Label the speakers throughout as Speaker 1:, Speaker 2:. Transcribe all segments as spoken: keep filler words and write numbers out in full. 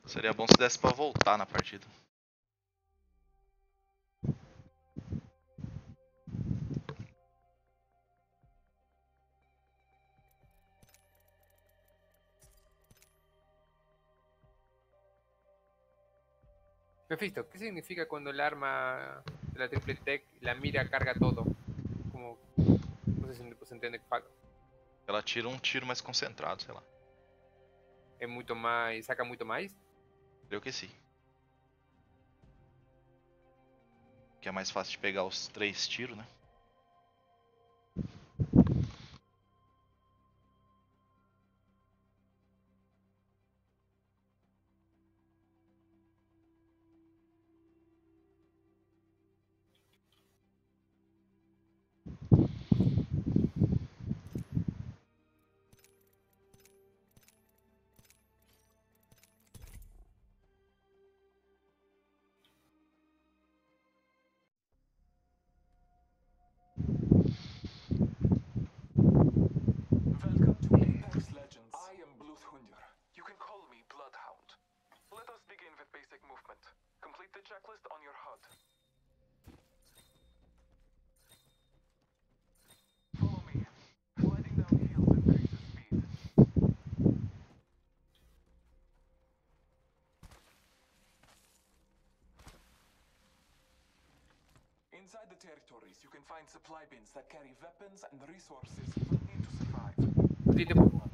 Speaker 1: Seria bom se desse pra voltar na partida.
Speaker 2: Mephisto, ¿qué significa cuando el arma de la triple tech, la mira, carga todo? Como, no sé se você entende o que falo.
Speaker 1: Ela tira um tiro mais concentrado, sei lá.
Speaker 2: É muito mais, saca muito mais?
Speaker 1: Creio que sim. Que é mais fácil de pegar os três tiros, né?
Speaker 3: Welcome to Apex Legends. I am Bloodhunter. You can call me Bloodhound. Let us begin with basic movement. Complete the checklist on your H U D. Follow me. Sliding down hills increases speed. Inside the territories, you can find supply bins that carry weapons and resources you will need to survive.
Speaker 2: Dite-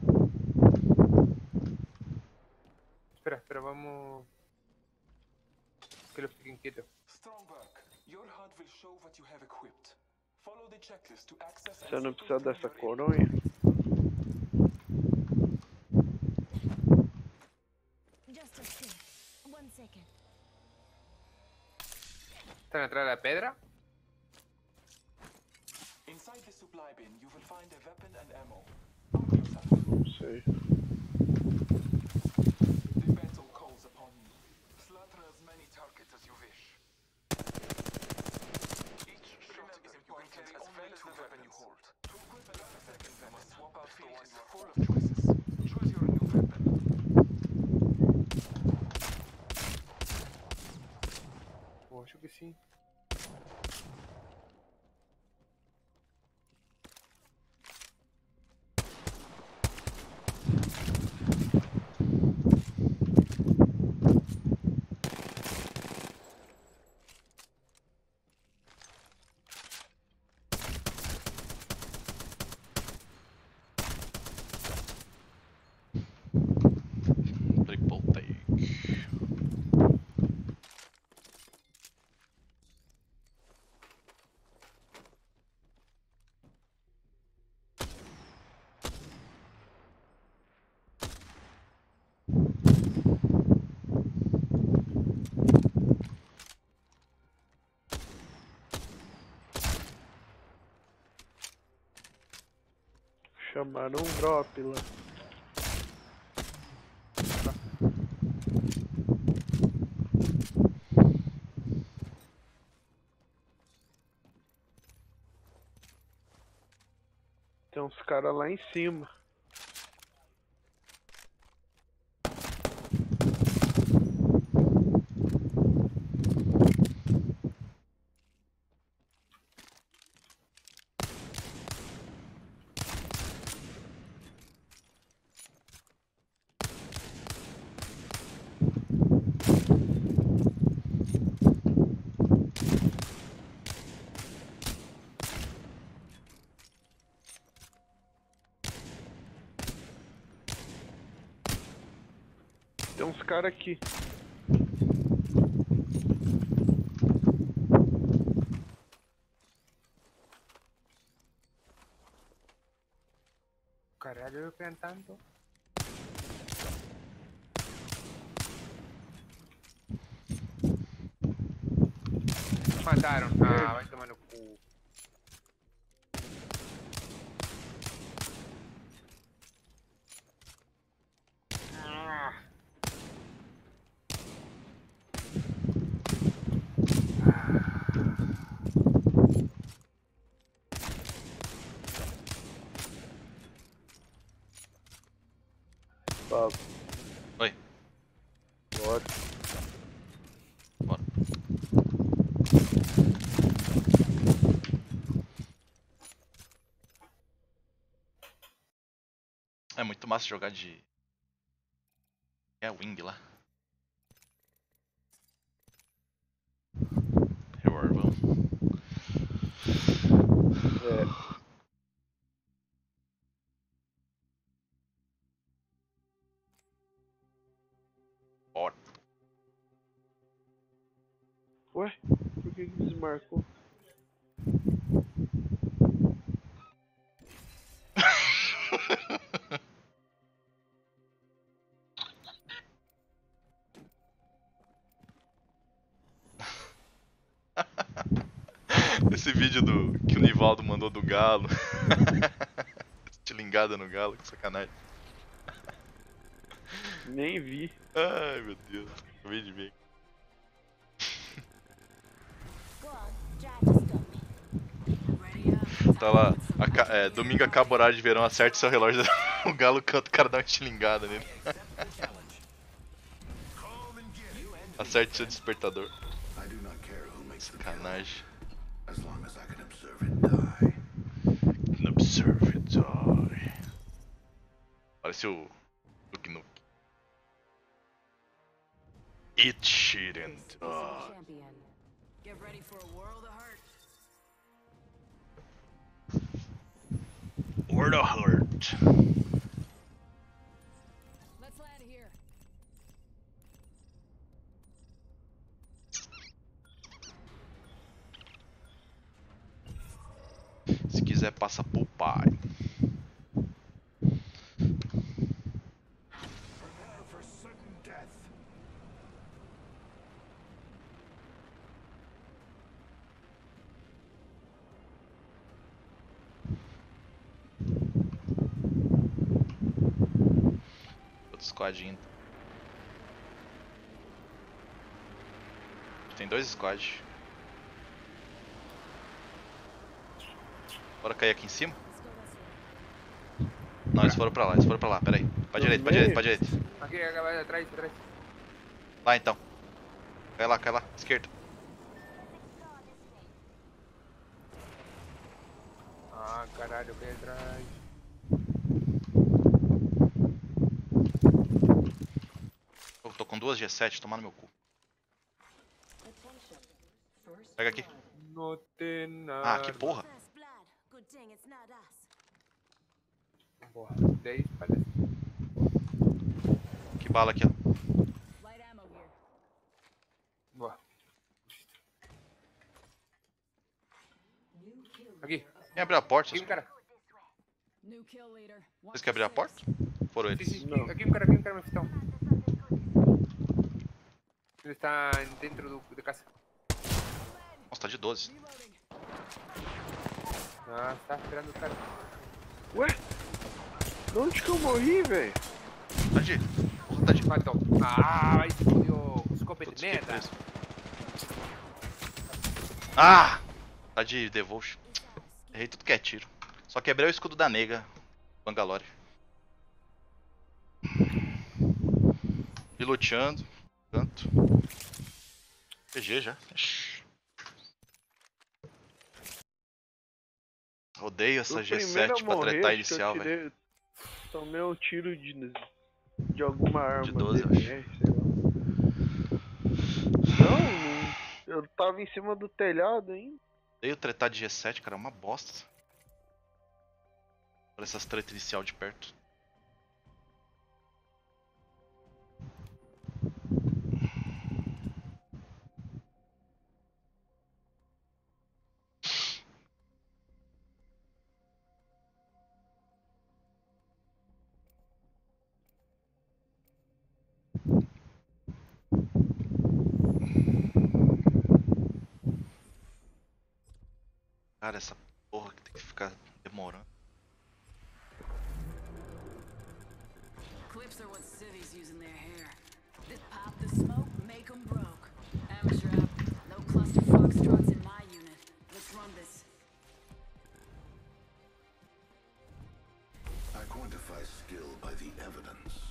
Speaker 2: Espera, espera, vamos. Que lo expliquen quieto.
Speaker 3: Strongberg, your H U D will show what you have equipped. Follow the checklist to access
Speaker 4: Você
Speaker 3: and
Speaker 4: não
Speaker 3: cycle
Speaker 4: precisa
Speaker 3: through
Speaker 4: dessa
Speaker 3: your
Speaker 4: coronha?
Speaker 5: Just a sec. One second.
Speaker 2: ¿Están atrás de la pedra?
Speaker 3: Inside the supply bin, you will find a weapon and ammo. Arm yourself.
Speaker 4: Não sei.
Speaker 3: The battle calls upon you. Slaughter as many targets as you wish. Each shot is important as well as the weapon you hold. To equip another second weapon, swap out the one you are full of choices. Choose your new weapon.
Speaker 2: Pô, acho que sim.
Speaker 1: Triple take.
Speaker 4: Chamaram um drop lá. Tem uns caras lá em cima. Tem uns caras aqui.
Speaker 2: Caralho, eu quero tanto. Mataram. Ah, vai tomar no cu. Ah.
Speaker 4: Fala.
Speaker 1: Oi. muito massa jogar de... É a Wing lá. Reward, vamos.
Speaker 4: É.
Speaker 1: Bora.
Speaker 4: Ué? Por que que desmarcou?
Speaker 1: Esse vídeo do que o Nivaldo mandou do galo. Estilingada no galo, que sacanagem.
Speaker 4: Nem vi.
Speaker 1: Ai meu Deus, acabei de ver.
Speaker 5: Go on, try to stop me.
Speaker 1: Tá lá, aca- é, domingo acaba o horário de verão, acerte seu relógio. O galo canta, o cara dá uma estilingada nele. Acerte seu despertador.
Speaker 6: I do not care who makes the kill,
Speaker 1: Sacanagem.
Speaker 6: as long as I can observe it die.
Speaker 1: Observe it die. Parece o Duke Nukem. It shouldn't die.
Speaker 7: Champion. Get ready for a world of hurt.
Speaker 1: Or the hurt.
Speaker 7: Let's land here.
Speaker 1: Se quiser, passa pro pai.
Speaker 6: Prepare for sudden death.
Speaker 1: Outro squadinho. Tem dois squads. Bora cair aqui em cima? Não, eles foram pra lá, eles foram pra lá, pera aí. Pra
Speaker 4: No
Speaker 1: direita, pra direita,
Speaker 4: meio?
Speaker 1: pra direita.
Speaker 2: Aqui, acá, atrás, atrás.
Speaker 1: Lá então. Cai lá, cai lá, esquerda.
Speaker 2: Ah, caralho, vem atrás.
Speaker 1: Eu tô com duas G sete, tomar no meu cu. Pega aqui.
Speaker 2: Não tem nada.
Speaker 1: Ah, que porra.
Speaker 5: First blood. Good thing it's not us.
Speaker 2: Porra, dez balas.
Speaker 1: Que bala aqui, ó.
Speaker 7: Light ammo here.
Speaker 2: Boa. Aqui,
Speaker 1: Quem abriu a porta?
Speaker 2: aqui um cara.
Speaker 7: New kill leader.
Speaker 1: Vocês querem abrir a porta? Foram
Speaker 2: Sim,
Speaker 1: eles.
Speaker 2: sim,
Speaker 4: Não.
Speaker 2: aqui um cara, aqui um cara me fitão. Ele está dentro do, da casa.
Speaker 1: Nossa, tá de doze.
Speaker 2: Ah, tá esperando o cara.
Speaker 4: Ué? De onde que eu morri, velho?
Speaker 1: Tá de. Porra, tá de.
Speaker 2: Matou. Ah, vai se fodeu. Scope
Speaker 1: Putz,
Speaker 2: de
Speaker 1: fiquei
Speaker 2: merda.
Speaker 1: preso. Ah! Tá de devotion. Errei tudo que é tiro. Só quebrei o escudo da nega. Bangalore. Piloteando. Canto. G G já. Ixi. Odeio essa
Speaker 4: O
Speaker 1: G
Speaker 4: primeiro a
Speaker 1: sete pra
Speaker 4: morrer,
Speaker 1: tretar
Speaker 4: acho que eu
Speaker 1: inicial, velho.
Speaker 4: tirei- Tomei um tiro de, de alguma arma.
Speaker 1: doze, eu
Speaker 4: D M R, sei lá. Não, não, eu tava em cima do telhado ainda.
Speaker 1: Odeio tretar de G sete, cara. É uma bosta. Olha essas tretas inicial de perto. Cara, essa porra que tem que ficar demorando.
Speaker 7: Clips are what civvies use in their hair. This pop the smoke, make 'em broke. Amateur app. No cluster foxtrots in my unit. Let's run this.
Speaker 6: I quantify skill by the evidence.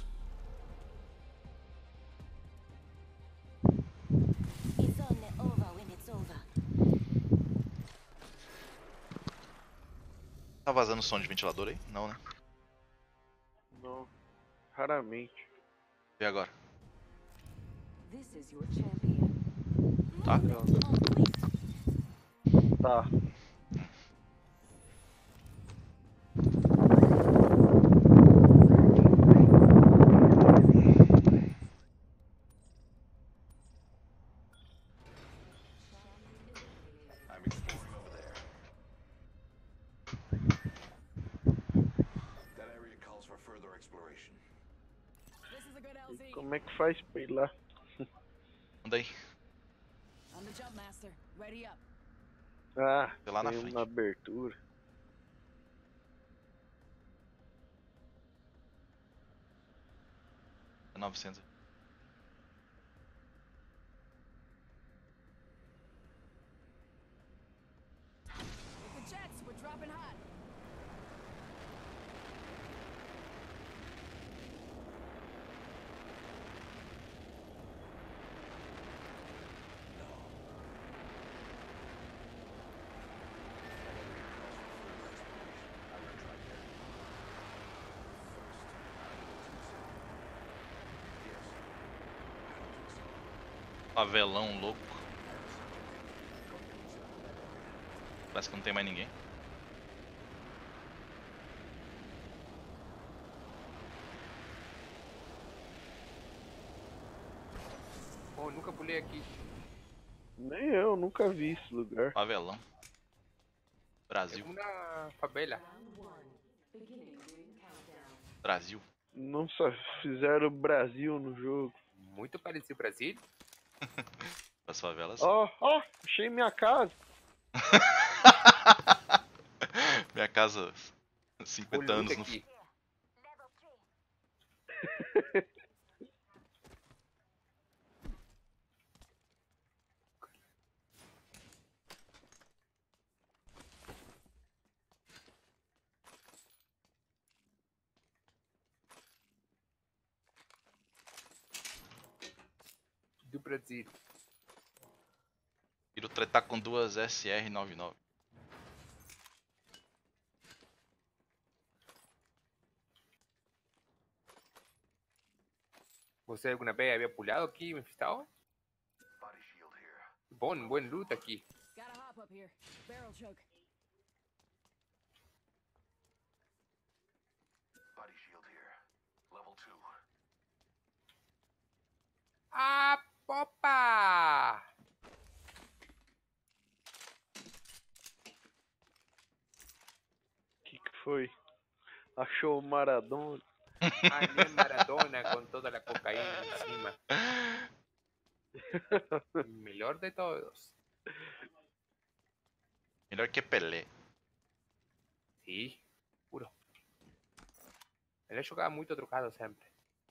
Speaker 5: It's only over when it's over.
Speaker 1: Tá vazando som de ventilador aí? Não, né?
Speaker 4: Não. raramente.
Speaker 1: Vê agora.
Speaker 7: This is your champion.
Speaker 1: Tá?
Speaker 4: Tá.
Speaker 6: I'm exploring over there. That area calls for further exploration.
Speaker 7: This is a good L Z.
Speaker 4: Como é que faz pra ir lá?
Speaker 1: Anda aí.
Speaker 7: I'm the jump master. Ready up.
Speaker 4: Ah,
Speaker 1: Vê lá na
Speaker 4: tem
Speaker 1: frente.
Speaker 4: uma abertura.
Speaker 1: É novecentos.
Speaker 7: Hit the jets. We're dropping hot.
Speaker 1: Favelão louco. Parece que não tem mais ninguém.
Speaker 2: Oh, nunca pulei aqui.
Speaker 4: Nem eu, nunca vi esse lugar.
Speaker 1: Favelão.
Speaker 2: É
Speaker 1: Brasil.
Speaker 2: uma favela.
Speaker 1: Brasil.
Speaker 4: Não só fizeram Brasil no jogo.
Speaker 2: Muito parecido com o Brasil.
Speaker 1: As favelas.
Speaker 4: Ó, ó, achei minha casa.
Speaker 1: Minha casa.
Speaker 2: O
Speaker 1: cinquenta anos
Speaker 2: loot
Speaker 1: no.
Speaker 2: aqui. Do Brasil.
Speaker 1: Quero tretar com duas S R noventa e nove.
Speaker 2: ¿Você alguna vez había pulado aquí, Mephisto?
Speaker 6: Body shield here.
Speaker 2: Buen, buen loot aquí.
Speaker 7: Gotta hop up here. Barrel choke.
Speaker 6: Body shield here. Level two.
Speaker 2: ¡Ah, popa!
Speaker 4: O que, que foi? Achou o Maradona?
Speaker 2: Ali en Maradona con toda la cocaína encima. El mejor de todos.
Speaker 1: Melhor que Pelé.
Speaker 2: Sí, puro. Ele jogava muito trocado sempre.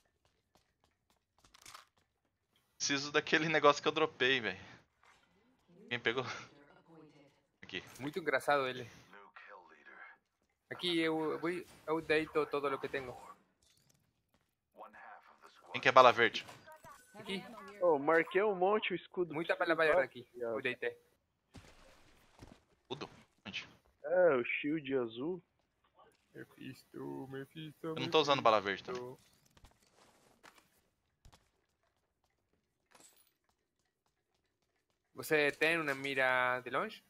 Speaker 1: Preciso daquele negócio que eu dropei, velho. Quem pegou? Aqui.
Speaker 2: Muito engraçado ele.
Speaker 6: New kill leader.
Speaker 2: Aqui eu, vou, eu deito todo o que tenho.
Speaker 6: One half of the squad.
Speaker 1: Quem quer bala verde?
Speaker 7: Heavy
Speaker 2: Aqui.
Speaker 7: ammo here.
Speaker 4: Ô, marquei um monte o escudo.
Speaker 2: Muita
Speaker 4: pra
Speaker 2: bala
Speaker 4: você
Speaker 2: verde
Speaker 4: usar.
Speaker 2: aqui. Eu deitei.
Speaker 1: Tudo. Onde?
Speaker 4: É, o shield azul.
Speaker 2: Mephisto, Mephisto.
Speaker 1: Eu não tô usando bala verde também.
Speaker 2: Mephisto. Você tem uma mira de longe?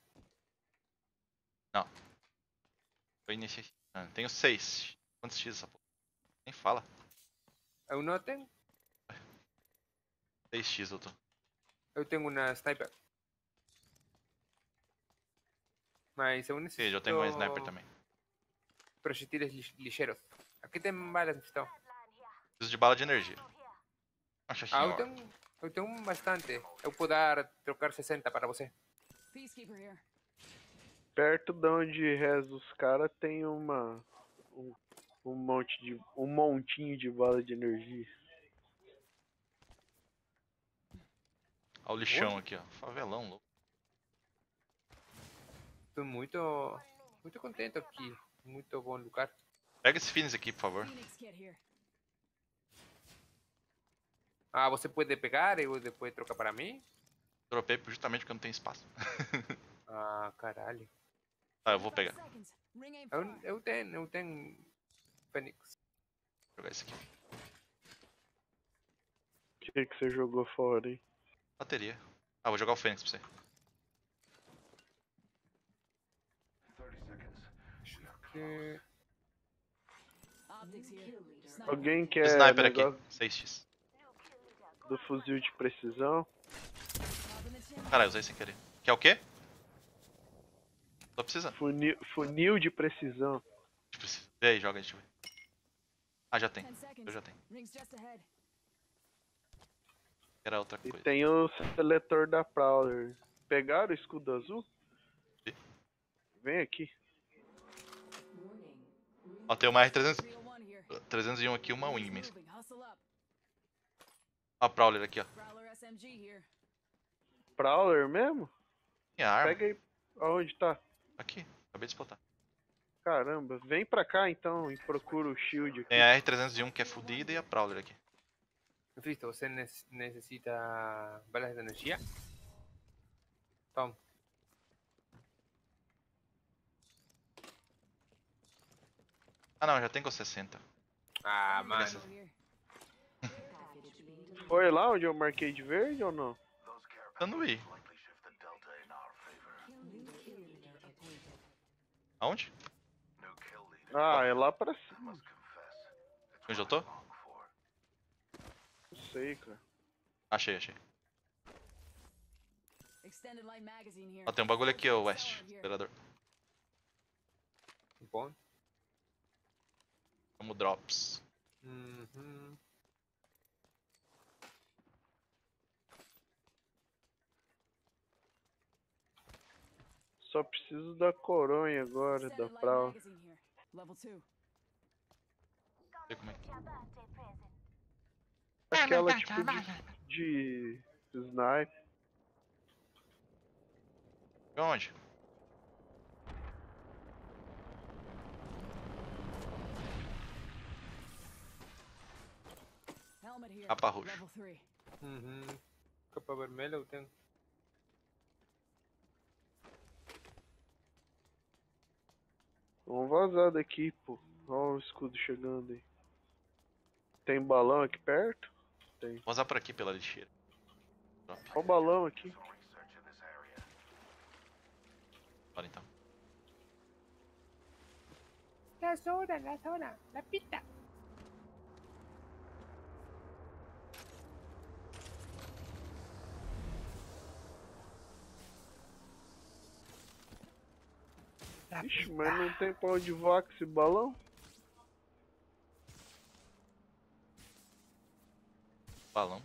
Speaker 1: Tô iniciando. Ah, tenho seis. Quantos X essa porra? Nem fala.
Speaker 2: Eu não tenho.
Speaker 1: seis X eu tô.
Speaker 2: Eu tenho uma sniper. Mas eu
Speaker 1: Sim,
Speaker 2: necessito
Speaker 1: eu tenho uma sniper também.
Speaker 2: projetis li- ligeiros. Aqui tem balas, Mephisto.
Speaker 1: Preciso de bala de energia. Acha
Speaker 2: Ah, eu
Speaker 1: senhor.
Speaker 2: tenho, eu tenho bastante. Eu posso dar, trocar sessenta para você.
Speaker 7: Peacekeeper here.
Speaker 4: Perto de onde reza os caras tem uma. Um, um monte de. Um montinho de bala de energia.
Speaker 1: Olha o lixão aqui, ó. Favelão, louco.
Speaker 2: Estou muito, muito contente aqui. Muito bom lugar.
Speaker 1: Pega esse Phoenix aqui, por favor.
Speaker 7: Phoenix kit here.
Speaker 2: Ah, você pode pegar e eu depois trocar para mim?
Speaker 1: Dropei justamente porque eu não tenho espaço.
Speaker 2: Ah, caralho.
Speaker 1: Tá, eu vou pegar. Vou
Speaker 7: Seconds. Ring aim
Speaker 2: Eu,
Speaker 7: far.
Speaker 2: eu tenho, eu tenho Fênix.
Speaker 1: jogar esse aqui.
Speaker 4: que, que você jogou fora, hein?
Speaker 1: Bateria. Ah, vou jogar o Fênix pra você.
Speaker 2: Que-
Speaker 7: Optics here. Sniper.
Speaker 4: Alguém quer
Speaker 1: Sniper aqui.
Speaker 4: negócio
Speaker 1: seis x.
Speaker 4: do fuzil de precisão?
Speaker 7: Popping the chimney.
Speaker 1: Caralho, usei sem querer. Quer o quê? Tô precisando.
Speaker 4: Funil, funil de precisão.
Speaker 1: Vê aí, joga aí, deixa eu ver. Ah, já tem.
Speaker 7: Ten
Speaker 1: Eu
Speaker 7: seconds.
Speaker 1: já tenho.
Speaker 7: Rings just ahead.
Speaker 1: Era outra
Speaker 4: E
Speaker 1: coisa.
Speaker 4: tem o seletor da Prowler. Pegaram o escudo azul?
Speaker 1: Sim.
Speaker 4: Vem aqui.
Speaker 1: Ó, tem uma R trezentos,
Speaker 7: three oh one here.
Speaker 1: trezentos e um aqui, uma
Speaker 7: Rings
Speaker 1: Wing mesmo.
Speaker 7: moving. Hustle up.
Speaker 1: Ó, a Prowler aqui, ó.
Speaker 7: Prowler S M G here.
Speaker 4: Prowler mesmo?
Speaker 1: Minha arma.
Speaker 4: Pega aí. Aonde tá?
Speaker 1: Aqui, acabei de spotar.
Speaker 4: Caramba, vem pra cá então e procura o shield aqui.
Speaker 1: Tem a R trezentos e um que é fodida e a Prowler aqui.
Speaker 2: Mephisto, ¿usted nes- necesita balas de energía? Tom.
Speaker 1: Ah não, já tem com sessenta.
Speaker 2: Ah, mano.
Speaker 1: Beleza.
Speaker 7: Here.
Speaker 4: Foi lá onde eu marquei de verde ou não?
Speaker 1: Eu não vi. Aonde?
Speaker 4: Ah, é lá pra cima.
Speaker 1: Onde eu tô?
Speaker 4: Não sei, cara.
Speaker 1: Achei, achei.
Speaker 7: Extended light magazine here.
Speaker 1: Ó, tem um bagulho aqui, ó, West. Operador.
Speaker 2: Bom.
Speaker 1: Vamos drops.
Speaker 2: Uhum.
Speaker 4: Só preciso da coronha agora, da
Speaker 7: Extended light
Speaker 4: Prowler.
Speaker 7: magazine here. Level two.
Speaker 1: Não sei como é que.
Speaker 4: Aquela tipo de, de sniper.
Speaker 1: De onde?
Speaker 7: Helmet here.
Speaker 1: Capa roxa.
Speaker 7: Level three.
Speaker 2: Uhum. Capa vermelha eu tenho.
Speaker 4: Vamos vazar daqui, pô. Olha o escudo chegando aí. Tem balão aqui perto? Tem.
Speaker 1: Vou usar por aqui pela lixeira. Drop.
Speaker 4: Olha o balão aqui.
Speaker 1: Bora então.
Speaker 2: La zona, la zona, la pita.
Speaker 4: Ixi, mas não tem pra onde voar com esse balão?
Speaker 1: Balão.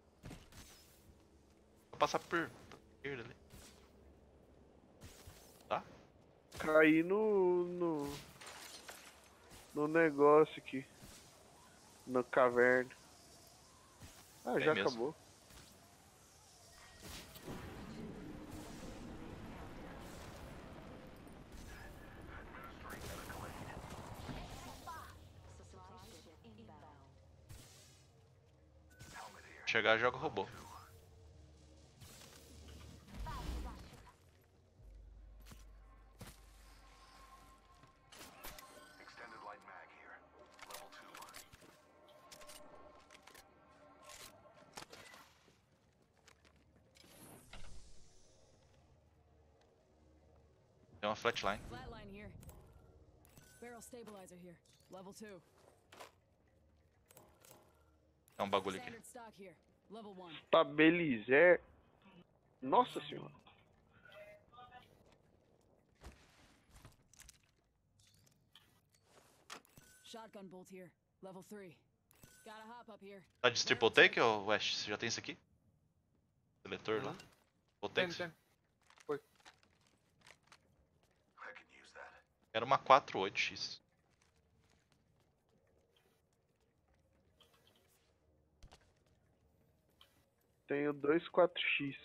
Speaker 1: Vou passar por. por esquerda ali. Tá?
Speaker 4: Cair no, no. No negócio aqui. Na caverna. Ah,
Speaker 1: É
Speaker 4: já
Speaker 1: mesmo.
Speaker 4: acabou.
Speaker 1: Chegar, joga o robô.
Speaker 3: Extended light mag here. Level two.
Speaker 1: Tem uma flatline.
Speaker 7: Flatline here. Barrel stabilizer here. Level two.
Speaker 1: É um bagulho aqui.
Speaker 7: Standard stock here. Level one.
Speaker 4: Stabilizer. Nossa senhora.
Speaker 7: Shotgun bolt here. Level three. Gotta hop up here.
Speaker 1: Tá de triple take ou West? Você já tem isso aqui? Seletor lá. Triple
Speaker 2: Ten,
Speaker 1: take?
Speaker 2: ten.
Speaker 3: I can use that.
Speaker 1: Era uma quatro oito x.
Speaker 4: Tenho dois quatro x.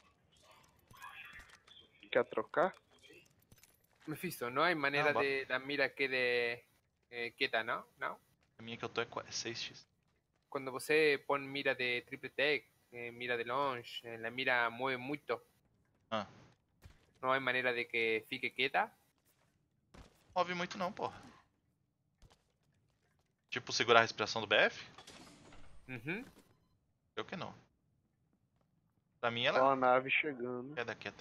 Speaker 4: Quer trocar?
Speaker 2: Mephisto, no hay manera
Speaker 1: va.
Speaker 2: de la mira quede eh, quieta, ¿no? ¿No?
Speaker 1: A minha que eu tô é seis x.
Speaker 2: Cuando você põe mira de triple tech, eh, mira de launch, eh, la mira mueve mucho.
Speaker 1: Ah.
Speaker 2: No hay manera de que fique quieta.
Speaker 1: Move muito não, porra. Tipo segurar a respiração do B F?
Speaker 2: Ujú.
Speaker 1: Eu que não. Pra mim
Speaker 4: Ó
Speaker 1: ela
Speaker 4: a nave chegando.
Speaker 1: queda quieta.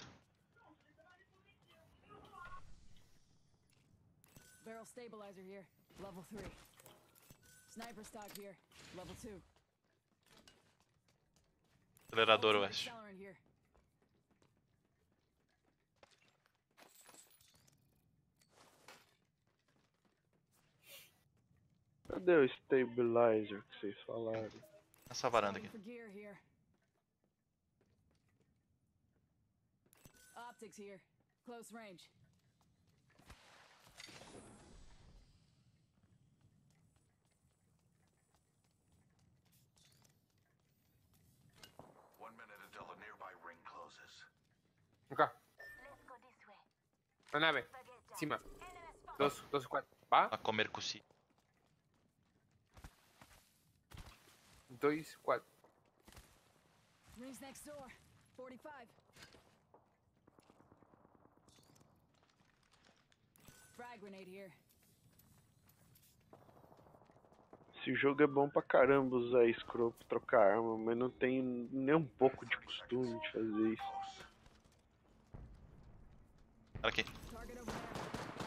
Speaker 7: Barrel stabilizer here, level three. Sniper stock here, level two.
Speaker 1: Acelerador
Speaker 7: Ultimate
Speaker 1: oeste.
Speaker 7: accelerant here.
Speaker 4: Cadê o stabilizer que vocês falaram?
Speaker 1: Nessa varanda aqui.
Speaker 7: Scanning for gear here. Optics here, close range.
Speaker 6: One minute until the nearby ring closes.
Speaker 2: Acá,
Speaker 5: Let's go this way.
Speaker 2: la nave.
Speaker 5: Forget that.
Speaker 2: Encima.
Speaker 5: Enemy spot.
Speaker 2: Dos, dos, cuatro. Va.
Speaker 1: A comer coci.
Speaker 2: Dois, cuatro.
Speaker 7: Rings next door, forty-five. Frag grenade here.
Speaker 4: Esse jogo é bom pra caramba usar scroll pra trocar arma, mas não tem nem um pouco de costume de fazer isso.
Speaker 1: Olha aqui.
Speaker 7: Target over there.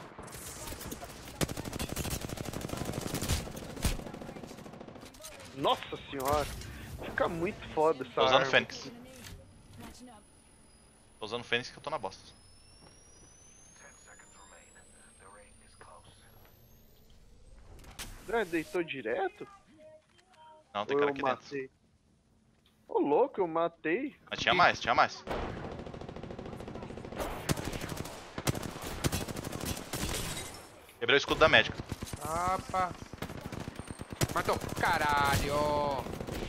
Speaker 4: Nossa senhora, fica muito foda essa
Speaker 1: Tô usando
Speaker 4: arma.
Speaker 1: Fênix.
Speaker 7: Taking a knee. Matching up.
Speaker 1: Tô usando Fênix que eu tô na bosta.
Speaker 6: Ten seconds remain. The ring is close.
Speaker 4: André, deitou direto?
Speaker 1: Não, tem
Speaker 4: Ou
Speaker 1: cara
Speaker 4: eu
Speaker 1: aqui dentro.
Speaker 4: matei? Ô louco, eu matei.
Speaker 1: Mas tinha mais, tinha mais. Quebrei o escudo da médica.
Speaker 2: Apa. Matou. Caralho.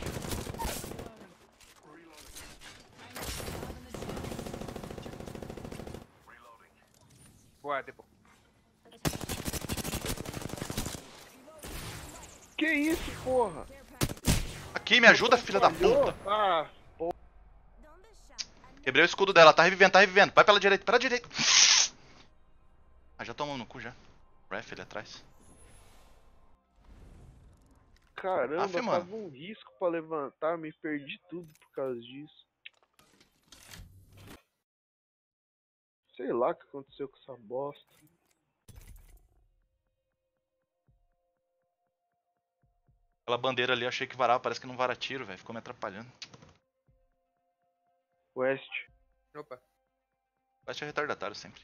Speaker 2: Boa, tipo.
Speaker 4: Que isso, porra?
Speaker 1: Aqui, me ajuda, filha da
Speaker 4: Falhou?
Speaker 1: puta.
Speaker 4: Ah,
Speaker 5: Don't be shy. I
Speaker 1: Quebrei o escudo dela, tá revivendo, tá revivendo. Vai pela direita, pela direita. Ah, já tomou no cu já. Ref ali atrás.
Speaker 4: caramba,
Speaker 1: Aff, mano.
Speaker 4: tava um risco pra levantar, me perdi tudo por causa disso. Sei lá o que aconteceu com essa bosta.
Speaker 1: Aquela bandeira ali, eu achei que varava, parece que não vara tiro, velho. Ficou me atrapalhando.
Speaker 4: West.
Speaker 2: Opa.
Speaker 1: Vai ser retardatário sempre.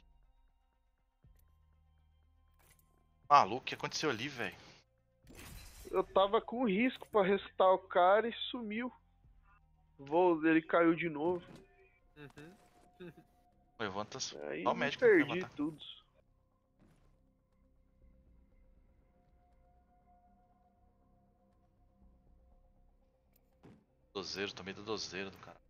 Speaker 1: Maluco, o que aconteceu ali, velho?
Speaker 4: Eu tava com risco pra restar o cara e sumiu. Vou, ele caiu de novo.
Speaker 2: Uhum.
Speaker 1: Levanta só
Speaker 4: Aí
Speaker 1: o
Speaker 4: me
Speaker 1: médico que vai
Speaker 4: perdi
Speaker 1: matar.
Speaker 4: tudo.
Speaker 1: Dozeiro, tomei do dozeiro do cara.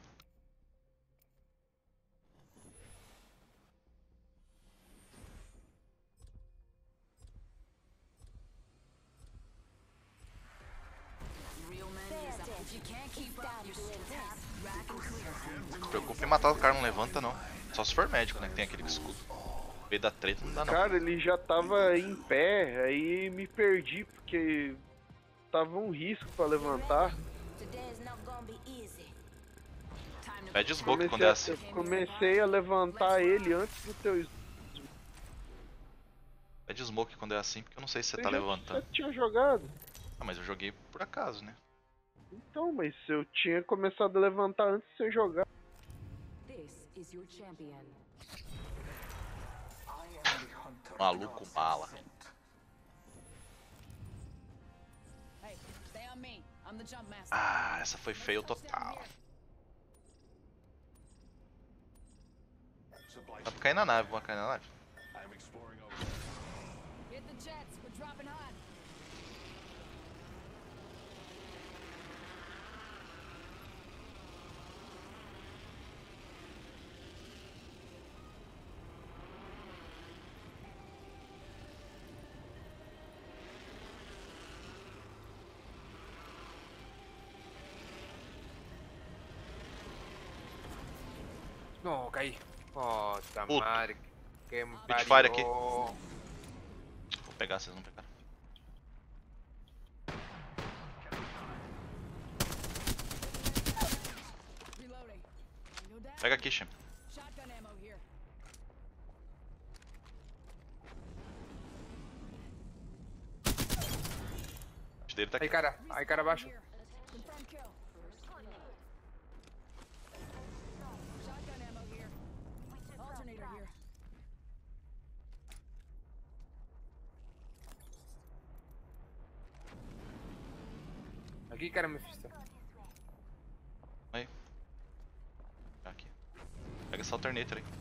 Speaker 7: Real men use that. If you can't keep up, you're tap, rack and clear.
Speaker 1: Não se preocupe em matar o cara, não levanta não. Só se for médico, né? Que tem aquele escudo. No meio da treta não dá não.
Speaker 4: Cara, ele já tava em pé, aí me perdi porque tava um risco pra levantar.
Speaker 5: Today is not gonna be easy.
Speaker 7: Time to
Speaker 1: Pede smoke
Speaker 4: Comecei
Speaker 1: quando é
Speaker 4: a,
Speaker 1: assim.
Speaker 4: eu comecei a levantar ele antes do teu.
Speaker 1: Pede smoke quando é assim, porque eu não sei se você
Speaker 4: Você
Speaker 1: tá
Speaker 4: já-
Speaker 1: levantando.
Speaker 4: já tinha jogado.
Speaker 1: Ah, mas eu joguei por acaso, né?
Speaker 4: Então, mas eu tinha começado a levantar antes de você jogar.
Speaker 7: This is your champion.
Speaker 3: I am the hunter.
Speaker 1: Maluco mala.
Speaker 7: Hey, stay on me. I'm the jump master.
Speaker 1: Ah, essa foi feio total.
Speaker 6: Supply
Speaker 1: Dá pra cair na nave, vamos cair na nave.
Speaker 6: I'm exploring over.
Speaker 7: Hit the jets. We're dropping hot.
Speaker 2: No, caí. Puta
Speaker 1: Puto.
Speaker 2: madre. Que
Speaker 1: Pitfire aqui.
Speaker 2: parió.
Speaker 1: Vou pegar, vocês não pegaram.
Speaker 7: Go down.
Speaker 1: Pega aqui, Shem.
Speaker 7: Shotgun ammo here.
Speaker 1: O dele tá
Speaker 2: Hay
Speaker 1: aqui.
Speaker 2: cara, hay cara abaixo.
Speaker 7: Here. Confirm kill. Shotgun ammo here. Alternator here.
Speaker 2: Aqui, cara, Mephisto.
Speaker 1: Aí. Aqui. Pega essa alternator aí.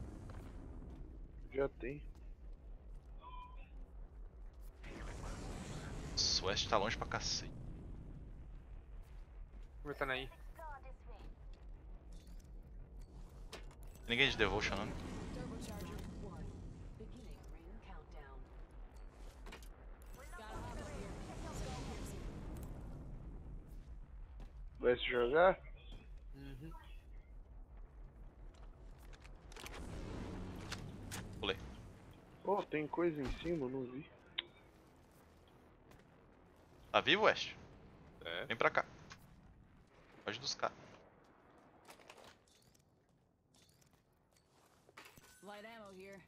Speaker 4: Já tem.
Speaker 1: Nossa, o West tá longe pra cacete.
Speaker 2: Como estão aí?
Speaker 1: Ninguém de Devotion, não.
Speaker 7: Turbocharger one. Beginning ring countdown. Got a hop up here. Scope here.
Speaker 4: Vai se jogar?
Speaker 2: Uhum.
Speaker 1: Pulei.
Speaker 4: Oh, tem coisa em cima, não vi.
Speaker 1: Tá vivo, West?
Speaker 2: É.
Speaker 1: Vem pra cá. Pode dos caras.
Speaker 7: Light ammo here.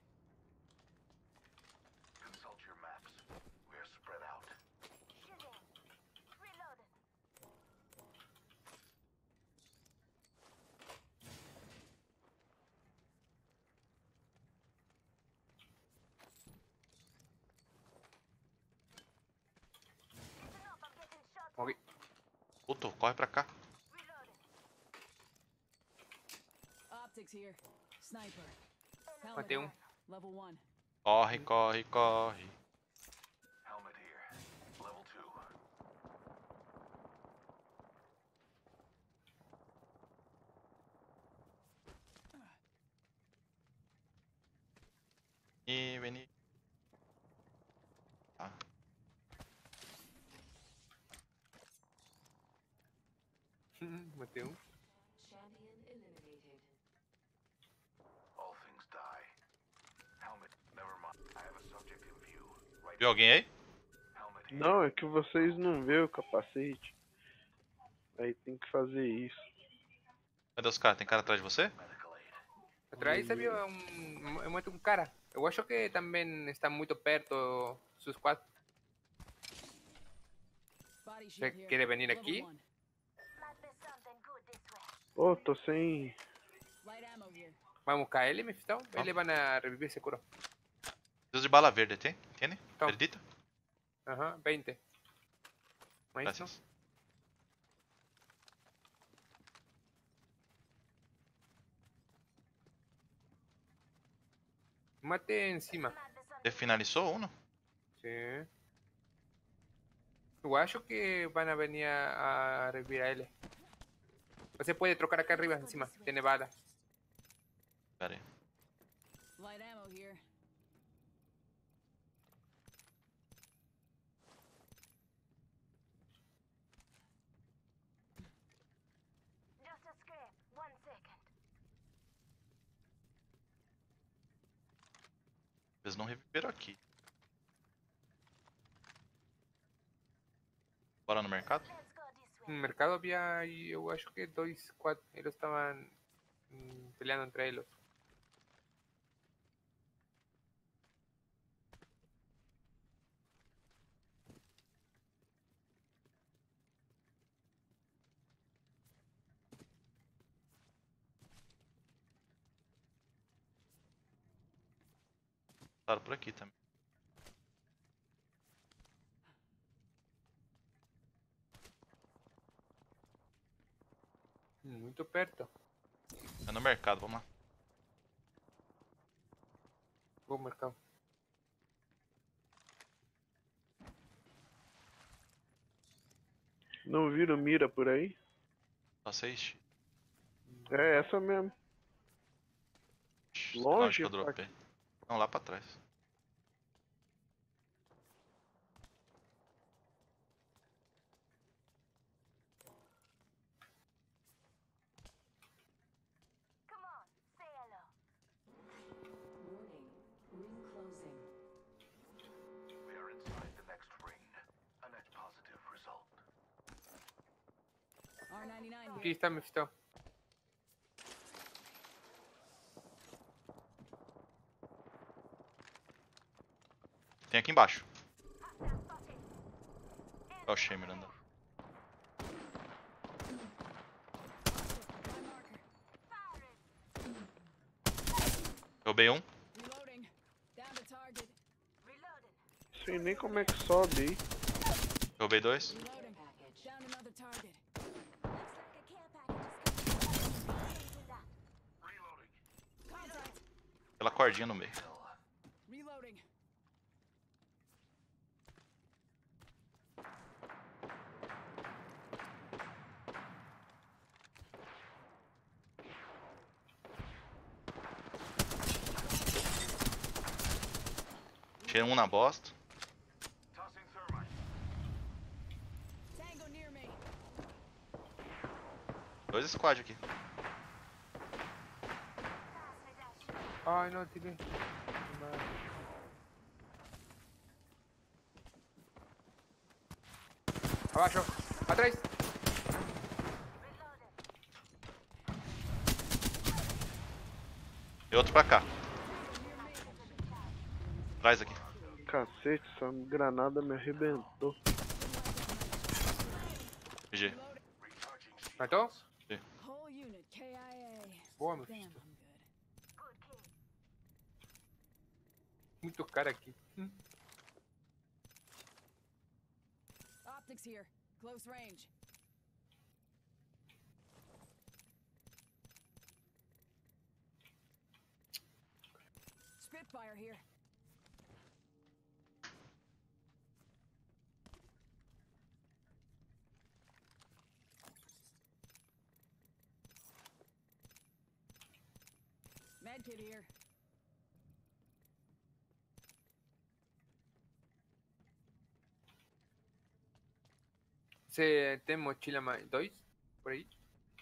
Speaker 6: Consult your maps. We're spread out.
Speaker 2: Morri.
Speaker 1: Puto, corre pra cá.
Speaker 7: Optics here. Sniper.
Speaker 2: Matei um.
Speaker 7: Level one.
Speaker 1: Corre, corre, corre.
Speaker 6: Helmet here. Level two.
Speaker 1: E vem. Tá.
Speaker 2: Matei um.
Speaker 7: Champion eliminated.
Speaker 6: All things die. Helmet. Never mind. I have a subject in view. Right.
Speaker 1: Viu alguém aí?
Speaker 6: Helmet here.
Speaker 4: Não, é que vocês não vê o capacete. Aí tem que fazer isso.
Speaker 1: Cadê os caras? Tem cara atrás de você?
Speaker 6: Medical aid.
Speaker 2: Atrás havia um. Eu matei um cara. Eu acho que também está muito perto sus quatro.
Speaker 7: Body shield
Speaker 2: ¿Qué-
Speaker 7: here.
Speaker 2: quiere venir
Speaker 7: Level
Speaker 2: aquí?
Speaker 7: one.
Speaker 4: Oh, tô sem.
Speaker 7: Light ammo here.
Speaker 2: Vamos buscar ele, Mephisto. Ele van a revivir seguro.
Speaker 1: Preciso de bala verde, tem? Tem?
Speaker 2: Toma.
Speaker 1: Acredita?
Speaker 2: Ajá, veinte. Ahí está.
Speaker 1: Gracias.
Speaker 2: Mate encima.
Speaker 1: Você finalizou um, não?
Speaker 2: Sí. Eu acho que van a venir a, a revivir a ele. Você pode trocar acá arriba, encima. Tiene bala.
Speaker 1: Pera aí.
Speaker 7: Light ammo here.
Speaker 5: Just a scrape. One second.
Speaker 1: Eles não reviveram aqui. Bora no mercado?
Speaker 5: Let's go this
Speaker 2: No
Speaker 5: way.
Speaker 2: mercado había, yo acho que dois, cuatro. Ellos estaban mm, peleando entre ellos.
Speaker 1: Claro, por aqui também.
Speaker 2: Muito perto.
Speaker 1: É no mercado, vamos lá.
Speaker 2: Vou ao mercado.
Speaker 4: Não viram mira por aí?
Speaker 1: Só seis.
Speaker 4: É essa mesmo.
Speaker 1: Sei lá
Speaker 4: Longe,
Speaker 1: onde que eu
Speaker 4: pra-
Speaker 1: dropei. Não, lá pra trás.
Speaker 5: Come on, say hello.
Speaker 7: Warning. Ring closing.
Speaker 6: We are inside the next ring. A net positive result.
Speaker 7: R ninety-nine
Speaker 2: Aqui
Speaker 7: here.
Speaker 2: está, Mephisto.
Speaker 1: Tem aqui embaixo. Olha o Shamer andando. Derrubei um.
Speaker 7: Reloading. Down to target.
Speaker 4: Sei nem como é que sobe aí.
Speaker 1: Derrubei dois.
Speaker 7: Reloading. Down another target. Contact.
Speaker 1: Pela cordinha no meio.
Speaker 7: Reloading.
Speaker 1: Tirei um na bosta.
Speaker 6: Tossing thermite.
Speaker 7: Tango near me.
Speaker 1: Dois squad aqui.
Speaker 2: Ay, no, tiré. Abajo, atrás.
Speaker 1: E outro pra cá. Traz aqui.
Speaker 4: Cacete, essa granada me arrebentou.
Speaker 1: G G.
Speaker 2: ¿Mató?
Speaker 7: Whole unit K I A.
Speaker 2: Boa, meu
Speaker 7: Damn,
Speaker 2: filho.
Speaker 7: I'm good.
Speaker 2: Muitos caras aqui. Hum.
Speaker 7: Optics here. Close range. Spitfire here. Medkit here.
Speaker 2: ¿Se tem mochila más dois? Por ahí.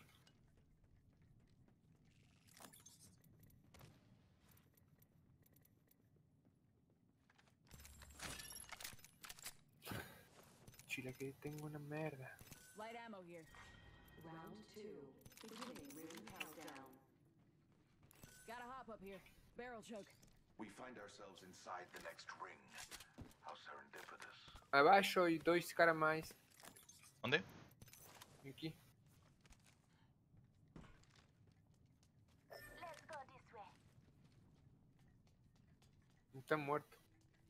Speaker 2: Mochila que tengo una merda.
Speaker 7: Light ammo here.
Speaker 8: Round two. Beginning ring countdown.
Speaker 7: Gotta hop up here. Barrel choke.
Speaker 6: We find ourselves inside the next ring. How serendipitous.
Speaker 2: Abaixo y dois caras mais.
Speaker 1: Onde?
Speaker 2: Aqui.
Speaker 5: Let's go this way.
Speaker 2: Um tá morto.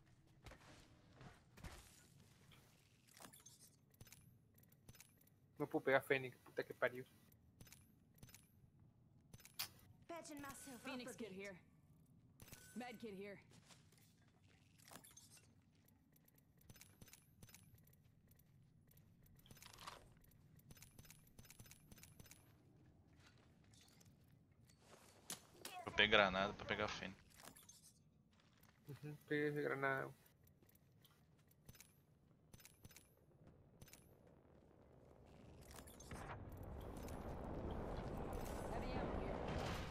Speaker 2: Não vou pegar Fênix, puta que pariu.
Speaker 5: Patching myself
Speaker 7: Phoenix
Speaker 5: up a
Speaker 7: kit
Speaker 5: bit.
Speaker 7: here. Medkit here.
Speaker 1: Eu peguei granada pra pegar Fênix.
Speaker 2: Uhum, peguei essa granada.
Speaker 7: Heavy ammo here.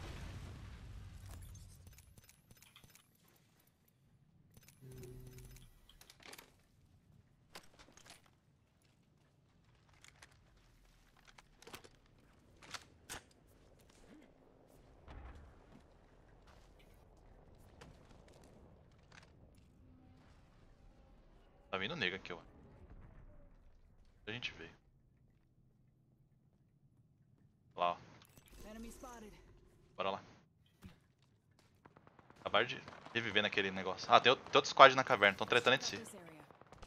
Speaker 1: Tá vindo nega aqui, ó. A gente veio. Lá, ó.
Speaker 7: Enemy spotted.
Speaker 1: Bora lá. Acabaram de reviver naquele negócio. Ah, tem outro, tem outro squad na caverna. Estão tretando entre si.
Speaker 7: This area.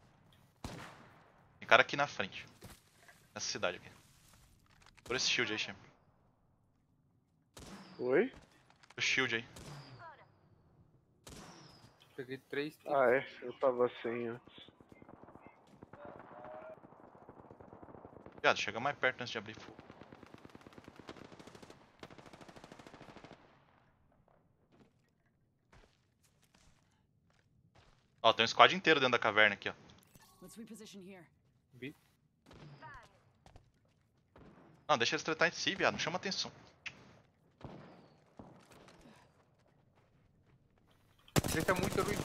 Speaker 1: Tem cara aqui na frente. Nessa cidade aqui. Por esse shield aí, Shem.
Speaker 4: Oi?
Speaker 1: O shield aí.
Speaker 2: Peguei três.
Speaker 4: Ah, é. Eu tava sem antes.
Speaker 1: Viado, chega mais perto antes de abrir fogo. Ó, tem um squad inteiro dentro da caverna aqui, ó.
Speaker 7: Let's reposition here.
Speaker 2: Vi.
Speaker 1: Não, deixa eles tratar em si, viado. Não chama atenção.
Speaker 2: Ele tá muito ruim.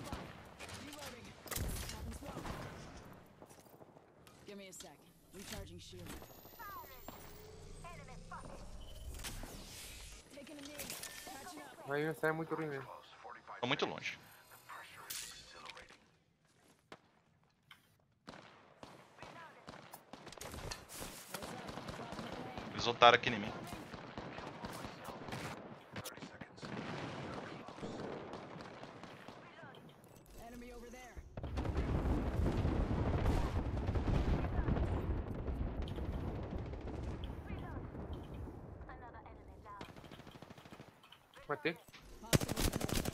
Speaker 7: Reloading. Give me a sec. Recharging Recharging shield.
Speaker 5: Enemy spotted.
Speaker 7: Taking a knee. Catching up.
Speaker 2: Aí está muito horrível.
Speaker 6: Close, forty-five
Speaker 1: Tô muito
Speaker 6: seconds.
Speaker 1: longe.
Speaker 6: The pressure is exhilarating.
Speaker 1: Eles voltaram aqui em mim.
Speaker 6: thirty seconds.
Speaker 7: Enemy over there.
Speaker 5: Another enemy down.
Speaker 2: Matei.
Speaker 7: Hostile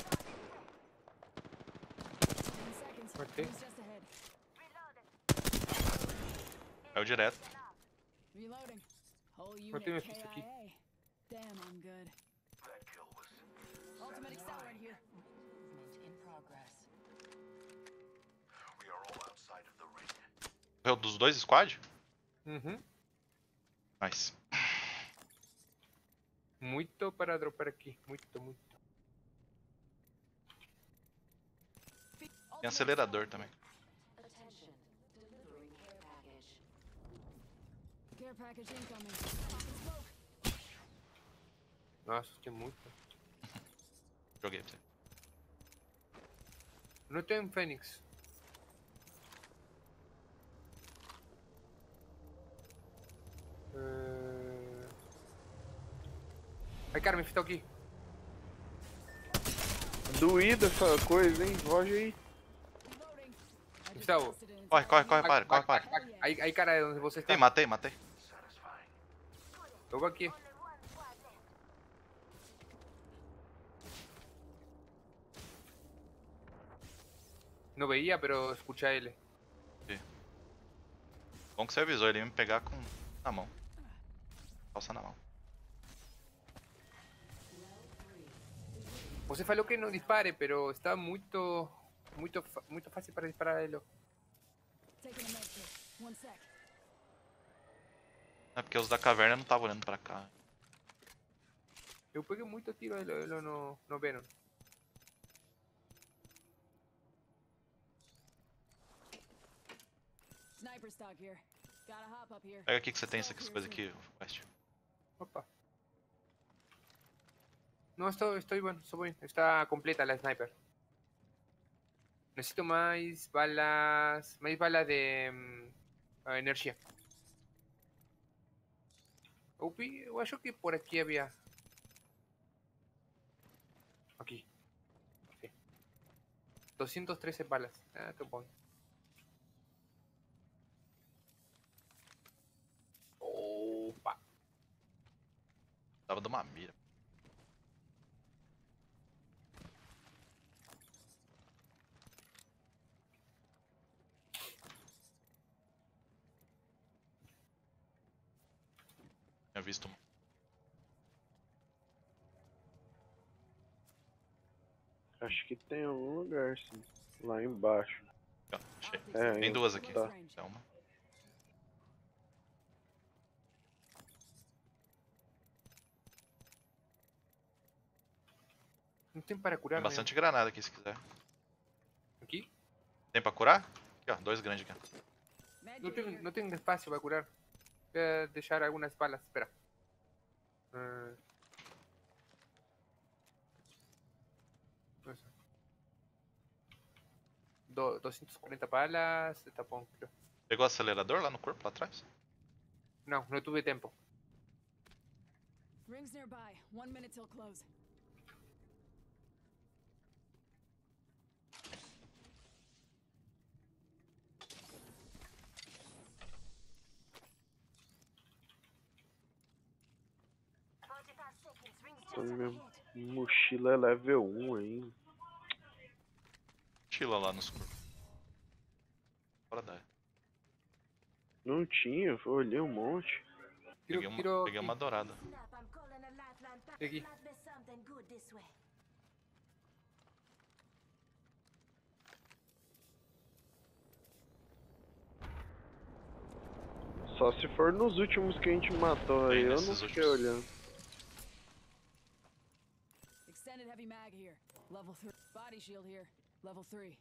Speaker 7: ten seconds.
Speaker 2: Okay.
Speaker 7: Who's just ahead?
Speaker 5: Reloaded.
Speaker 1: Caiu direto.
Speaker 7: Reloading. Whole
Speaker 2: Matei meu
Speaker 7: unit
Speaker 2: fist aqui.
Speaker 7: K I A. Damn, I'm good.
Speaker 6: That kill was
Speaker 7: Ultimate accelerant
Speaker 6: satisfying.
Speaker 7: here. Movement in progress.
Speaker 6: We are all outside of the ring.
Speaker 1: Morreu dos dois squad?
Speaker 2: Uhum.
Speaker 1: Nice.
Speaker 2: Muito para dropar aqui. Muito, muito.
Speaker 1: Tem acelerador também.
Speaker 8: Attention. Delivering care package.
Speaker 7: Care package incoming. Popping smoke.
Speaker 2: Nossa, tem muito.
Speaker 1: Joguei pra você.
Speaker 2: Não tem Fênix. Uh... Ai, cara, me fitou aqui.
Speaker 4: Doída essa coisa, hein? Voge aí.
Speaker 7: Reloading. I just
Speaker 2: Gustavo.
Speaker 7: blasted it into
Speaker 1: Corre, corre, corre,
Speaker 7: the
Speaker 1: para, corre, para.
Speaker 2: Aí, aí, cara, é onde você está.
Speaker 1: Ih, matei, matei.
Speaker 6: Satisfying.
Speaker 2: Eu vou aqui.
Speaker 5: Only one squad left.
Speaker 2: Não veía, pero escuché a ele.
Speaker 1: Bom que você avisou, ele ia me pegar com... na mão. Calça na mão.
Speaker 2: Você falou que não dispare, pero está muito, muito, fa- muito fácil para disparar a ele.
Speaker 7: Taking a med kit. One sec.
Speaker 1: É porque os da caverna não estavam olhando pra cá.
Speaker 2: Eu peguei muito tiro a ele, ele não, não viram.
Speaker 7: Sniper stock here. Gotta hop up here.
Speaker 1: Pega aqui que você tem essas coisas aqui, West.
Speaker 2: Opa. No, estoy, estoy bueno, estoy bien. Está completa la sniper. Necesito más balas, más balas de mm, ah, energía. Eu, vi- eu acho que por aqui havia. Aqui. Sí. doscientas trece balas. Ah, tá bom. Opa.
Speaker 1: Tava de uma mira. Tinha visto um.
Speaker 4: Acho que tem algum lugar, sim. Lá embaixo.
Speaker 1: Ó, achei.
Speaker 4: É,
Speaker 1: Tem duas aqui.
Speaker 4: tá.
Speaker 1: É uma.
Speaker 2: Não tem para curar,
Speaker 1: Tem
Speaker 2: né?
Speaker 1: bastante granada aqui se quiser.
Speaker 2: Aqui?
Speaker 1: Tem pra curar? Aqui, ó, dois grandes aqui.
Speaker 7: Med
Speaker 2: Não
Speaker 7: kit
Speaker 2: tenho,
Speaker 7: here.
Speaker 2: não tenho espaço para curar. Voy a deixar algunas balas. Espera. Ah. Eso. Do, doscientas cuarenta balas. Tá bom, creo.
Speaker 1: Pegou o acelerador lá no corpo, lá atrás?
Speaker 2: Não, não tive tempo.
Speaker 7: Rings nearby. One minute till close.
Speaker 5: forty-five seconds. Rings just
Speaker 4: Então,
Speaker 5: up
Speaker 4: minha
Speaker 5: ahead.
Speaker 4: mochila é level um ainda.
Speaker 1: Tila lá nos corpos. Bora dar.
Speaker 4: Não tinha, eu olhei um monte.
Speaker 2: Tiro,
Speaker 1: Peguei uma,
Speaker 2: tiro
Speaker 1: peguei
Speaker 2: aqui.
Speaker 1: uma dourada.
Speaker 5: Snap, I'm calling a lifeline back.
Speaker 2: Aqui.
Speaker 5: Might be something good this way.
Speaker 4: Só se for nos últimos que a gente matou aí,
Speaker 1: Bem,
Speaker 4: eu não
Speaker 1: nesses
Speaker 4: fiquei
Speaker 1: últimos.
Speaker 4: olhando.
Speaker 7: Extended heavy mag here. Level three. Body shield here. Level three.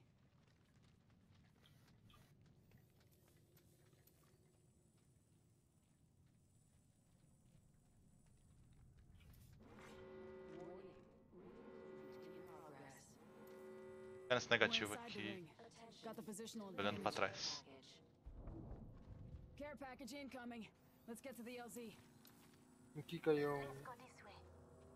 Speaker 1: Pega esse negativo
Speaker 7: We're inside the
Speaker 1: aqui,
Speaker 7: ring. Got the positional
Speaker 1: olhando pra
Speaker 7: advantage.
Speaker 1: trás.
Speaker 7: Care package incoming. Let's get to the L Z.
Speaker 2: Aqui caiu um.
Speaker 5: Let's go this way.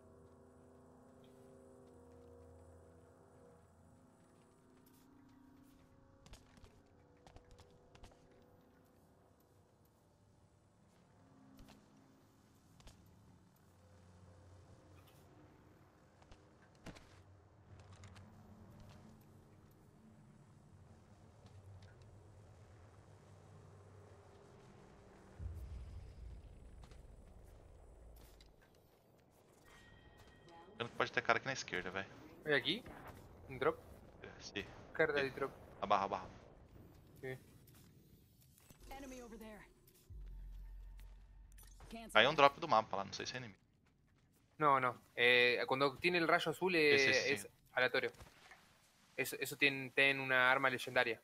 Speaker 1: Vendo que pode ter cara aqui na esquerda, velho.
Speaker 2: Olha aqui. Um drop.
Speaker 1: Sim.
Speaker 2: Carga de drop.
Speaker 1: A barra, a barra.
Speaker 7: Enemy over there. Cancel.
Speaker 1: Caiu um drop do mapa lá, não sei se é inimigo.
Speaker 2: No, no. Eh, cuando tiene el rayo azul eh,
Speaker 1: Sí, sí, sí.
Speaker 2: es aleatorio. Eso, eso tiene, tiene una arma legendaria.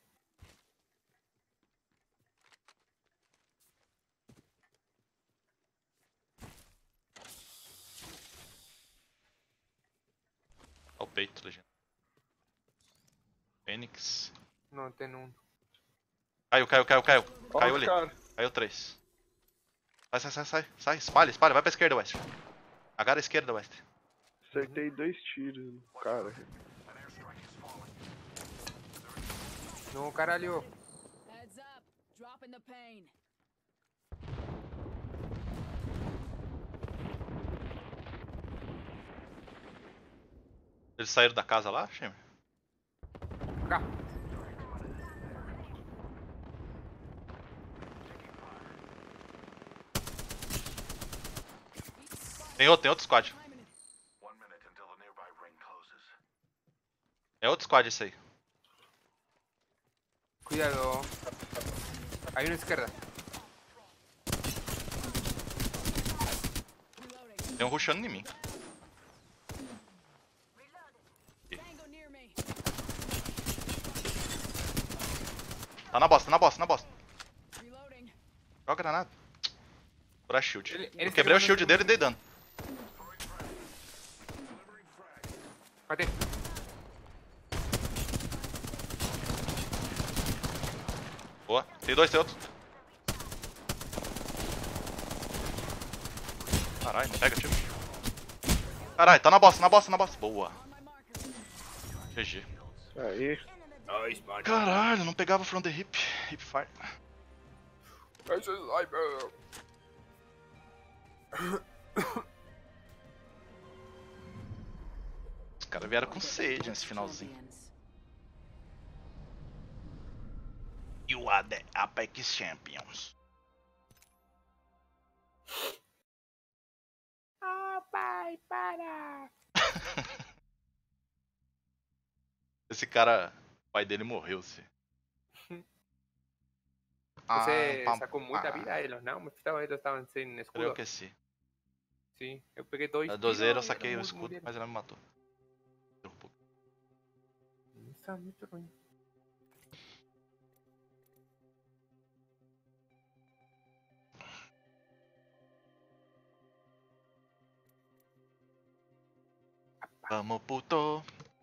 Speaker 1: Olha o peito, legenda. Fênix.
Speaker 2: No, tiene un.
Speaker 1: Caiu, caiu, caiu, caiu.
Speaker 4: Ó
Speaker 1: Caiu
Speaker 4: os
Speaker 1: ali.
Speaker 4: cara.
Speaker 1: Caiu três. Sai, sai, sai, sai. Sai, espalha, espalha. Vai pra esquerda, West. Agarra a esquerda, West.
Speaker 4: Acertei dois tiros no cara.
Speaker 2: No, caralho.
Speaker 7: Heads up. Dropping the pain.
Speaker 1: Eles saíram da casa lá, Shimmer?
Speaker 2: Acá.
Speaker 1: Tem outro, tem outro squad.
Speaker 7: Timing it.
Speaker 6: One minute until the nearby ring closes.
Speaker 1: É outro squad esse aí.
Speaker 2: Cuidado. Hay una izquierda.
Speaker 7: Reloading.
Speaker 1: Tem um rushando em mim.
Speaker 7: Tango near me.
Speaker 1: Tá na bosta, na bosta, na bosta.
Speaker 7: Reloading.
Speaker 1: Joga granada. Furar shield.
Speaker 2: Ele- ele
Speaker 1: Eu
Speaker 2: tá
Speaker 1: quebrei o
Speaker 2: quebrando
Speaker 1: shield
Speaker 2: tudo.
Speaker 1: dele e dei dano.
Speaker 2: Mate.
Speaker 1: Boa. Tem dois, tem outro. Caralho, não pega, tio. Caralho, tá na bosta, na bosta, na bosta. Boa.
Speaker 7: On my marker.
Speaker 1: G G.
Speaker 4: Aí.
Speaker 1: Caralho, não pegava from the hip. Hip fire.
Speaker 2: Ese es sniper.
Speaker 1: Os caras vieram com sede nesse finalzinho. You are the Apex Champions.
Speaker 2: Ah, pai, para.
Speaker 1: Esse cara, o pai dele morreu, se.
Speaker 2: Você
Speaker 1: pam,
Speaker 2: sacou muita
Speaker 1: pam.
Speaker 2: vida de los naumos. Estos estaban sin escudo.
Speaker 1: Creo que sim.
Speaker 2: Sí, eu peguei dois.
Speaker 1: A dozeira eu
Speaker 2: tiros e
Speaker 1: saquei o
Speaker 2: eles
Speaker 1: escudo,
Speaker 2: morreram.
Speaker 1: mas ela me matou. Deu um pouco.
Speaker 2: Isso é muito ruim.
Speaker 1: Vamos, puto.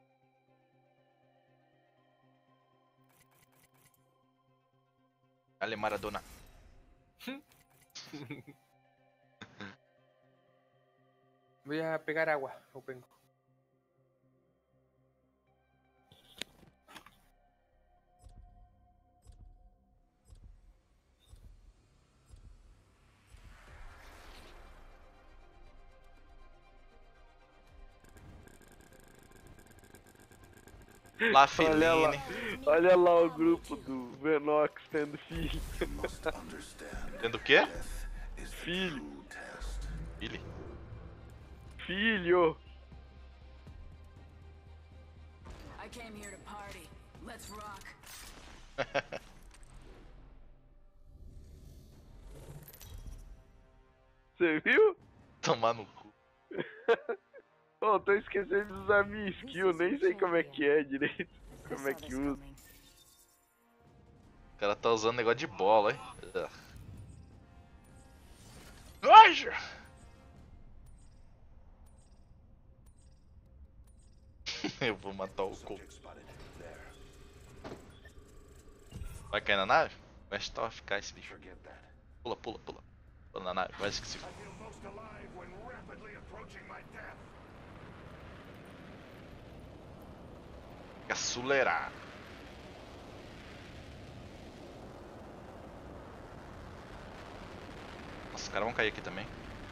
Speaker 1: Dale, Maradona.
Speaker 2: Voy a pegar agua. Open.
Speaker 1: La
Speaker 4: Olha lá,
Speaker 1: Feline.
Speaker 4: olha lá o grupo do Venox tendo filho.
Speaker 6: Must understand.
Speaker 1: Tendo o quê?
Speaker 6: Is the
Speaker 4: Filho.
Speaker 6: true test.
Speaker 1: Ele.
Speaker 4: Filho!
Speaker 7: I came here to party. Let's rock.
Speaker 4: Você viu?
Speaker 1: Tomar no cu.
Speaker 4: Ô, tô esquecendo de usar minha skill, nem sei como é que é direito. Como é que usa.
Speaker 1: O cara tá usando negócio de bola, hein? Nojo! Eu vou matar o cu.
Speaker 6: Subject spotted. There.
Speaker 1: Vai cair na nave? Vai estar ficar esse bicho.
Speaker 6: Forget that.
Speaker 1: Pula, pula, pula. Pula na nave, vai que se
Speaker 6: I feel most alive when rapidly approaching my death.
Speaker 1: acelerar. Nossa, os caras vão cair aqui também.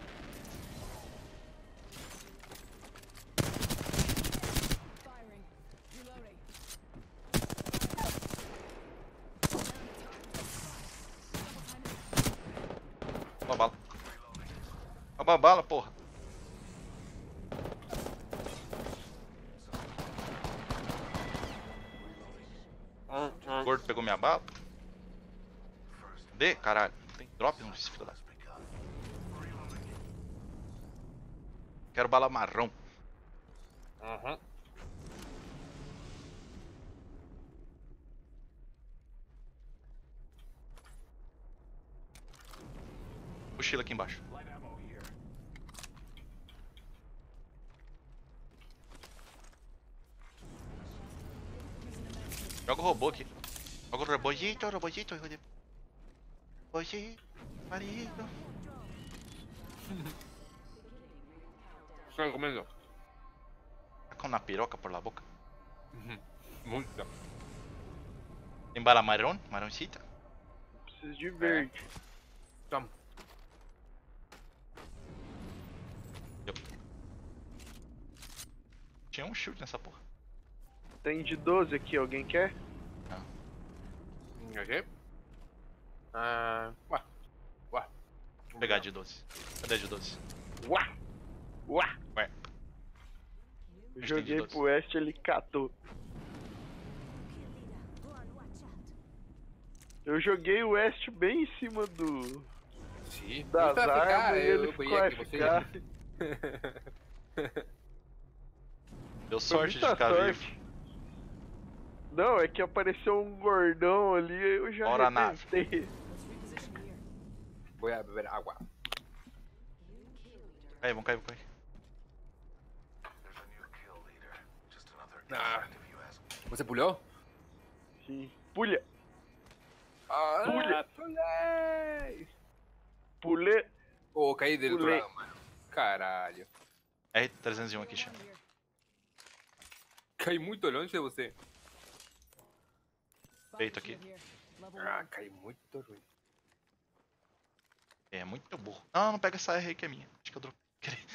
Speaker 7: Firing. Reloading.
Speaker 1: Uma bala. Uma bala, porra. O gordo pegou minha bala. Cadê? Caralho. Não tem drop no filho da... Quero bala marrom.
Speaker 2: Uhum.
Speaker 1: Mochila aqui embaixo. Joga o robô aqui. Joga o robôzito, o robôzito, o robôzito. Marido.
Speaker 2: Están comiendo.
Speaker 1: Tá com uma piroca por la boca.
Speaker 2: Mucho.
Speaker 1: Tem bala marrom? Marroncita?
Speaker 4: Preciso de verde.
Speaker 2: Toma.
Speaker 1: Tinha um shield nessa porra.
Speaker 4: Tem de doze aqui, alguém quer?
Speaker 2: Ok. Ah, ué. Ué.
Speaker 1: Vou pegar de doze. Cadê a de doze?
Speaker 2: Ué. Ué.
Speaker 1: Ué.
Speaker 4: Eu
Speaker 1: Acho que tem de
Speaker 4: joguei
Speaker 1: doze.
Speaker 4: pro West, ele catou.
Speaker 5: Go on, watch out.
Speaker 4: Eu joguei o West bem em cima do
Speaker 2: Sí.
Speaker 4: das
Speaker 2: Eu tava
Speaker 4: armas e
Speaker 2: eu
Speaker 4: ele ficou
Speaker 2: veía
Speaker 4: a
Speaker 2: que você-
Speaker 4: ficar.
Speaker 1: Deu
Speaker 4: Foi
Speaker 1: sorte de
Speaker 4: muita
Speaker 1: ficar
Speaker 4: sorte.
Speaker 1: vivo.
Speaker 4: Não, é que apareceu um gordão ali e eu já
Speaker 1: Bora, nave.
Speaker 4: arrebentei.
Speaker 7: Let's reposition here.
Speaker 2: Voy a beber agua.
Speaker 1: Aí, vamos cair, vamos cair.
Speaker 6: There's a new kill leader. Just another
Speaker 2: Ah.
Speaker 6: insect, if you ask me.
Speaker 2: ¿Você pulou?
Speaker 4: Sim. Pulha,
Speaker 2: Ah,
Speaker 4: Pulha.
Speaker 2: pulei!
Speaker 4: pulê.
Speaker 2: Oh, caí del outro
Speaker 4: Pulei.
Speaker 2: lado, mano. Caralho.
Speaker 1: R trezentos e um aqui, chama.
Speaker 2: Caí muito longe de você.
Speaker 1: Feito
Speaker 7: Fire
Speaker 1: aqui.
Speaker 7: shield here. Level
Speaker 2: Ah,
Speaker 7: one.
Speaker 2: caí muito longe.
Speaker 1: É muito burro. Não, não pega essa R aí que é minha. Acho que eu dropei.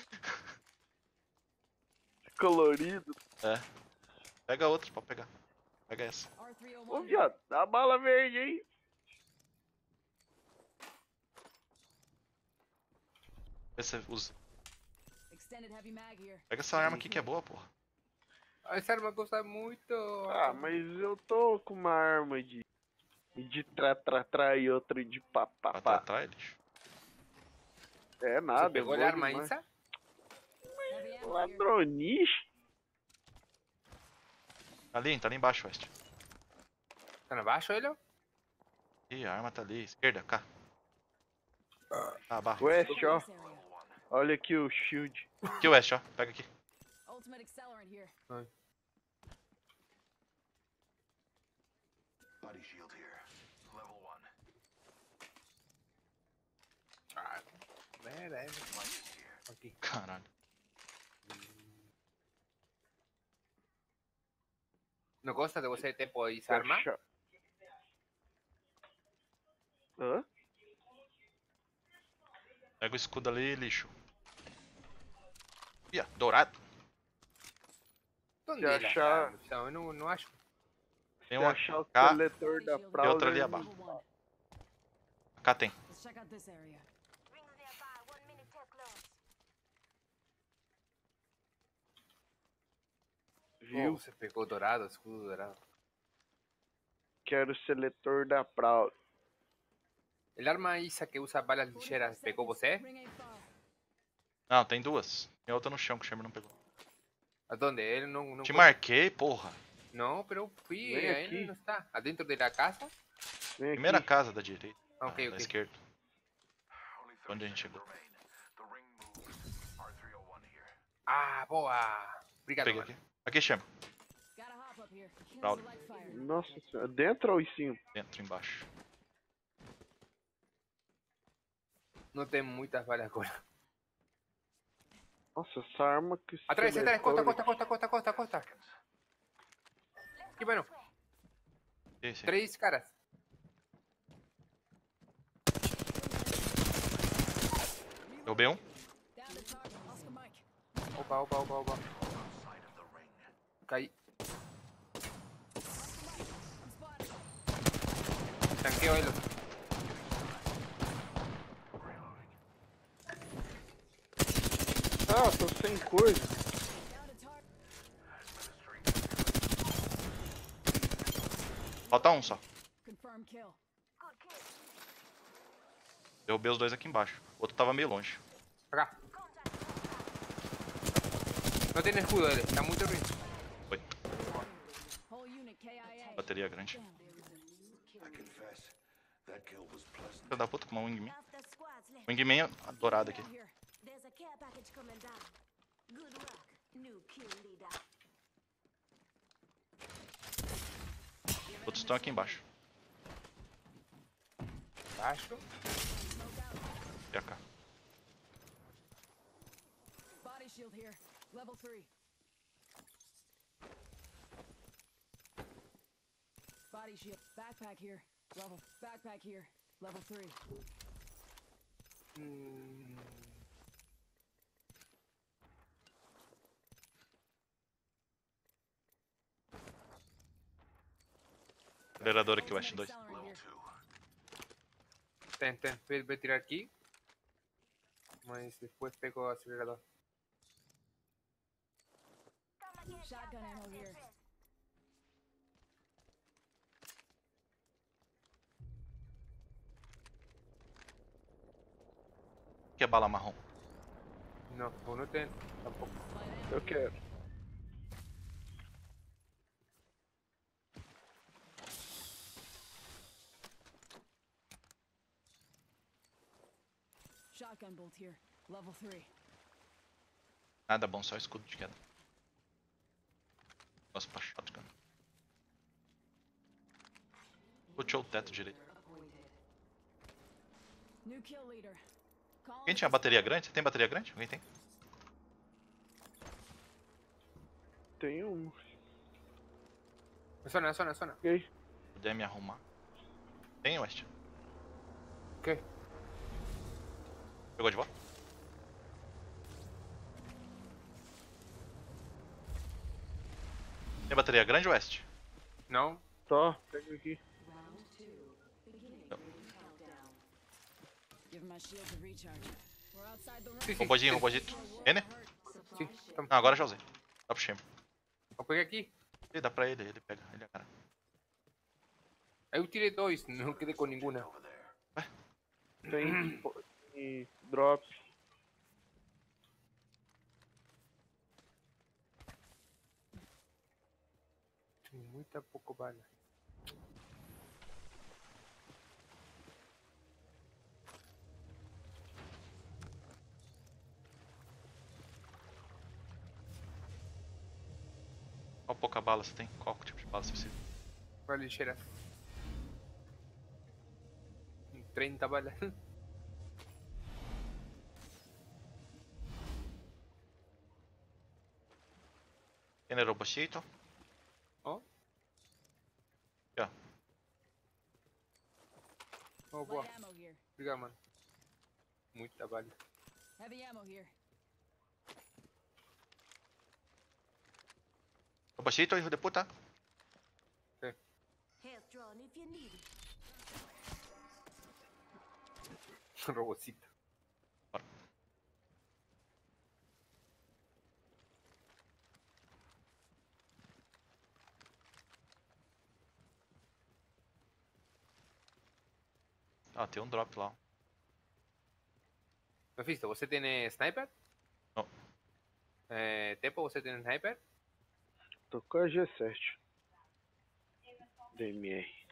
Speaker 4: Colorido.
Speaker 1: É. Pega outra, pode pegar. Pega essa.
Speaker 7: R three oh
Speaker 4: Ô,
Speaker 7: one.
Speaker 4: viado, dá a bala verde aí.
Speaker 1: Essa usa.
Speaker 7: Extended heavy mag here.
Speaker 1: Pega essa arma aqui que é boa, porra.
Speaker 2: Essa arma custa muito.
Speaker 4: Ah, mas eu tô com uma arma de. de tra-tra-tra e outra de
Speaker 1: Pra
Speaker 4: papapá.
Speaker 1: tratar, lixo.
Speaker 4: É
Speaker 2: Você
Speaker 4: nada,
Speaker 2: pegou
Speaker 4: é
Speaker 2: a
Speaker 4: boa
Speaker 2: arma
Speaker 4: demais.
Speaker 2: essa?
Speaker 7: Heavy ammo here.
Speaker 4: Ladronice?
Speaker 1: Tá ali, tá ali embaixo, West.
Speaker 2: Tá abaixo, ele?
Speaker 1: Ih, a arma tá ali. Esquerda, cá. Ah, barra.
Speaker 4: West, ó.
Speaker 7: This area.
Speaker 4: Olha aqui o shield.
Speaker 1: Aqui, West, ó. Pega aqui.
Speaker 7: Ultimate accelerant here.
Speaker 6: Body shield here. Level one.
Speaker 2: Ah, é, é.
Speaker 6: Lights here.
Speaker 2: Aqui.
Speaker 1: Caralho.
Speaker 2: Não gosta de você ter pô essa arma?
Speaker 4: Fecha. Hã?
Speaker 1: Pega o escudo ali, lixo. Ih, ó, dourado.
Speaker 2: Onde
Speaker 4: Se
Speaker 2: ela
Speaker 4: achar-
Speaker 2: tá? Então, eu não, não acho.
Speaker 1: Tem
Speaker 4: Se
Speaker 1: uma
Speaker 4: achar o
Speaker 1: cá.
Speaker 4: seletor da
Speaker 7: Body shield
Speaker 4: fralda.
Speaker 1: outra ali
Speaker 4: ele-
Speaker 1: abaixo.
Speaker 7: Level one.
Speaker 1: Cá tem.
Speaker 7: Let's check out this area.
Speaker 5: Rings nearby. One minute till close.
Speaker 4: Viu?
Speaker 2: Oh, você pegou dourado, escudo dourado.
Speaker 4: Quero o seletor da fralda.
Speaker 2: El arma esa que usa balas ligeras, ¿pegou você?
Speaker 7: Ring ain't far.
Speaker 1: Não, tem duas. Tem outra no chão que o Chamber não pegou.
Speaker 2: ¿A dónde? Él no, no
Speaker 1: Te
Speaker 2: encontró.
Speaker 1: marquei, porra.
Speaker 2: No, pero fui,
Speaker 4: Ven
Speaker 2: ahí
Speaker 4: aquí.
Speaker 2: no está. ¿Adentro de la casa?
Speaker 4: Vem
Speaker 1: Primeira
Speaker 4: aqui.
Speaker 1: casa da direita.
Speaker 2: Ah, ok,
Speaker 1: Ah, da
Speaker 2: ok.
Speaker 1: esquerda.
Speaker 6: Only
Speaker 1: Onde a
Speaker 6: thirty
Speaker 1: gente chegou?
Speaker 6: seconds remain. The ring moves. R three oh one here.
Speaker 2: Ah, boa. Obrigado,
Speaker 1: Peguei
Speaker 2: mano.
Speaker 1: aqui. Aqui, Chamber.
Speaker 7: Gotta hop up here.
Speaker 1: Brownie.
Speaker 7: Select fire.
Speaker 4: Nossa senhora, dentro ou em cima?
Speaker 1: Dentro, embaixo.
Speaker 2: No tengo muchas balas con.
Speaker 4: Nossa, essa arma que se
Speaker 2: Atrás, atrás, costa,
Speaker 4: teletransporta-
Speaker 2: costa, costa, costa, costa, costa. Y bueno,
Speaker 1: Esse.
Speaker 2: tres caras.
Speaker 1: Derrubei um.
Speaker 7: Down to target. Oscar Mike.
Speaker 2: Opa, opa, opa, opa.
Speaker 6: Outside of the ring.
Speaker 2: Caí.
Speaker 7: I'm spotted.
Speaker 2: Tanqueo él.
Speaker 4: Ah, tô sem coisa.
Speaker 7: Down to target.
Speaker 1: Falta um só.
Speaker 7: Confirm kill.
Speaker 5: Good kill.
Speaker 1: Derrubei os dois aqui embaixo. O outro tava meio longe.
Speaker 2: Acá. No tiene escudo él, está muy terrible.
Speaker 1: Foi.
Speaker 7: Whole unit K I A.
Speaker 1: Bateria grande.
Speaker 7: Down.
Speaker 6: I confess, that kill was pleasant.
Speaker 1: Filho da puta com uma wingman.
Speaker 5: Half the squad's left.
Speaker 1: Wingman dourada aqui.
Speaker 7: Down here.
Speaker 5: There's a care package coming down. Good work, new kill leader.
Speaker 1: Outros estão aqui embaixo.
Speaker 2: Baixo.
Speaker 1: P K.
Speaker 7: Body shield here. Level three. Body shield. Backpack here. Level. Backpack here. Level three.
Speaker 2: Mm,
Speaker 1: Acelerador aqui, West dois.
Speaker 7: Accelerant
Speaker 6: Level
Speaker 7: here.
Speaker 6: two.
Speaker 2: ten, ten. Voy, voy a tirar aquí. Mas después pego acelerador.
Speaker 5: Come and get
Speaker 7: Shotgun
Speaker 5: your
Speaker 7: ammo here.
Speaker 5: passes.
Speaker 1: Que é bala marrom.
Speaker 2: No, uno ten, tampoco.
Speaker 7: Light ammo
Speaker 4: Eu
Speaker 7: here.
Speaker 4: quero.
Speaker 7: Shotgun bolt here. Level three.
Speaker 1: Nada bom, só escudo de queda. Nossa, pra shotgun. Puxou o teto direito.
Speaker 7: New kill leader. Call
Speaker 1: Alguém tinha bateria grande? Você tem bateria grande? Alguém tem?
Speaker 4: Tem um.
Speaker 2: Na zona, na zona, na zona.
Speaker 4: Ok.
Speaker 1: Puder me arrumar. Tem, West?
Speaker 2: ¿Qué?
Speaker 1: Pegou de volta? Tem bateria grande, West?
Speaker 2: No.
Speaker 4: Tó, pega aqui.
Speaker 7: Give my shield a recharge. We're outside the ring.
Speaker 2: Sí, sí.
Speaker 1: Robôzinho,
Speaker 2: sí.
Speaker 1: robôzito. N?
Speaker 2: Sí, toma.
Speaker 1: Ah, agora já usei. Dá pro Shame.
Speaker 2: Lo pegué aquí.
Speaker 1: Ih, dá pra ele, ele pega. Ele agarra.
Speaker 2: Ahí eu tiré dos, no quedé con ninguna.
Speaker 6: Over there.
Speaker 4: Tem e drop.
Speaker 2: Tengo muy tan poco bala.
Speaker 1: Qual pouca bala você tem? Qual tipo de bala você precisa?
Speaker 2: Bala ligera. treinta balas.
Speaker 1: Tiene robocito.
Speaker 2: Oh,
Speaker 1: Ya.
Speaker 2: oh, boa.
Speaker 7: Light ammo here.
Speaker 2: Obrigado, mano. Muita bala.
Speaker 7: Heavy ammo here.
Speaker 1: Robocito, hijo de puta.
Speaker 5: Health drawn if you need it.
Speaker 2: Robocito.
Speaker 1: Ah, tem um drop lá.
Speaker 2: Mephisto, ¿você tiene sniper?
Speaker 1: No.
Speaker 2: Eh, Tepo, ¿você tiene sniper?
Speaker 4: Tô com a G sete. D M R.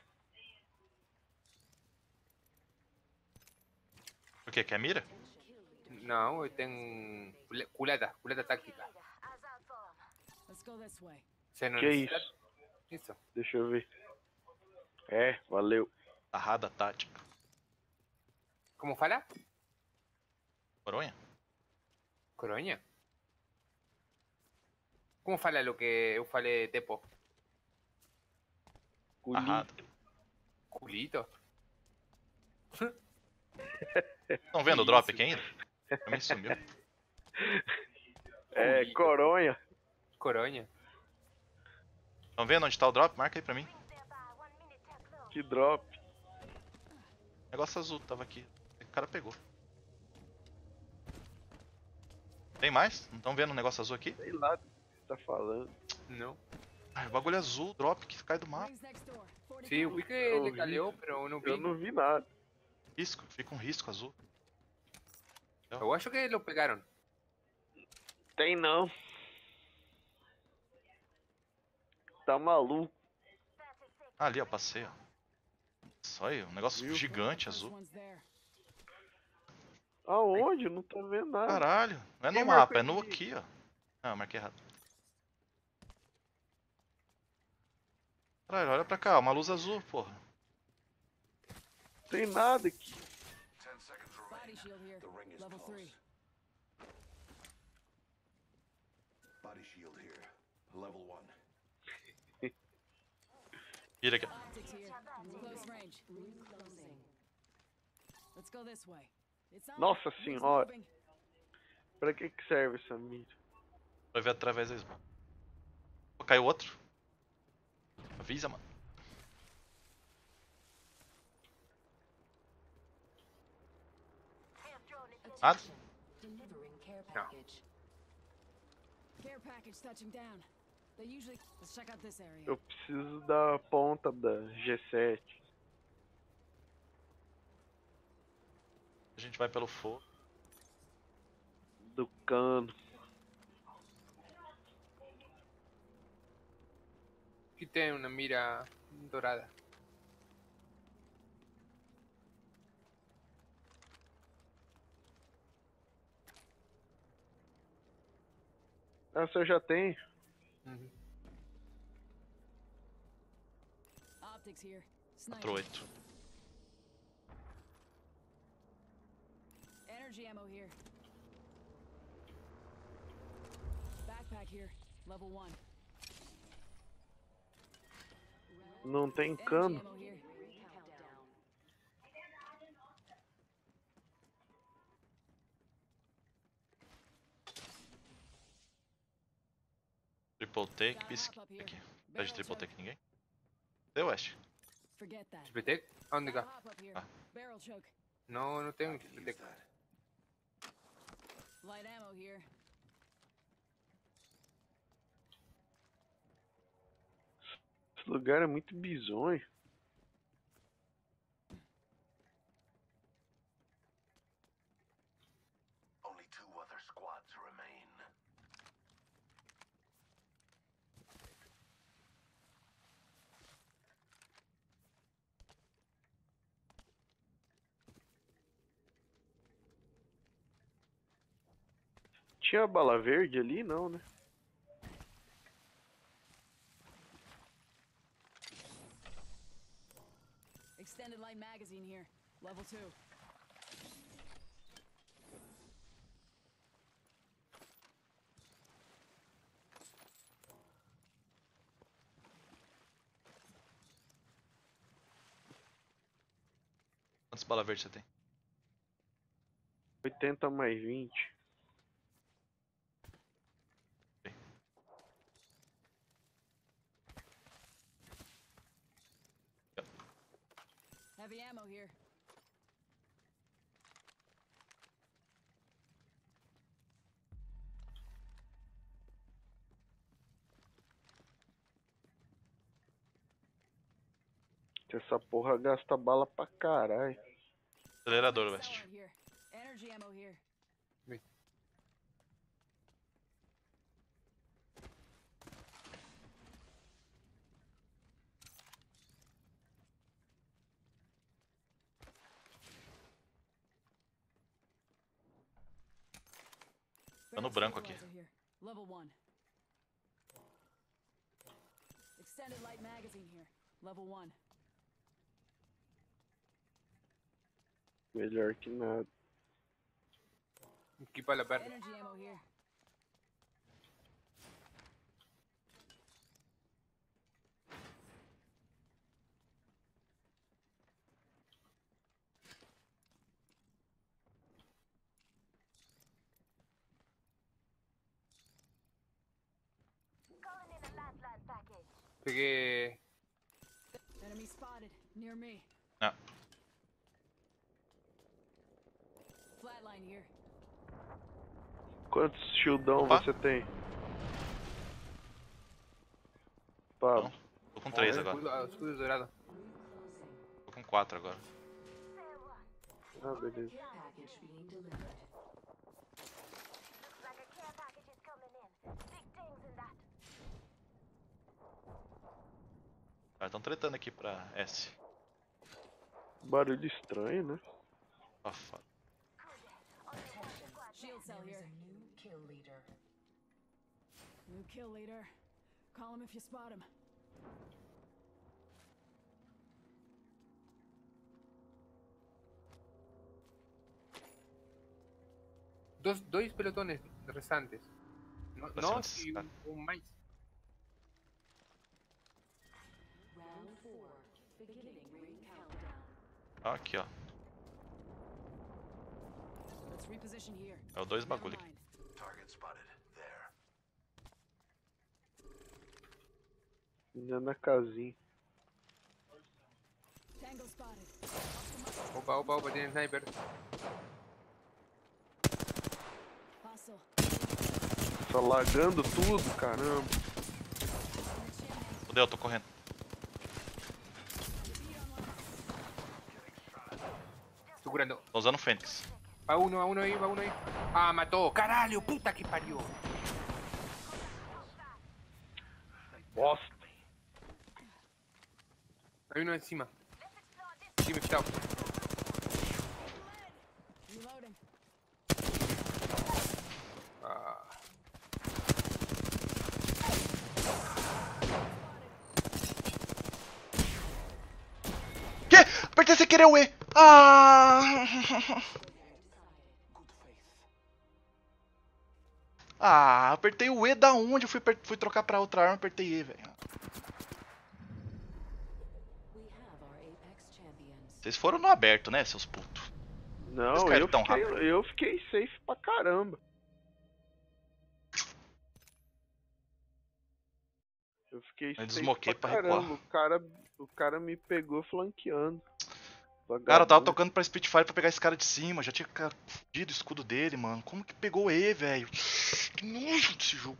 Speaker 1: O que? Quer mira?
Speaker 2: No, yo tengo culeta, culeta táctica.
Speaker 5: As out for 'em.
Speaker 7: Let's go this way.
Speaker 2: Se no
Speaker 4: Que
Speaker 2: necesita-
Speaker 4: isso?
Speaker 2: Isso.
Speaker 4: Deixa eu ver. É, valeu.
Speaker 1: Arrada tática.
Speaker 2: Como fala?
Speaker 1: Coronha?
Speaker 2: Coronha? Como fala lo que eu falei, Tepo?
Speaker 4: Culi.
Speaker 1: Arrada.
Speaker 2: Culito?
Speaker 1: Estão vendo o drop aqui ainda? Pra mim sumiu.
Speaker 4: É,
Speaker 2: Culito.
Speaker 4: coronha.
Speaker 2: Coronha?
Speaker 1: Estão vendo onde tá o drop? Marca aí pra mim.
Speaker 4: Que drop.
Speaker 1: Negócio azul tava aqui. O cara pegou. Tem mais? Não estão vendo o negócio azul aqui?
Speaker 4: Sei lá do que você tá falando.
Speaker 2: Não.
Speaker 1: Ah, o bagulho azul, drop que cai do mapa.
Speaker 7: Rings next door. forty
Speaker 2: Sí,
Speaker 7: count.
Speaker 2: vi que
Speaker 4: Eu
Speaker 2: le
Speaker 4: vi.
Speaker 2: caleó, pero não vi.
Speaker 4: Eu não vi nada.
Speaker 1: Risco, fica um risco azul.
Speaker 2: Eu acho que lo pegaron.
Speaker 4: Tem não. Tá maluco.
Speaker 1: Ah, ali, ó, passei, ó. Só aí, um negócio
Speaker 4: Viu?
Speaker 1: gigante
Speaker 7: First
Speaker 1: azul.
Speaker 7: one's there.
Speaker 4: Aonde? Eu não tô vendo nada.
Speaker 1: Caralho, não é no
Speaker 4: Quem
Speaker 1: mapa,
Speaker 4: marcou
Speaker 1: é no
Speaker 4: aqui?
Speaker 1: aqui, ó. Ah, eu marquei errado. Caralho, olha pra cá, uma luz azul, porra.
Speaker 4: Tem nada aqui.
Speaker 6: Ten seconds
Speaker 7: Body
Speaker 6: remain.
Speaker 7: shield here.
Speaker 6: The ring is
Speaker 7: Level three.
Speaker 6: close. Body shield here. Level one.
Speaker 1: Vira aqui.
Speaker 7: Optics here. Close range.
Speaker 8: Closing.
Speaker 7: Let's go this way. It's on.
Speaker 4: Nossa
Speaker 7: Rings
Speaker 4: senhora.
Speaker 7: moving.
Speaker 4: Pra que que serve essa mira?
Speaker 1: Vai ver através da esmola. Pô, caiu outro. Avisa, mano. Nada?
Speaker 8: Delivering care
Speaker 2: No.
Speaker 8: package.
Speaker 7: Care package touching down. They usually. Let's check out this area.
Speaker 4: Eu preciso da ponta da G sete.
Speaker 1: A gente vai pelo fogo.
Speaker 4: Do cano.
Speaker 2: Aquí tem una mira dorada.
Speaker 4: Essa eu já tenho.
Speaker 2: Ujú.
Speaker 7: Optics here. Sniper.
Speaker 1: quatro oito.
Speaker 7: Energy ammo here. Backpack here. Level one.
Speaker 4: Não tem
Speaker 7: Energy
Speaker 4: cano.
Speaker 7: ammo here.
Speaker 8: Countdown.
Speaker 1: Triple take,
Speaker 7: Got a
Speaker 1: pisca
Speaker 7: hop up here.
Speaker 1: aqui. Pede
Speaker 7: Barrel
Speaker 1: triple
Speaker 7: choke.
Speaker 1: take ninguém? Deu, West?
Speaker 7: Forget that.
Speaker 2: Chipetec? ¿A dónde
Speaker 7: Got a
Speaker 2: acá?
Speaker 7: hop up here.
Speaker 1: Ah.
Speaker 7: Barrel choke.
Speaker 2: No, no tengo
Speaker 6: I can use
Speaker 2: chipetec.
Speaker 6: that.
Speaker 7: Light ammo here.
Speaker 4: Esse lugar é muito bizonho.
Speaker 6: Only two other squads remain.
Speaker 4: Tinha bala verde ali? Não, né?
Speaker 7: Extended light magazine here. Level two.
Speaker 1: Quantas balas verdes você tem?
Speaker 4: oitenta mais vinte.
Speaker 7: Heavy ammo here.
Speaker 4: Essa porra gasta bala pra caralho.
Speaker 1: Acelerador, West.
Speaker 7: Cellar here. Energy ammo here.
Speaker 1: Tá no
Speaker 7: Barrel
Speaker 1: branco aqui.
Speaker 7: stabilizer here. Level one. Extended light magazine here. Level one.
Speaker 4: Melhor que nada.
Speaker 2: Equipa la perna.
Speaker 7: Energy ammo here.
Speaker 2: Pegué.
Speaker 7: Enemy spotted. Near me.
Speaker 1: Ah,
Speaker 7: Flatline here.
Speaker 4: Quantos shieldão
Speaker 1: Opa.
Speaker 4: você tem? Pablo.
Speaker 1: não. Tô com três
Speaker 2: Ah,
Speaker 1: agora.
Speaker 2: escudo, ah, escudo dourado.
Speaker 1: Tô com quatro agora.
Speaker 4: Ah, beleza.
Speaker 8: Care package being delivered.
Speaker 1: Ah, estão tretando aqui pra S.
Speaker 4: Barulho estranho, né?
Speaker 1: Ah, foda.
Speaker 7: Shield cell
Speaker 8: There is
Speaker 7: here.
Speaker 8: a new kill leader.
Speaker 7: New kill leader. Call him if you spot him.
Speaker 2: Dos, dois pelotones restantes. No,
Speaker 1: Pra
Speaker 2: no
Speaker 1: cima
Speaker 2: y
Speaker 1: desses
Speaker 2: un, un mais.
Speaker 8: Round four. Beginning ring countdown.
Speaker 1: Ah, aqui, ó.
Speaker 7: Let's reposition here.
Speaker 1: É o dois
Speaker 7: Never
Speaker 1: bagulho aqui.
Speaker 7: mind.
Speaker 6: Target spotted. There.
Speaker 4: Ainda na casinha.
Speaker 7: Tango spotted.
Speaker 2: Opa, opa, opa, tiene sniper.
Speaker 7: Hostile.
Speaker 4: Tá lagando tudo, caramba.
Speaker 1: Fudeu, eu tô correndo.
Speaker 2: Estoy curando.
Speaker 1: Tô usando o Fênix.
Speaker 2: Va uno, va uno ahí, va uno ahí. Ah, mató. Caralho, puta que parió.
Speaker 4: Bosta.
Speaker 2: Hay uno encima. Sí, me he quitado.
Speaker 7: Reloading.
Speaker 2: Ah.
Speaker 1: Que? Apertei sem querer o E! Ah! Ah, apertei o E da onde? Eu fui, aper- fui trocar pra outra arma, apertei E, velho.
Speaker 8: We have our Apex champions.
Speaker 1: Vocês foram no aberto, né, seus putos?
Speaker 4: Não,
Speaker 1: Esse cara
Speaker 4: eu
Speaker 1: é tão
Speaker 4: fiquei,
Speaker 1: rápido.
Speaker 4: eu fiquei safe pra caramba. Eu fiquei
Speaker 1: Eu
Speaker 4: safe
Speaker 1: desmoquei
Speaker 4: pra
Speaker 1: pra recuar.
Speaker 4: caramba. O cara, o cara me pegou flanqueando.
Speaker 1: Cara, eu tava
Speaker 4: Vagabundo.
Speaker 1: tocando pra Spitfire pra pegar esse cara de cima, já tinha ca- fudido o escudo dele, mano. Como que pegou E, velho? Que nojo desse jogo.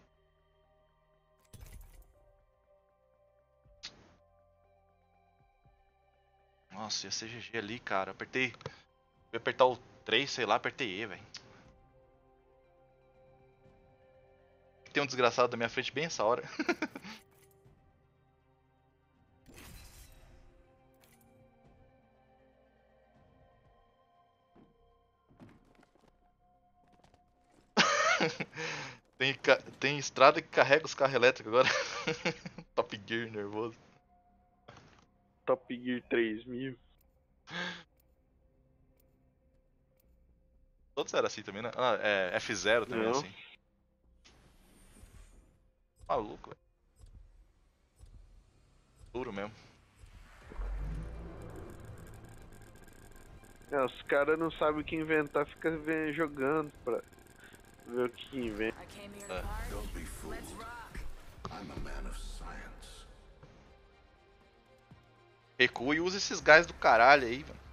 Speaker 1: Nossa, ia ser G G ali, cara. Eu apertei. Eu ia apertar o três, sei lá, apertei E, velho. Tem um desgraçado da minha frente bem essa hora. tem, ca- tem estrada que carrega os carros elétricos agora. Top Gear nervoso.
Speaker 4: Top Gear três mil.
Speaker 1: Todos eram assim também, né? Ah, é F zero também é
Speaker 4: Não.
Speaker 1: assim. Maluco, velho. Duro mesmo.
Speaker 4: É, os caras não sabem o que inventar, fica ve- jogando pra ver o que inventa.
Speaker 7: I came here
Speaker 1: Uh,
Speaker 7: to party.
Speaker 6: Don't be fooled.
Speaker 7: Let's rock.
Speaker 6: I'm a man of science.
Speaker 1: Recua e usa esses gás do caralho aí, mano.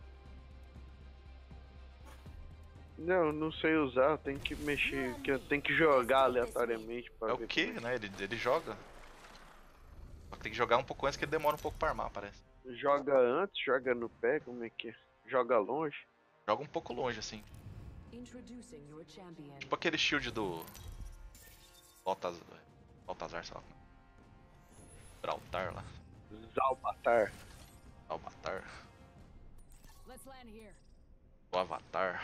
Speaker 4: Não, não sei usar, tem que mexer, que eu tenho que jogar aleatoriamente pra
Speaker 1: É
Speaker 4: ver.
Speaker 1: o que,
Speaker 4: como
Speaker 1: né? Ele, ele joga. Só que tem que jogar um pouco antes que ele demora um pouco pra armar, parece.
Speaker 4: é. Joga antes, joga no pé, como é que é? Joga longe.
Speaker 1: Joga um pouco longe, assim.
Speaker 8: Introducing your champion.
Speaker 1: Tipo aquele shield do. Baltazar. Baltazar, sei lá. Braltar lá.
Speaker 4: Zalbatar.
Speaker 1: Albatar.
Speaker 7: Let's land here.
Speaker 1: O Avatar.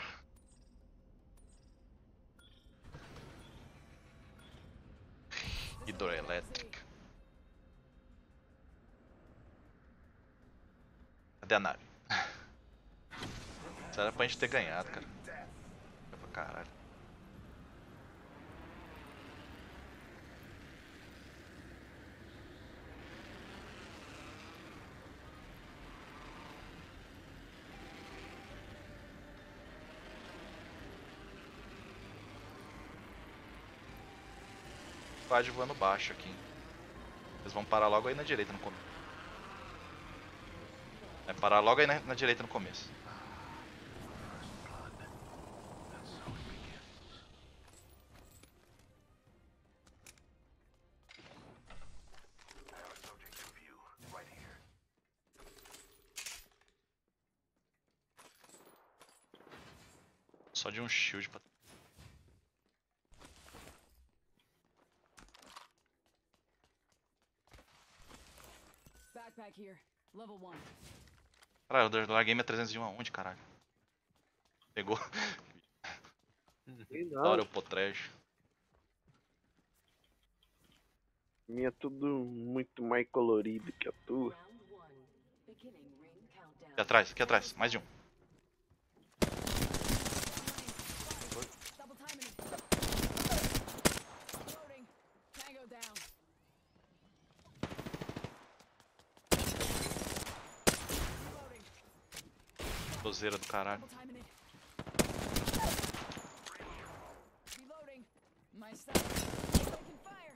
Speaker 1: Hidroelétrica. Cadê a nave? Isso era pra gente ter ganhado, cara. É pra caralho. Squad voando baixo aqui. Eles vão parar logo aí na direita no começo. Vai parar logo aí na, na direita no começo. Só de um shield pra...
Speaker 7: Backpack here. Level one.
Speaker 1: Caralho, eu larguei minha trezentos e um aonde, caralho? Pegou.
Speaker 4: Sei
Speaker 1: Da
Speaker 4: não.
Speaker 1: hora eu pô trash.
Speaker 4: Minha é tudo muito mais colorido que a tua.
Speaker 8: Round one. Beginning ring countdown.
Speaker 1: Aqui atrás, aqui atrás, mais de um.
Speaker 7: Double timing it. Loading. Tango down. Reloading.
Speaker 1: Dozeira do caralho.
Speaker 7: Double timing it. Reloading. My stuff. Taking fire.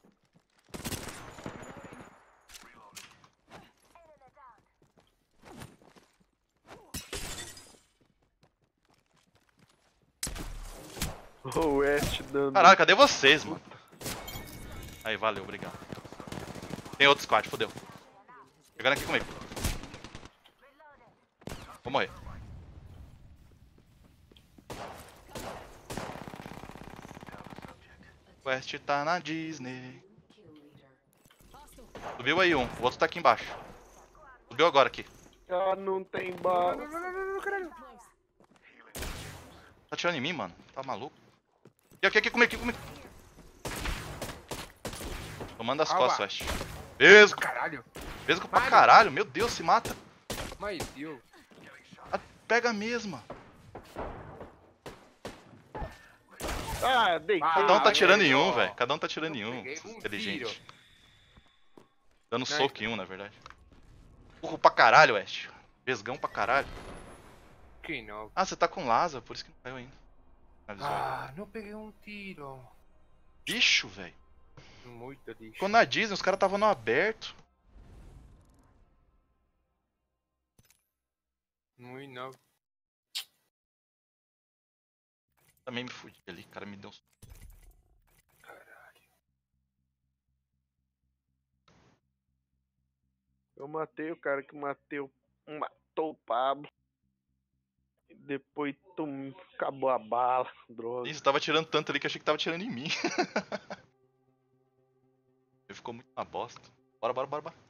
Speaker 7: Reloading.
Speaker 4: O West dando.
Speaker 1: Caralho, cadê vocês, mano? Aí, valeu, obrigado. Tem outro squad, fodeu. Chegando aqui comigo. Vou morrer. West tá na Disney.
Speaker 8: Kill leader.
Speaker 7: Hostile.
Speaker 1: Subiu aí um, o outro tá aqui embaixo. Subiu agora aqui.
Speaker 4: Ah, não tem bala.
Speaker 7: Close.
Speaker 1: Tá atirando em mim, mano? Tá maluco? Aqui, aqui, aqui comigo, aqui comigo. Tomando as
Speaker 2: Aua.
Speaker 1: costas, West. Vesgo!
Speaker 2: Caralho.
Speaker 1: Vesgo pra
Speaker 2: Mano.
Speaker 1: caralho, meu Deus, se mata.
Speaker 2: Meu Deus.
Speaker 1: Ah, pega a mesma.
Speaker 4: Ah, deitei.
Speaker 1: Cada um tá
Speaker 2: Ah,
Speaker 1: atirando em
Speaker 2: velho.
Speaker 1: um, velho. Cada um tá atirando em
Speaker 2: Eu
Speaker 1: um.
Speaker 2: peguei um
Speaker 1: Inteligente.
Speaker 2: tiro.
Speaker 1: Dando
Speaker 2: Nice.
Speaker 1: soco em um, na verdade. Burro pra caralho, West. Vesgão pra caralho.
Speaker 2: Que não.
Speaker 1: Ah, você tá com Lasa, por isso que não caiu ainda. Avisou.
Speaker 2: Ah, não peguei um tiro.
Speaker 1: Bicho, velho.
Speaker 2: Muito lixo.
Speaker 1: Ficou na Disney, os caras estavam no aberto.
Speaker 2: Muito não.
Speaker 1: Também me fudi ali, o cara me deu um...
Speaker 2: Caralho.
Speaker 4: Eu matei o cara que mateu, matou o Pablo. E depois tum, acabou a bala, droga.
Speaker 1: Ih, você tava atirando tanto ali que eu achei que tava atirando em mim. Ele ficou muito na bosta. Bora, bora, bora, bora.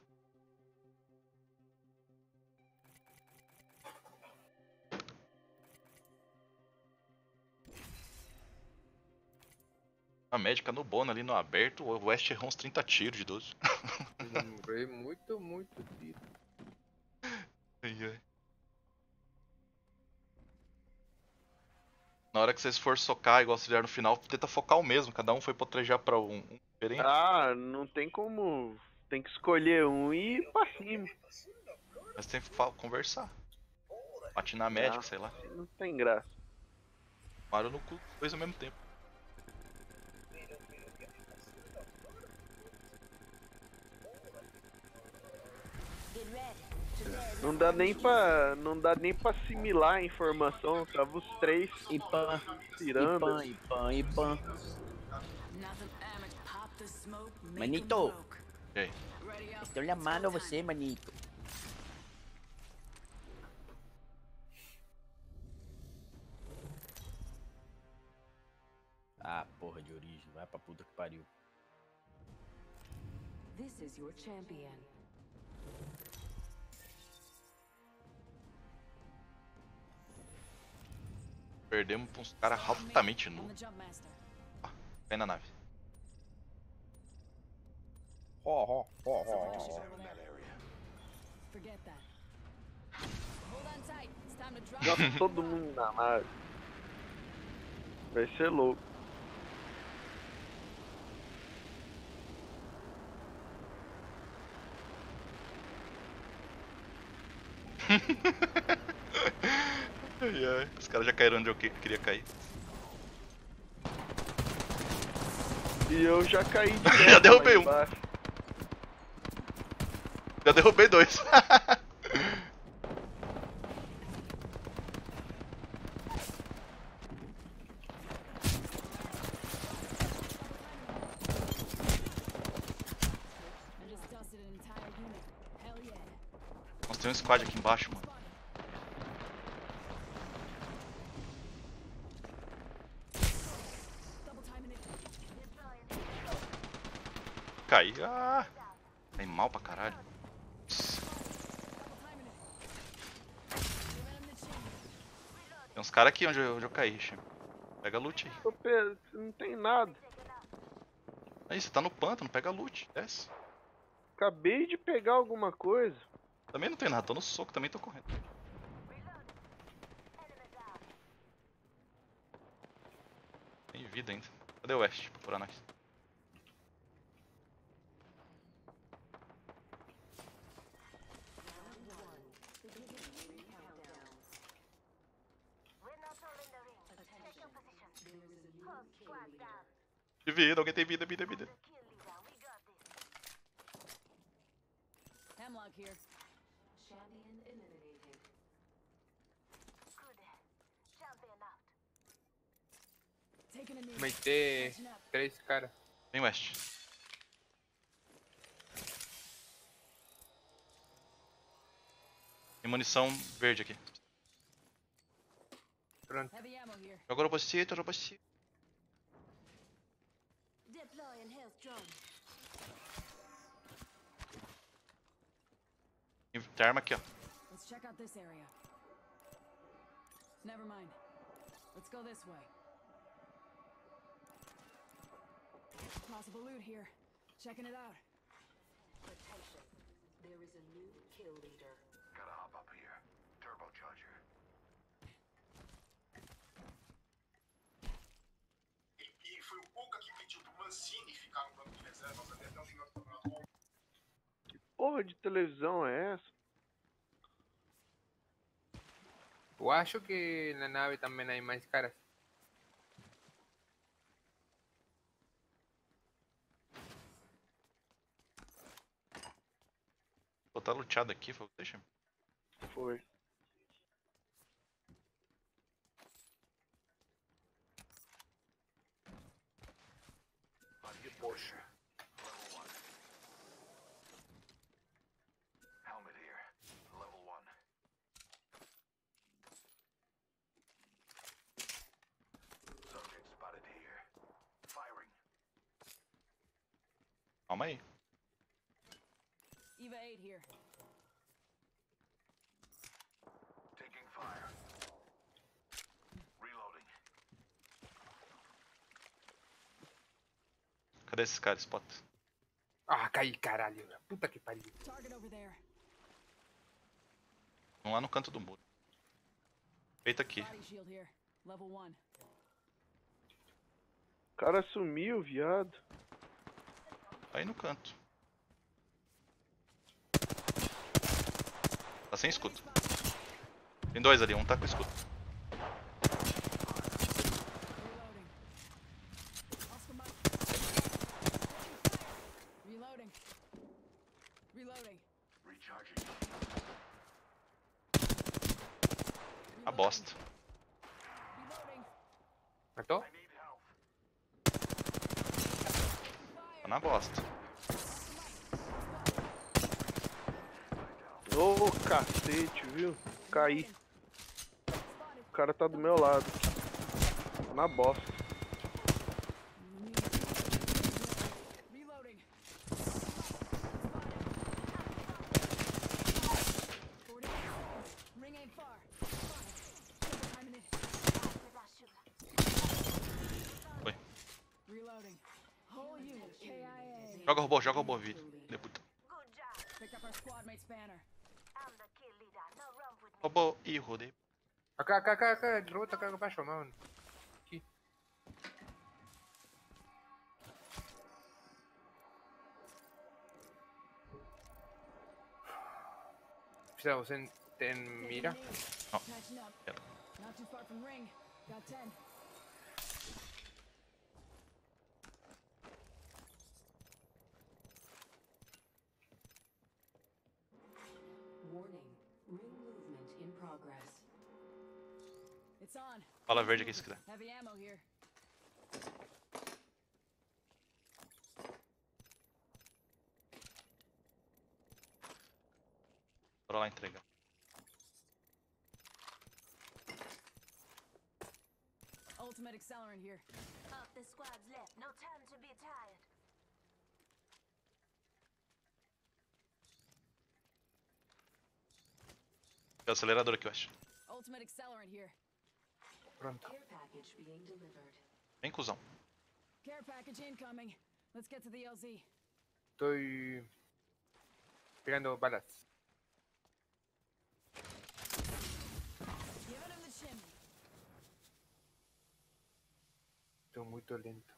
Speaker 1: A médica no bono ali no aberto, o West errou uns trinta tiros de doze.
Speaker 2: Morri muito, muito tiro.
Speaker 1: Ai, ai. Na hora que vocês for socar, igual vocês fizeram no final, tenta focar o mesmo. Cada um foi potrejar pra um, um diferente.
Speaker 4: Ah, não tem como. Tem que escolher um e ir pra cima.
Speaker 1: Mas tem que fa- conversar. Bate na médica,
Speaker 4: Ah.
Speaker 1: sei lá.
Speaker 4: Não tem graça.
Speaker 1: Mario no cu, dois ao mesmo tempo.
Speaker 4: Não dá nem pra. Não dá nem pra assimilar a informação. Tava os três
Speaker 9: Ipan,
Speaker 4: tirando.
Speaker 9: Ipan, Ipan, Ipan.
Speaker 7: Nothing damage. Pop the smoke. Make 'em
Speaker 9: Manito.
Speaker 7: broke.
Speaker 1: E aí?
Speaker 7: Ready up.
Speaker 9: Estou llamando a você, manito. Ah, porra de origem. Vai pra puta que pariu.
Speaker 8: This is your champion.
Speaker 1: Perdemos pra uns caras altamente
Speaker 7: On
Speaker 1: nu.
Speaker 7: the jump master.
Speaker 1: Cai na nave.
Speaker 9: Ó, ó, ó, ó,
Speaker 7: Forget that. tight. It's time to drop.
Speaker 4: Joga todo mundo na nave. Vai ser louco.
Speaker 1: Ai, ai. Os caras já caíram onde eu que- queria cair.
Speaker 4: E eu já caí de
Speaker 1: Já
Speaker 4: novo
Speaker 1: derrubei
Speaker 4: lá
Speaker 1: um.
Speaker 4: embaixo.
Speaker 1: Já derrubei dois.
Speaker 7: I just dusted an entire unit. Hell yeah.
Speaker 1: Nossa, tem um squad aqui embaixo, mano.
Speaker 7: Double timing it.
Speaker 1: Caí. Ah! Caí mal pra caralho. Nossa.
Speaker 7: Double timing it. Giving him the chin.
Speaker 1: Tem uns caras aqui onde eu, onde eu caí, Chim. Pega loot aí.
Speaker 4: Ô, Pedro, não tem nada.
Speaker 1: Aí, você tá no pântano, pega loot. Desce.
Speaker 4: Acabei de pegar alguma coisa.
Speaker 1: Também não tem nada, tô no soco, também tô correndo. Tem vida ainda. Cadê o West? Procurar nós. De vida, alguém tem vida, vida, vida.
Speaker 7: Hemlock here.
Speaker 8: Champion eliminated.
Speaker 7: Taking a knee.
Speaker 2: Vai ter três caras.
Speaker 1: Vem West. Tem munição verde aqui.
Speaker 2: Pronto.
Speaker 7: Heavy ammo here.
Speaker 1: Joga o robocito, robocito.
Speaker 5: Deploying health drone.
Speaker 1: Tem arma aqui, ó.
Speaker 7: Let's check out this area. Never mind. Let's go this way. Possible loot here. Checking it out.
Speaker 8: Attention. There is a new kill leader.
Speaker 6: Gotta hop up here. Turbocharger.
Speaker 10: E foi o Boca que pediu pro Mancini ficar no banco de reservas até o final do campeonato.
Speaker 4: Porra de televisão é essa?
Speaker 2: Eu acho que na nave também hay mais caras.
Speaker 1: Pô, tá luteado aqui, foi. Deixa.
Speaker 4: Foi.
Speaker 6: Porsche. Level one. Helmet here. Level one. Subject spotted here. Firing.
Speaker 1: Calma aí.
Speaker 7: Eva eight here.
Speaker 6: Taking fire. Reloading.
Speaker 1: Cadê esses caras, Spot?
Speaker 2: Ah, caí, caralho. Puta que pariu.
Speaker 7: Target over there.
Speaker 1: Vão lá no canto do muro. Feito aqui.
Speaker 7: Body shield here. Level one.
Speaker 4: O cara sumiu, viado.
Speaker 1: Aí no canto. Tá sem escudo. Tem dois ali, um tá com escudo.
Speaker 7: Reloading. Oscar Mike. Reloading. Reloading.
Speaker 6: Recharging.
Speaker 1: A bosta.
Speaker 7: Reloading.
Speaker 2: Matou?
Speaker 6: I need help.
Speaker 1: Tá na bosta.
Speaker 4: Ô, cacete, viu? Caí. O cara tá do meu lado. Na bosta.
Speaker 7: Reloading. Ring ain't far. Timing it.
Speaker 1: Foi.
Speaker 7: Reloading. Whole unit K I A.
Speaker 1: Joga o robô, joga o robô, Vito. Filho da puta.
Speaker 7: Picked up our squad mate's banner.
Speaker 1: Roubou. Ih, rodei.
Speaker 2: Acá, acá, acá, acá, el robot acá abajo, man. Aquí. Estamos en, en mira.
Speaker 1: No.
Speaker 7: Catching up.
Speaker 1: Yep.
Speaker 7: Not too far from ring. Got ten.
Speaker 8: Warning. Ring movement in progress.
Speaker 7: It's on.
Speaker 1: Fala verde aqui se quiser.
Speaker 7: Heavy ammo here.
Speaker 1: Bora lá entregar.
Speaker 7: Ultimate accelerant here.
Speaker 5: Half the squad's left. No time to be tired.
Speaker 1: Tem o acelerador aqui, eu acho.
Speaker 7: Ultimate accelerant here.
Speaker 2: Pronto.
Speaker 8: Care package being delivered.
Speaker 1: Vem, cuzão.
Speaker 7: Care package incoming. Let's get to the L Z.
Speaker 2: Estoy pegando balas.
Speaker 7: Giving him the chimney.
Speaker 2: Estoy muy lento.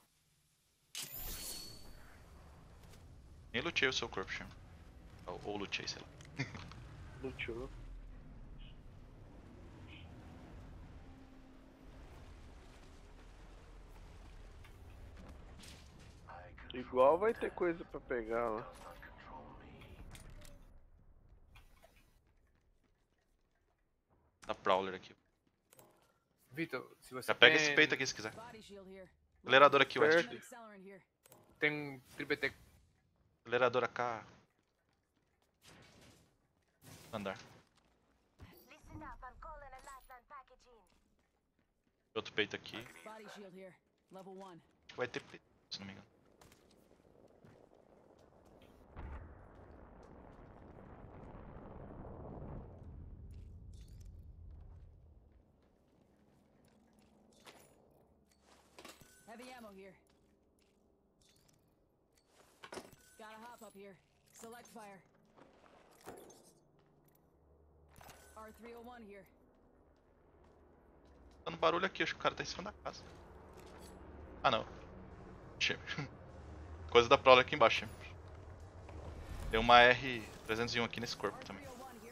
Speaker 1: Nem lutei o seu corpo, Chim. Ou, ou lutei, sei lá.
Speaker 4: Luteou. Igual vai ter coisa pra pegar lá.
Speaker 1: Da Prowler aqui.
Speaker 2: Vitor, se você
Speaker 1: Já pega
Speaker 2: tem...
Speaker 1: esse peito aqui se quiser.
Speaker 7: Body shield here.
Speaker 1: Acelerador aqui, West.
Speaker 2: Perto.
Speaker 7: Ultimate accelerant here.
Speaker 2: Tem triple tech.
Speaker 1: Acelerador A K. Andar.
Speaker 5: Listen up, I'm calling a lifeline package in.
Speaker 1: Outro peito aqui.
Speaker 7: Body shield here. Level one.
Speaker 1: Vai ter peito, se não me engano.
Speaker 7: Heavy ammo here. Got a hop up here. Select fire. R three oh one here.
Speaker 1: Tá dando barulho aqui, acho que o cara tá em cima da casa. Ah não. Chim. Coisa da Prowler aqui embaixo, Chim. Tem uma R trezentos e um aqui nesse corpo
Speaker 7: R
Speaker 1: também.
Speaker 7: three oh one here.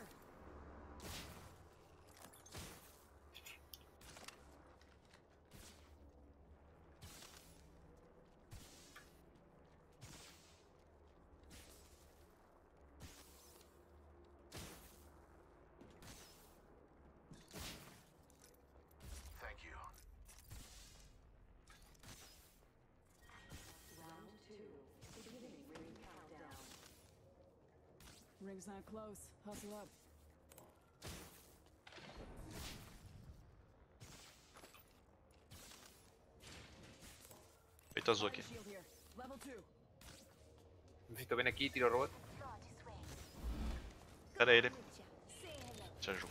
Speaker 6: Thank you.
Speaker 8: Round two. Beginning ring countdown.
Speaker 7: Ring's not close. Hustle up.
Speaker 1: Peito azul aqui.
Speaker 7: Body shield here. Level two.
Speaker 2: Vitor, ven aquí, tiro robot.
Speaker 5: Floor this way.
Speaker 1: Era ele.
Speaker 5: Say hello.
Speaker 1: Te ajuda.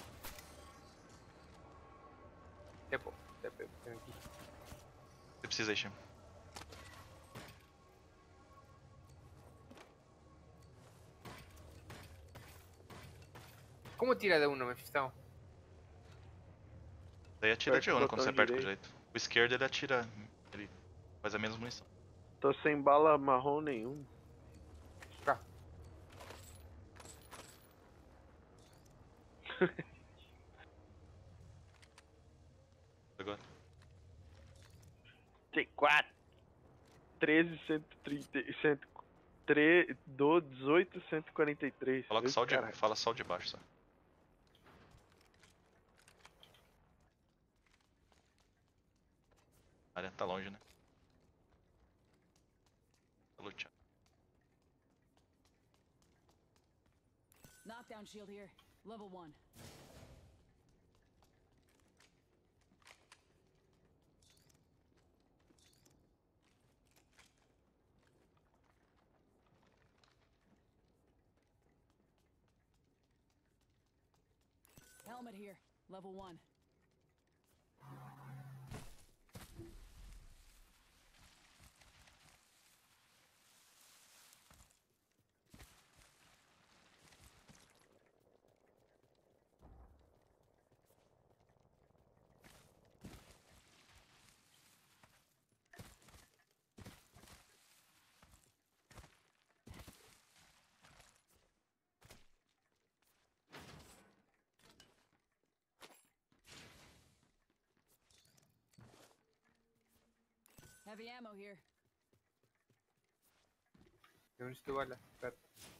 Speaker 2: Tepo, tepo, ven aquí.
Speaker 1: Você precisa aí, Chim.
Speaker 2: ¿Cómo tira de uno, Mephisto?
Speaker 1: Daí atira de
Speaker 4: Aperta o
Speaker 1: onda quando você
Speaker 4: botão
Speaker 1: aperta com
Speaker 4: direito.
Speaker 1: jeito. O esquerdo ele atira. Ele faz a menos munição.
Speaker 4: Tô sem bala marrom nenhum.
Speaker 2: Acá.
Speaker 1: Agora.
Speaker 4: Tem quatro. treze, cento e trinta, cento, tre- do dezoito, cento e quarenta e três.
Speaker 1: Coloca só o de,
Speaker 4: Caralho.
Speaker 1: fala só o de baixo, só. A área tá longe, né? Tá luteando.
Speaker 7: Knockdown shield here. Level one. Helmet here. Level one. Heavy ammo here.
Speaker 2: Eu necesito bala. Espera.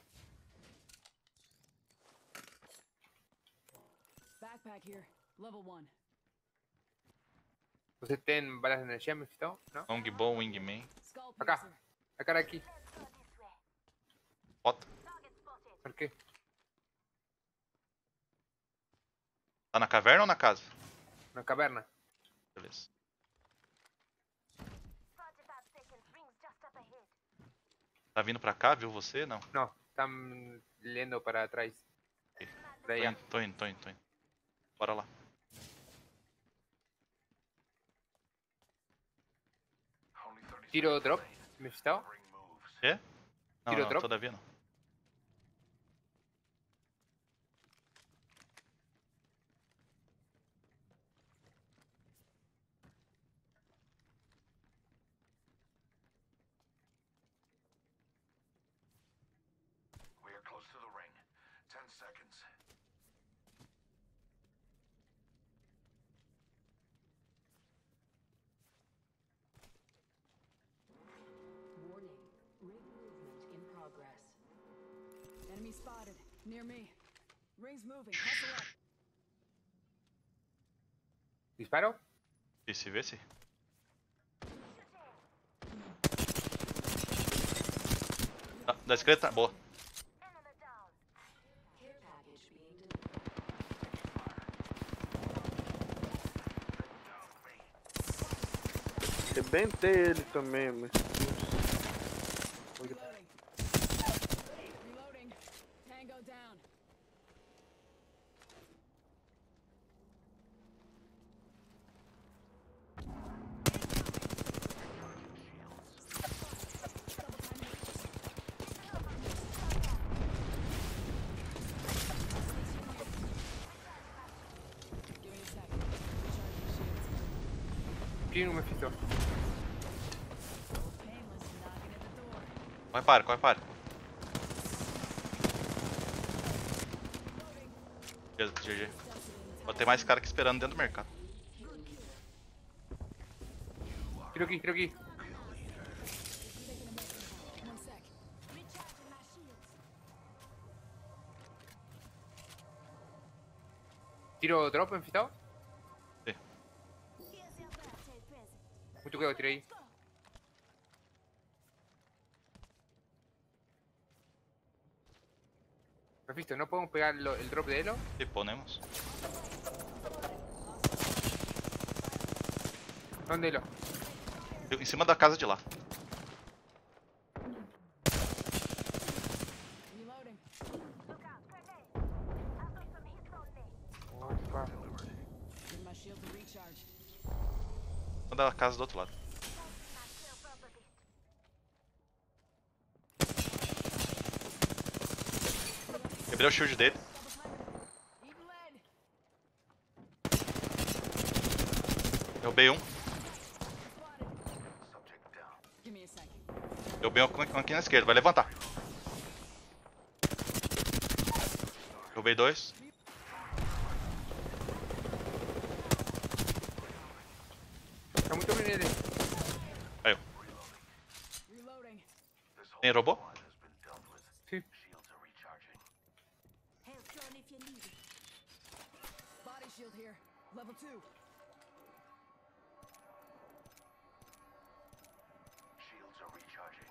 Speaker 7: Backpack here. Level one.
Speaker 2: ¿Você tem balas de energia, Mephisto? Não?
Speaker 1: Longbow, Wingman.
Speaker 7: Skull
Speaker 2: Acá.
Speaker 7: piercer.
Speaker 2: A cara aqui.
Speaker 1: Bota.
Speaker 2: Por quê?
Speaker 1: Tá na caverna ou na casa?
Speaker 2: Na caverna.
Speaker 1: Beleza. Tá vindo pra cá, viu você? Não.
Speaker 2: Não, estão lendo para trás.
Speaker 1: Ok. Tô
Speaker 2: Daí,
Speaker 1: indo, tô indo, tô indo, tô indo. Bora lá.
Speaker 6: Only thirty
Speaker 2: tiro
Speaker 6: seconds
Speaker 2: drop,
Speaker 6: remain.
Speaker 2: Mephisto.
Speaker 6: Ring moves.
Speaker 1: Quê? Não,
Speaker 2: Tiro
Speaker 1: não,
Speaker 2: drop?
Speaker 1: todavia não.
Speaker 6: We are close to the ring. Ten seconds.
Speaker 8: Warning. Ring movement in progress.
Speaker 7: Enemy spotted. Near me. Ring's moving. Hustle up.
Speaker 2: Disparo.
Speaker 1: E se vê se. Ah, da esquerda, boa.
Speaker 8: Care package being delivered.
Speaker 4: Rebentei ele também, mas.
Speaker 7: Reloading. Reloading. Tango down. Give me a second. Recharging shields.
Speaker 2: Tiro, Mephisto.
Speaker 7: Painless knocking at the door.
Speaker 1: Corre para, corre para. G G. Ó, tem mais cara aqui esperando dentro do mercado.
Speaker 2: Tiro aqui, tiro aqui.
Speaker 7: One sec.
Speaker 2: Tiro drop, Mephisto.
Speaker 1: Sim.
Speaker 2: Muito cuidado, tiro aí. Mephisto, ¿no podemos pegar lo- el drop de Elo?
Speaker 1: E ponemos.
Speaker 2: ¿Dónde Elo?
Speaker 1: Em cima da casa de lá.
Speaker 7: Reloading.
Speaker 2: Opa.
Speaker 7: Give my shield to recharge.
Speaker 1: Em cima da casa do outro lado. Quebrei o shield dele.
Speaker 7: Eat lead.
Speaker 1: Derrubei um.
Speaker 7: Spotted.
Speaker 6: Subject down.
Speaker 7: Give me a second.
Speaker 1: Derrubei um aqui aqui na esquerda. Vai levantar. Derrubei dois.
Speaker 2: Está muito bem nele.
Speaker 1: Caiu.
Speaker 7: Reloading.
Speaker 6: This whole
Speaker 1: Tem robô?
Speaker 6: squad has been dealt with.
Speaker 2: Sim.
Speaker 6: Shields are recharging.
Speaker 7: Body shield here. Level two.
Speaker 6: Shields are recharging.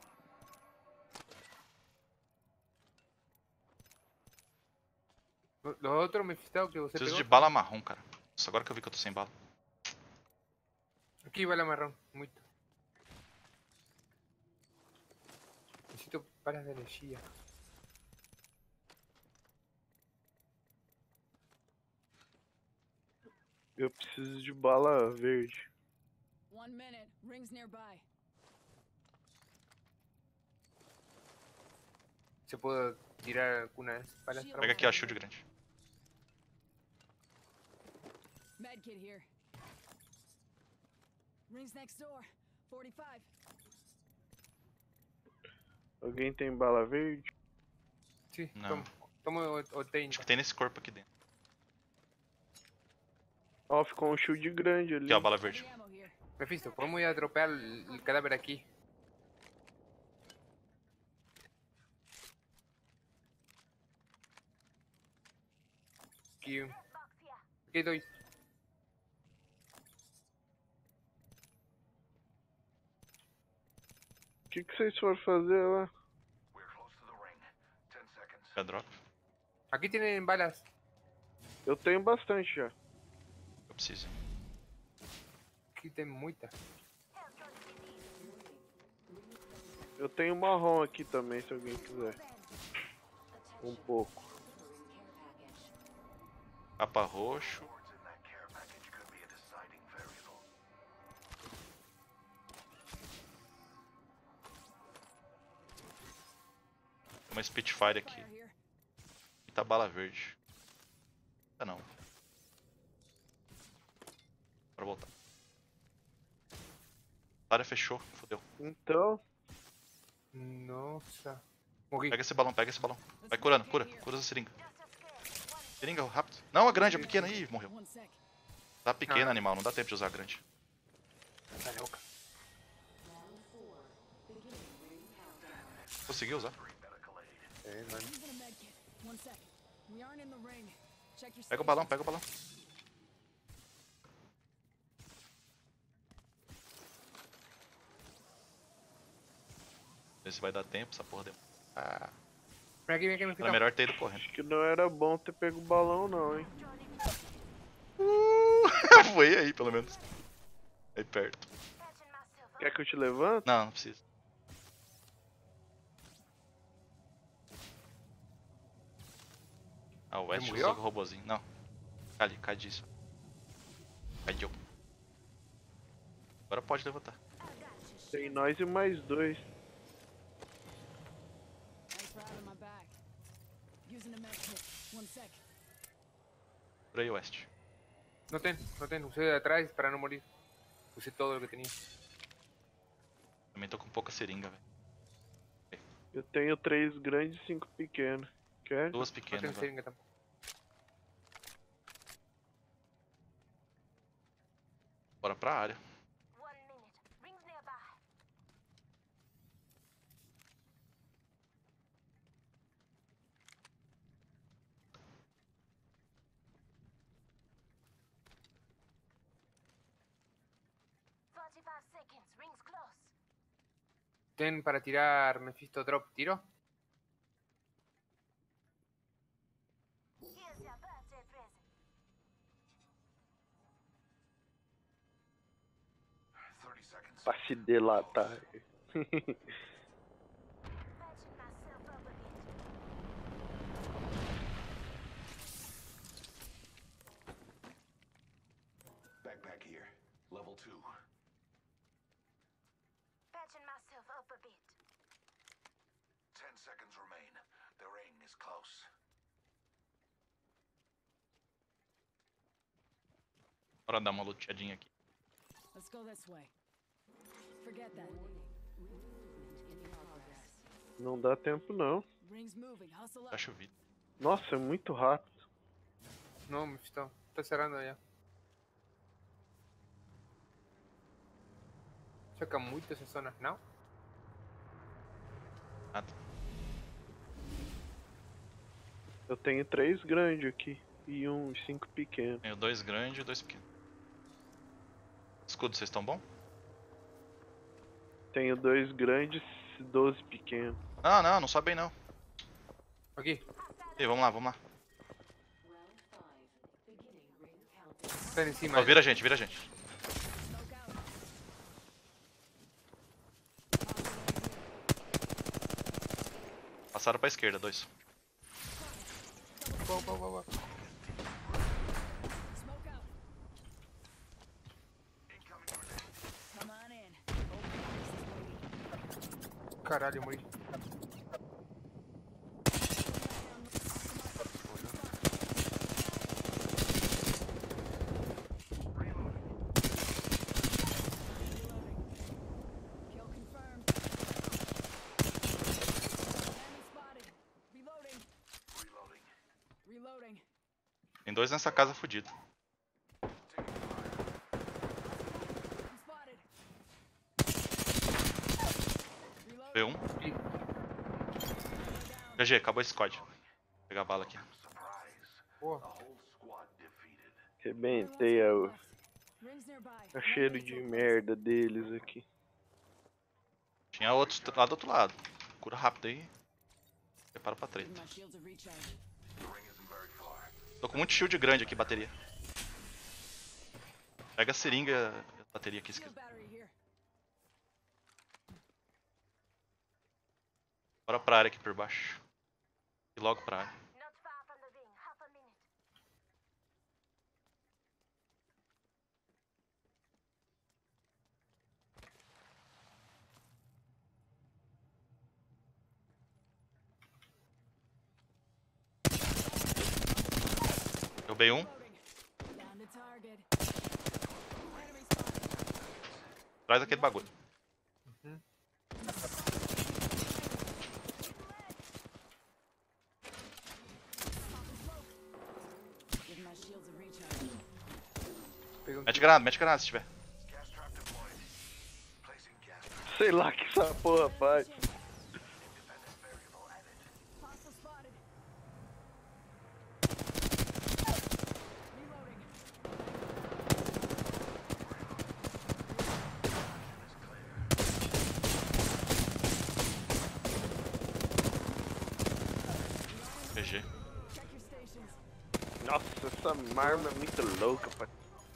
Speaker 2: Lo- Los otros Mephisto que você
Speaker 1: Preciso
Speaker 2: pegou.
Speaker 1: de bala marrom, cara. Nossa, agora que eu vi que eu tô sem bala.
Speaker 2: Aqui bala marrón, muito. Necesito balas de energía.
Speaker 4: Eu preciso de bala verde.
Speaker 7: One minute. Rings nearby.
Speaker 2: ¿Se puedo tirar algunas balas para
Speaker 1: Pega aqui a shield grande.
Speaker 7: Medkit here. Rings next door. forty-five.
Speaker 4: Alguém tem bala verde?
Speaker 2: Sí,
Speaker 1: No.
Speaker 2: toma, toma o, o
Speaker 1: Acho
Speaker 2: treinta.
Speaker 1: que tem nesse corpo aqui dentro.
Speaker 4: Ó, ficou um shield grande ali.
Speaker 1: Aqui, ó, a bala verde.
Speaker 7: Heavy ammo here.
Speaker 2: Mephisto, podemos ir a dropear el, el cadáver aquí. Aqui. Aqui dois.
Speaker 4: O que, que vocês foram fazer lá?
Speaker 6: We're close to the ring. Ten seconds.
Speaker 1: É drop.
Speaker 2: Aqui tem balas.
Speaker 4: Eu tenho bastante já.
Speaker 1: Eu preciso.
Speaker 2: Aqui tem muita.
Speaker 4: Eu tenho marrom aqui também, se alguém quiser. Um pouco.
Speaker 1: Capa roxo.
Speaker 6: Words in that care package could be a deciding variable.
Speaker 1: Tem uma Spitfire aqui. E tá bala verde. Ah não. Bora voltar. A área fechou, fodeu.
Speaker 4: Então,
Speaker 2: Nossa. Morri.
Speaker 1: Pega esse balão, pega esse balão. Vai curando, cura, cura essa seringa. Seringa, rápido. Não, a grande, a pequena. Ih, morreu. Tá pequena,
Speaker 2: Ah.
Speaker 1: animal, não dá tempo de usar a grande.
Speaker 2: Tá louca.
Speaker 1: Conseguiu usar.
Speaker 2: É, mano.
Speaker 1: Pega o balão, pega o balão. Vê se vai dar tempo, essa porra deu. Ah,
Speaker 2: Vem aqui, vem aqui, vem aqui.
Speaker 1: era melhor ter ido correndo.
Speaker 4: acho que não era bom ter pego o balão não, hein.
Speaker 1: Uh, voei aí, pelo menos. Aí perto.
Speaker 4: Quer que eu te levante?
Speaker 1: Não, não precisa. Ah, o West
Speaker 2: morreu?
Speaker 1: usou o robozinho. Não. Cai ali, cai disso. Cai de Agora pode levantar.
Speaker 4: Tem nós e mais dois.
Speaker 1: Por aí, West.
Speaker 2: No ten, no ten. Usé de atrás para no morir. Usé todo lo que tenía.
Speaker 1: Também tô com pouca seringa, velho.
Speaker 4: Eu tenho três grandes e cinco pequenos. Quer?
Speaker 1: Duas
Speaker 2: No
Speaker 1: pequenas,
Speaker 2: tengo
Speaker 1: velho.
Speaker 2: seringa tampoco.
Speaker 1: Bora pra área.
Speaker 5: One minute. Rings nearby. Forty-five seconds. Rings close.
Speaker 2: Ten para tirar Mephisto drop. ¿Tiro?
Speaker 5: Here's your birthday present.
Speaker 6: Thirty seconds.
Speaker 4: Pra se delatar.
Speaker 5: Patching myself up a bit.
Speaker 6: Backpack here. Level two.
Speaker 5: Patching myself up a bit.
Speaker 6: Ten seconds remain. The ring is close.
Speaker 1: Bora dar uma luteadinha aqui.
Speaker 7: Let's go this way. Forget that.
Speaker 4: Não dá tempo não.
Speaker 7: Rings moving. Hustle
Speaker 1: Tá
Speaker 7: up.
Speaker 1: chovido.
Speaker 4: Nossa, é muito rápido.
Speaker 2: No, Mephisto. Está cerrando ya. Choca muito essa zona, não?
Speaker 1: Nada.
Speaker 4: Eu tenho três grandes aqui. E um e cinco pequenos.
Speaker 1: Tenho dois grandes e dois pequenos. Escudo, vocês estão bom?
Speaker 4: Tenho dois grandes e doze pequenos.
Speaker 1: Não, não, não sobe aí não.
Speaker 2: Aqui.
Speaker 1: Ih, vamos lá, vamos lá.
Speaker 2: Está em cima.
Speaker 1: Ó, vira a gente, vira a gente. Passaram pra esquerda, dois.
Speaker 2: Go, go, go, go.
Speaker 7: Smoke out. Come on in. Open
Speaker 2: Caralho, morri.
Speaker 7: Kill confirmed. Enemy spotted. Reloading.
Speaker 6: Reloading.
Speaker 7: Reloading.
Speaker 1: Tem dois nessa casa fudido.
Speaker 7: I'm spotted.
Speaker 1: P G, acabou esse squad. Vou pegar a bala aqui.
Speaker 2: Porra.
Speaker 4: Rebentei a, a cheiro de merda deles aqui.
Speaker 1: Tinha outros lá do outro lado. Cura rápido aí. Prepara pra treta.
Speaker 7: My shields are recharged.
Speaker 1: Tô com muito shield grande aqui, bateria. Pega a seringa e a bateria aqui
Speaker 7: Shield
Speaker 1: esquerda.
Speaker 7: battery here.
Speaker 1: Bora pra área aqui por baixo. E logo pra área.
Speaker 5: Not far from the ring. Half a minute.
Speaker 1: Derrubei um.
Speaker 7: Down to target. Enemy spotted.
Speaker 1: Traz aquele bagulho.
Speaker 7: Give my shields a recharge.
Speaker 2: Pega um
Speaker 1: Mete granada, mete granada se tiver.
Speaker 4: Sei lá que essa porra faz.
Speaker 7: Hostile spotted. Reloading.
Speaker 1: P G.
Speaker 7: Check your stations.
Speaker 4: Nossa, essa arma é muito louca, pai.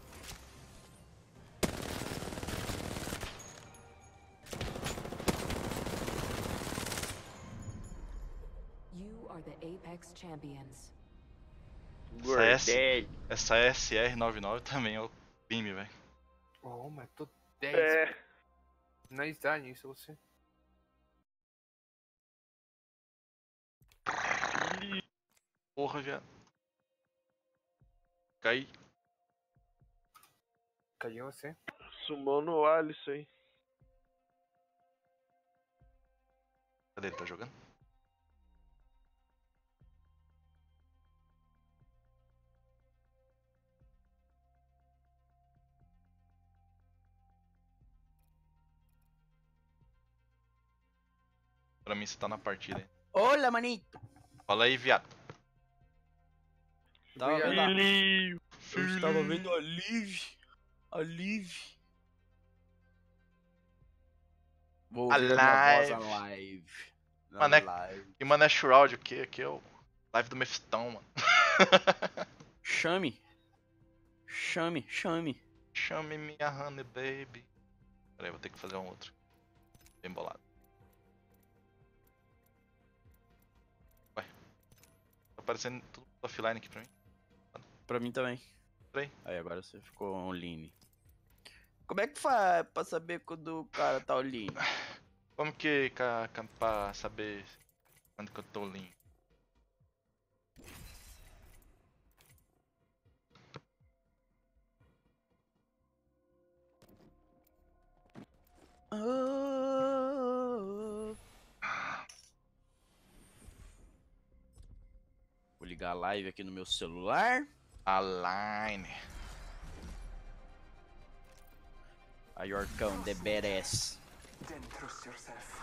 Speaker 8: You are the Apex champions.
Speaker 1: Essa S,
Speaker 4: Gordete.
Speaker 1: essa S R noventa e nove também é o crime, velho.
Speaker 2: Oh, matou dez.
Speaker 4: É.
Speaker 2: Nice dano isso, você.
Speaker 1: Porra, viado. Cai.
Speaker 2: Caiu você.
Speaker 4: Sumou no alho isso aí.
Speaker 1: Cadê ele? Tá jogando? Pra mim você tá na partida aí.
Speaker 9: Olha, manito.
Speaker 1: Fala aí, viado.
Speaker 9: Tava
Speaker 2: Obrigado.
Speaker 9: vendo a...
Speaker 4: Filho.
Speaker 9: Eu estava vendo a Liv. A Liv. Vou
Speaker 1: A
Speaker 9: ouvir a minha voz
Speaker 1: live.
Speaker 9: a live. Na
Speaker 1: Mano, é-
Speaker 9: live.
Speaker 1: E mano, é Shroud o quê? Aqui é o live do Mepistão, mano.
Speaker 9: Chame. Chame, chame.
Speaker 1: Chame minha honey baby. Pera aí, vou ter que fazer um outro. Bem bolado. Ué. Tá aparecendo tudo offline aqui pra mim.
Speaker 9: Pra mim também.
Speaker 1: Peraí.
Speaker 9: Aí agora você ficou online. Como é que faz pra saber quando o cara tá online?
Speaker 1: Como que ca- ca- pra saber quando que eu tô limpo?
Speaker 9: Oh. Vou ligar a live aqui no meu celular.
Speaker 1: Align.
Speaker 9: A Yorkão, the badass.
Speaker 3: Then trust yourself.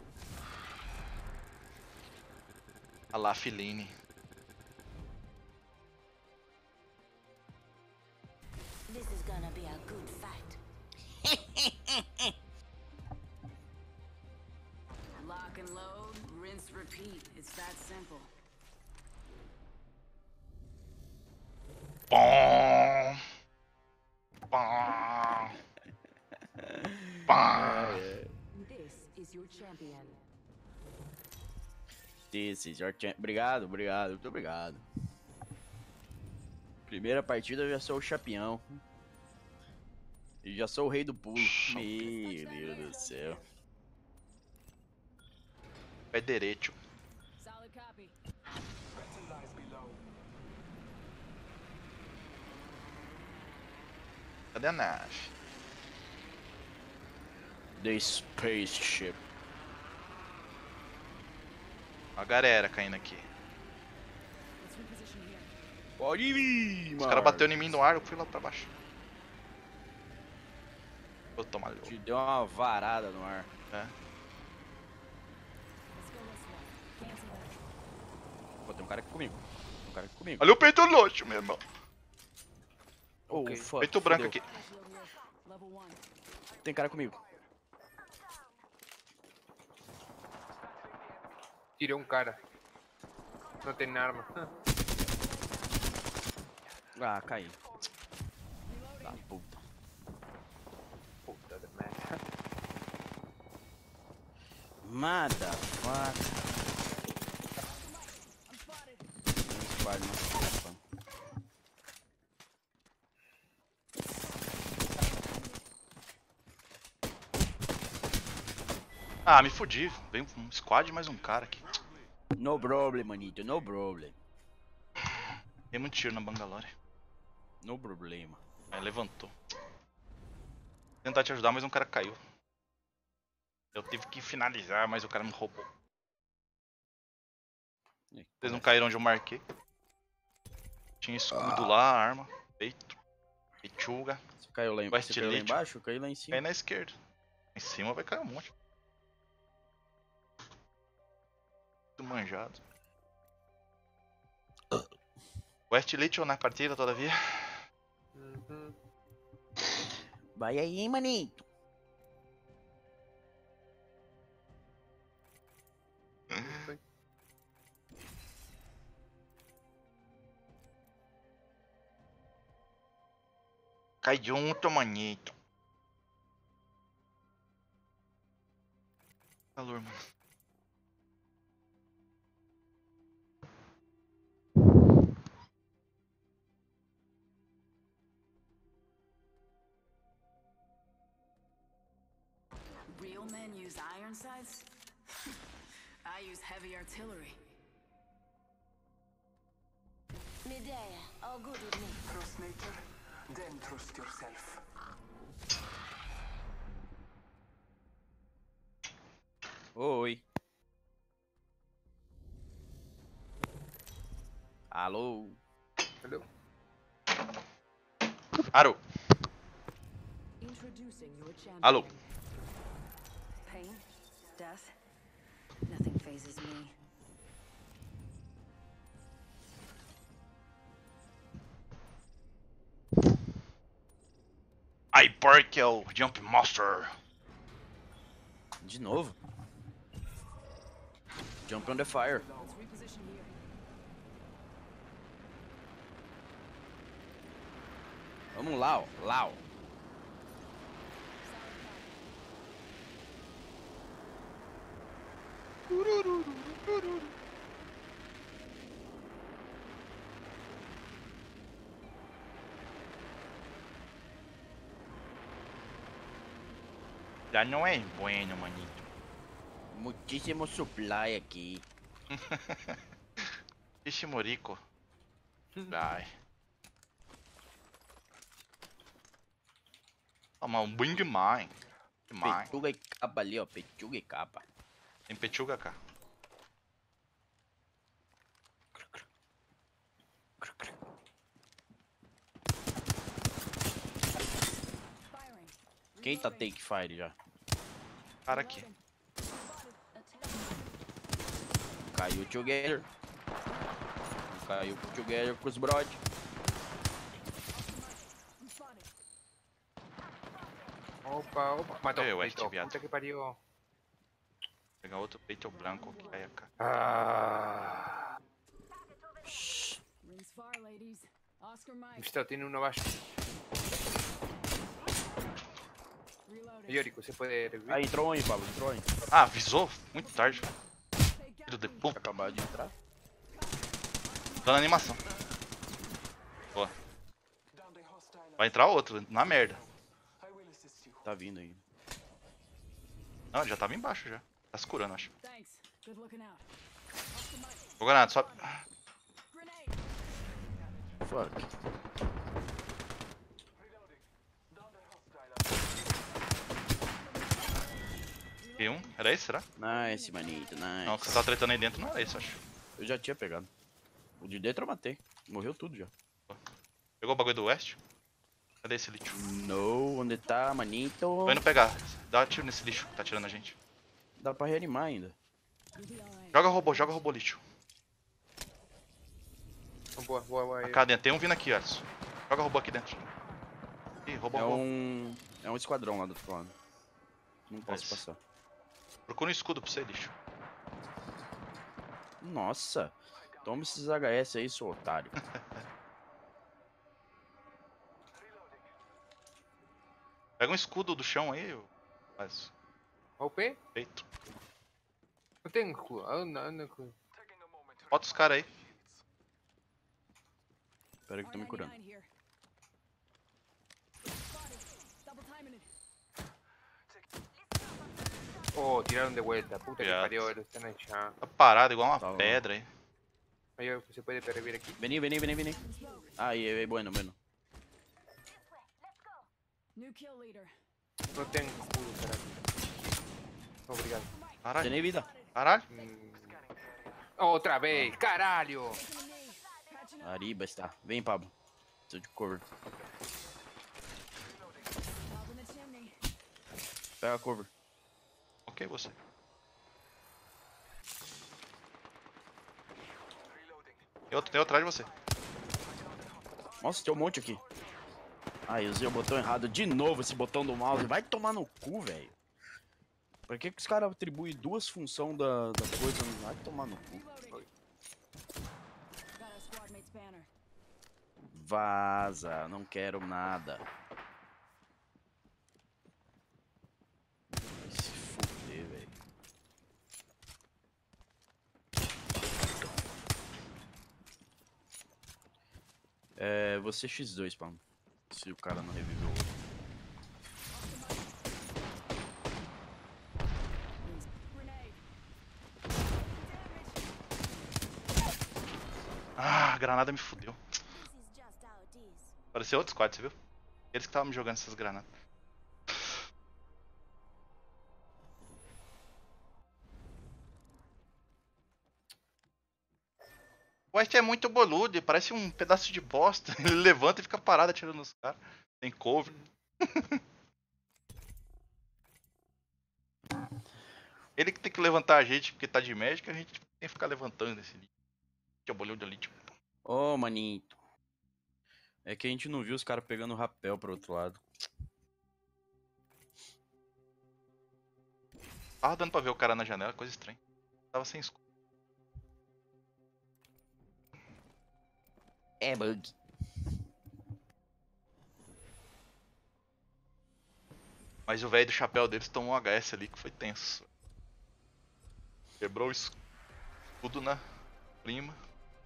Speaker 1: A La Filine.
Speaker 5: This is gonna be a good fight.
Speaker 7: Lock and load, rinse, repeat. It's that simple.
Speaker 1: Bom. Bom. Bom.
Speaker 8: This is your champion.
Speaker 9: This is your champ. Obrigado, obrigado, muito obrigado. Primeira partida eu já sou o champião. E já sou o rei do pulo. Meu Deus do céu.
Speaker 1: É direito.
Speaker 7: Solid copy.
Speaker 3: Battle lies below.
Speaker 1: Cadê a nave?
Speaker 9: The spaceship.
Speaker 1: Ó a galera caindo aqui.
Speaker 7: Let's reposition here.
Speaker 9: Pode vir,
Speaker 1: Os caras bateram em mim no ar, eu fui lá pra baixo. Vou tomar ali.
Speaker 9: Te deu uma varada no ar.
Speaker 1: É.
Speaker 7: Let's go this way. Cancel that.
Speaker 9: um cara aqui comigo. Tem um cara aqui comigo.
Speaker 1: Olha o peito longe, meu irmão.
Speaker 9: Oh,
Speaker 2: Ok.
Speaker 9: fuck.
Speaker 1: Peito branco
Speaker 9: fudeu.
Speaker 1: aqui.
Speaker 7: Level one.
Speaker 9: Tem cara comigo.
Speaker 2: Tiré um cara. Não tem arma.
Speaker 9: Ah, caí. Tá, puta.
Speaker 2: Puta de merda.
Speaker 9: Motherfucker. Um squad, nossa.
Speaker 1: Ah, me fudi. Veio um squad e mais um cara aqui.
Speaker 9: No problem, manito, no problem.
Speaker 1: Dei muito tiro na Bangalore.
Speaker 9: No problema.
Speaker 1: Aí levantou. Tentar te ajudar, mas um cara caiu. Eu tive que finalizar, mas o cara me roubou. Vocês não caíram onde eu marquei. Tinha escudo lá, arma, peito, pechuga.
Speaker 9: Você caiu lá, em...
Speaker 1: West
Speaker 9: Você caiu lá
Speaker 1: Elite.
Speaker 9: embaixo? Eu caí lá em cima.
Speaker 1: Cai na esquerda. Em cima vai cair um monte. Tudo manjado. West Elite ou na partida todavia?
Speaker 2: Uhum.
Speaker 9: Vai aí, hein, manito.
Speaker 1: Cai junto, manito. Calor, mano.
Speaker 7: Real men use iron sights? I use heavy artillery.
Speaker 5: Medea, all good with me.
Speaker 3: Trust nature, then trust yourself.
Speaker 9: Oi. Alô.
Speaker 2: Alô?
Speaker 1: Aro.
Speaker 8: Introducing your champion.
Speaker 1: Alô.
Speaker 7: Pain, death, nothing phases me.
Speaker 1: I Bark é o Jump Master.
Speaker 9: De novo? Jump on the fire.
Speaker 8: Let's reposition here.
Speaker 9: Vamos lá, ó. Lá, ó.
Speaker 1: Já não é bueno, manito.
Speaker 9: Muitíssimo supply aqui.
Speaker 1: Ixi, Morico. Vai. Toma um Bing Mine. Mine.
Speaker 9: Pechuga e capa ali, ó. Pechuga e capa.
Speaker 1: Tem pechuga cá.
Speaker 7: Firing.
Speaker 9: Quem tá take fire já?
Speaker 1: Cara aqui.
Speaker 9: Caiu o together. Caiu o together com os brod.
Speaker 2: Opa, opa. Matou.
Speaker 1: Eu, West,
Speaker 2: Peito.
Speaker 1: viado.
Speaker 2: Puta que pariu.
Speaker 1: Vou pegar outro peito branco que cai cá.
Speaker 2: Ah.
Speaker 7: Rings far, ladies. Oscar Mike.
Speaker 2: Está, tiene uno abaixo.
Speaker 7: Reloading.
Speaker 2: Yorico, você pode revivir?
Speaker 9: Aí, entrou um aí, Pablo. Entrou aí.
Speaker 1: Ah, avisou? Muito tarde. Filho de puta.
Speaker 9: Acabaram de entrar.
Speaker 1: Tô na animação. Boa.
Speaker 3: Down the hostile.
Speaker 1: Vai entrar outro, na merda.
Speaker 3: I will assist you.
Speaker 9: Tá vindo aí.
Speaker 1: Não, já tava embaixo já. Tá se curando, acho.
Speaker 7: Thanks. Good looking out.
Speaker 1: Ô, Granado, sobe.
Speaker 7: Grenade.
Speaker 9: Fuck.
Speaker 3: Reloading. Down the hostile.
Speaker 1: E um? Era esse, será?
Speaker 9: Nice, manito. Nice.
Speaker 1: Não, o que você tá tretando aí dentro não era esse, acho.
Speaker 9: Eu já tinha pegado. O de dentro eu matei. Morreu tudo já.
Speaker 1: Pegou o bagulho do West? Cadê esse lixo?
Speaker 9: No, onde tá, manito?
Speaker 1: Tô indo pegar. Dá um tiro nesse lixo que tá tirando a gente.
Speaker 9: Dá pra reanimar ainda.
Speaker 7: You'll be alright.
Speaker 1: Joga robô, joga robô lixo.
Speaker 2: Boa, boa, boa.
Speaker 1: Cá dentro, tem um vindo aqui, Alisson. Joga robô aqui dentro. Ih, roubou
Speaker 9: É
Speaker 1: um robô.
Speaker 9: um. É um esquadrão lá do outro lado. Não posso
Speaker 1: Mas-
Speaker 9: passar.
Speaker 1: Procura um escudo pra você, lixo.
Speaker 9: Nossa! Toma esses H S aí, seu otário.
Speaker 1: Pega um escudo do chão aí, ô. Faz
Speaker 2: O P?
Speaker 1: feito.
Speaker 2: Não tem escudo. Anda, anda.
Speaker 1: Bota os caras aí.
Speaker 9: Espera que eu tô me curando.
Speaker 2: Oh, tiraron de vuelta. Puta que
Speaker 1: Cuidado.
Speaker 2: parió, lo están allá.
Speaker 1: Tá parado igual uma
Speaker 9: Tá bom.
Speaker 1: pedra aí.
Speaker 2: Ahí se puede revivir aquí.
Speaker 9: Vení, vení, vení, vení. Aí, aí, bueno, bueno.
Speaker 7: New kill leader.
Speaker 2: No tengo escudo, carajo. Obrigado.
Speaker 1: Caralho,
Speaker 9: Tem vida.
Speaker 1: caralho.
Speaker 2: Mm. Otra vez, caralho.
Speaker 9: Arriba está. Vem, Pablo. Preciso de cover.
Speaker 7: Valve in the chimney.
Speaker 9: Pega a cover.
Speaker 1: Ok, você. Tem outro, tem outro atrás de você.
Speaker 9: Nossa, tem um monte aqui. Ah, eu usei o botão errado de novo, esse botão do mouse. Vai tomar no cu, velho. Por que, que os caras atribuem duas funções da, da coisa? Vai tomar no cu.
Speaker 7: Got a squad mate's banner.
Speaker 9: Vaza, não quero nada. Vai se fuder, velho. É, você X dois, Pam. Se o cara não reviveu.
Speaker 1: Ah, a granada me fudeu.
Speaker 5: This is just how it is.
Speaker 1: Pareceu outro squad, você viu? Eles que estavam me jogando essas granadas. O West é muito boludo, ele parece um pedaço de bosta. Ele levanta e fica parado atirando nos caras. Tem cover. Ele que tem que levantar a gente porque tá de médica, a gente tem que ficar levantando esse lixo. Que é o boludo ali, tipo.
Speaker 9: Ô, manito. É que a gente não viu os caras pegando o rapel pro outro lado.
Speaker 1: Tava dando pra ver o cara na janela, coisa estranha. Tava sem escudo.
Speaker 9: É bug.
Speaker 1: Mas o velho do chapéu deles tomou um H S ali que foi tenso. Quebrou o escudo na prima.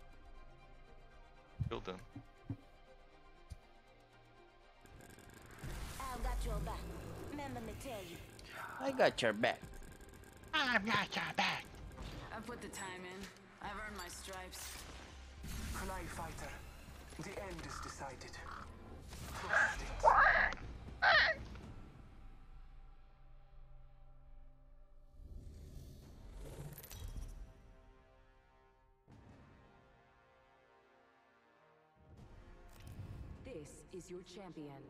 Speaker 1: Deu dano.
Speaker 5: I've got your back. Remember me tell you.
Speaker 9: I got your back.
Speaker 1: I'm not your back.
Speaker 7: I've put the time in. I've earned my stripes.
Speaker 3: Kunai fighter, the end is decided.
Speaker 8: This is your champion.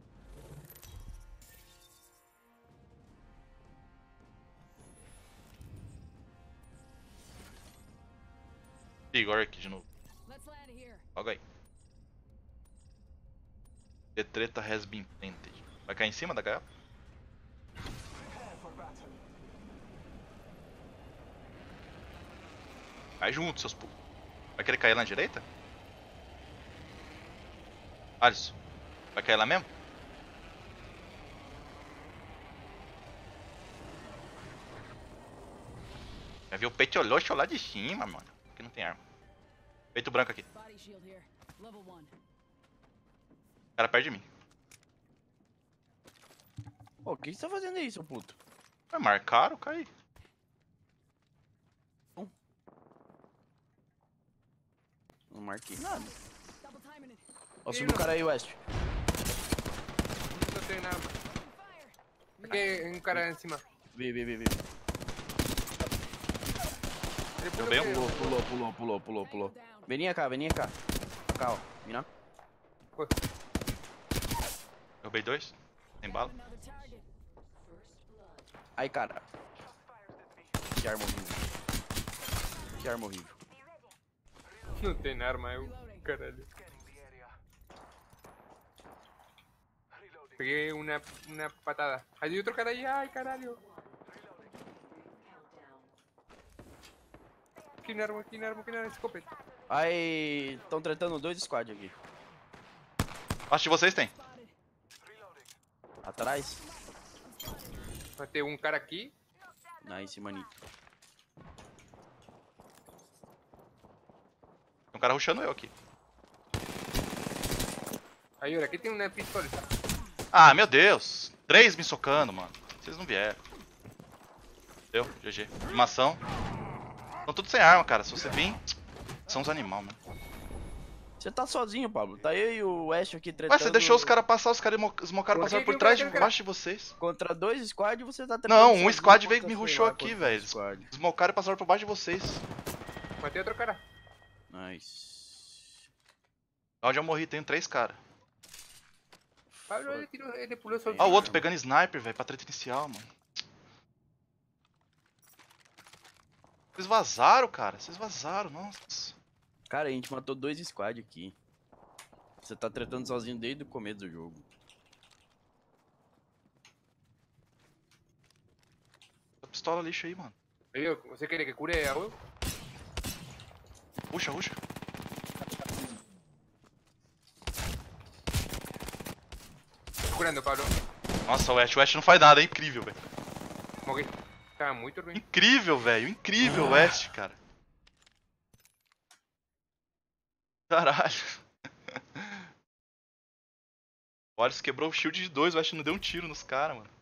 Speaker 1: Igor aqui de novo.
Speaker 7: Let's land here.
Speaker 1: Logo aí. The treta has been planted. Vai cair em cima da gaiola?
Speaker 3: Prepare for battle.
Speaker 1: Cai junto, seus putos. Vai querer cair lá na direita? Alisson, vai cair lá mesmo? Vai ver o peito oloxo lá de cima, mano. Aqui não tem arma. Peito branco aqui.
Speaker 7: Body shield here. Level one.
Speaker 1: O cara perto de mim.
Speaker 9: Ô, o que você tá fazendo aí, seu puto?
Speaker 1: Vai marcar, cai.
Speaker 9: Não marquei nada.
Speaker 7: Double timing it.
Speaker 9: Ó, subiu o cara aí, West.
Speaker 2: No tengo nada más. Aquí hay un cara encima.
Speaker 9: Vi, vi, vi, vi.
Speaker 2: El
Speaker 1: Deu
Speaker 2: puro
Speaker 1: bem?
Speaker 2: que-
Speaker 9: Pulou, pulou, pulou, pulou, pulou, pulou. Venia cá, venia cá. Pra cá, ó. Vira.
Speaker 2: Foi.
Speaker 1: Derrubei dois. Tem bala.
Speaker 7: Another target.
Speaker 9: Ai, cara. Que arma horrível. Que arma horrível.
Speaker 2: No tengo arma, eu.
Speaker 7: Reloading.
Speaker 2: Caralho. Pegué una, una patada. Hay otro cara ahí, ay, caralho. Que arma, que arma, que arma, escopeta.
Speaker 9: Aí, estão tretando dois squad aqui.
Speaker 1: Acho que vocês têm.
Speaker 9: Atrás.
Speaker 2: Matei um cara aqui.
Speaker 9: Nice, manito.
Speaker 1: Tem um cara rushando eu aqui.
Speaker 2: Aí, olha, aqui tem uma pistola.
Speaker 1: Ah, meu Deus. Três me socando, mano. Vocês não vieram. Deu, G G. Animação. Estão tudo sem arma, cara. Se você vir, são uns animal, mano.
Speaker 9: Você tá sozinho, Pablo. Tá eu e o Ash aqui tretando.
Speaker 1: Ué, você deixou os caras passar, os caras smocaram
Speaker 2: Por
Speaker 1: passaram
Speaker 2: que
Speaker 1: por
Speaker 2: que
Speaker 1: trás,
Speaker 2: eu quero-
Speaker 1: debaixo de vocês.
Speaker 9: Contra dois squad e você tá tretando
Speaker 1: Não, um
Speaker 9: sozinho
Speaker 1: squad veio e
Speaker 9: contra,
Speaker 1: me
Speaker 9: sei
Speaker 1: rushou
Speaker 9: lá,
Speaker 1: aqui,
Speaker 9: quantos
Speaker 1: velho.
Speaker 9: squad.
Speaker 1: Smocaram e passaram por baixo de vocês.
Speaker 2: Matei outro cara.
Speaker 9: Nice.
Speaker 1: Onde eu morri, tem três caras.
Speaker 2: Pablo, ele, tirou, ele pulou sozinho.
Speaker 1: Ó, o outro pegando sniper, velho, pra treta inicial, mano. Vocês vazaram, cara. Vocês vazaram, nossa.
Speaker 9: Cara, a gente matou dois squad aqui. Você tá tretando sozinho desde o começo do jogo.
Speaker 1: Essa pistola lixo aí, mano.
Speaker 2: Amigo, ¿você quiere que cure a vos?
Speaker 1: Puxa, puxa.
Speaker 2: Estoy curando, Pablo.
Speaker 1: Nossa, o Ash, o Ash não faz nada, é incrível, velho.
Speaker 2: Como que estaba muy turbio.
Speaker 1: Incrível, velho, incrível o Ash, cara. Caralho. O Horus quebrou o shield de dois, o Ash não deu um tiro nos caras, mano.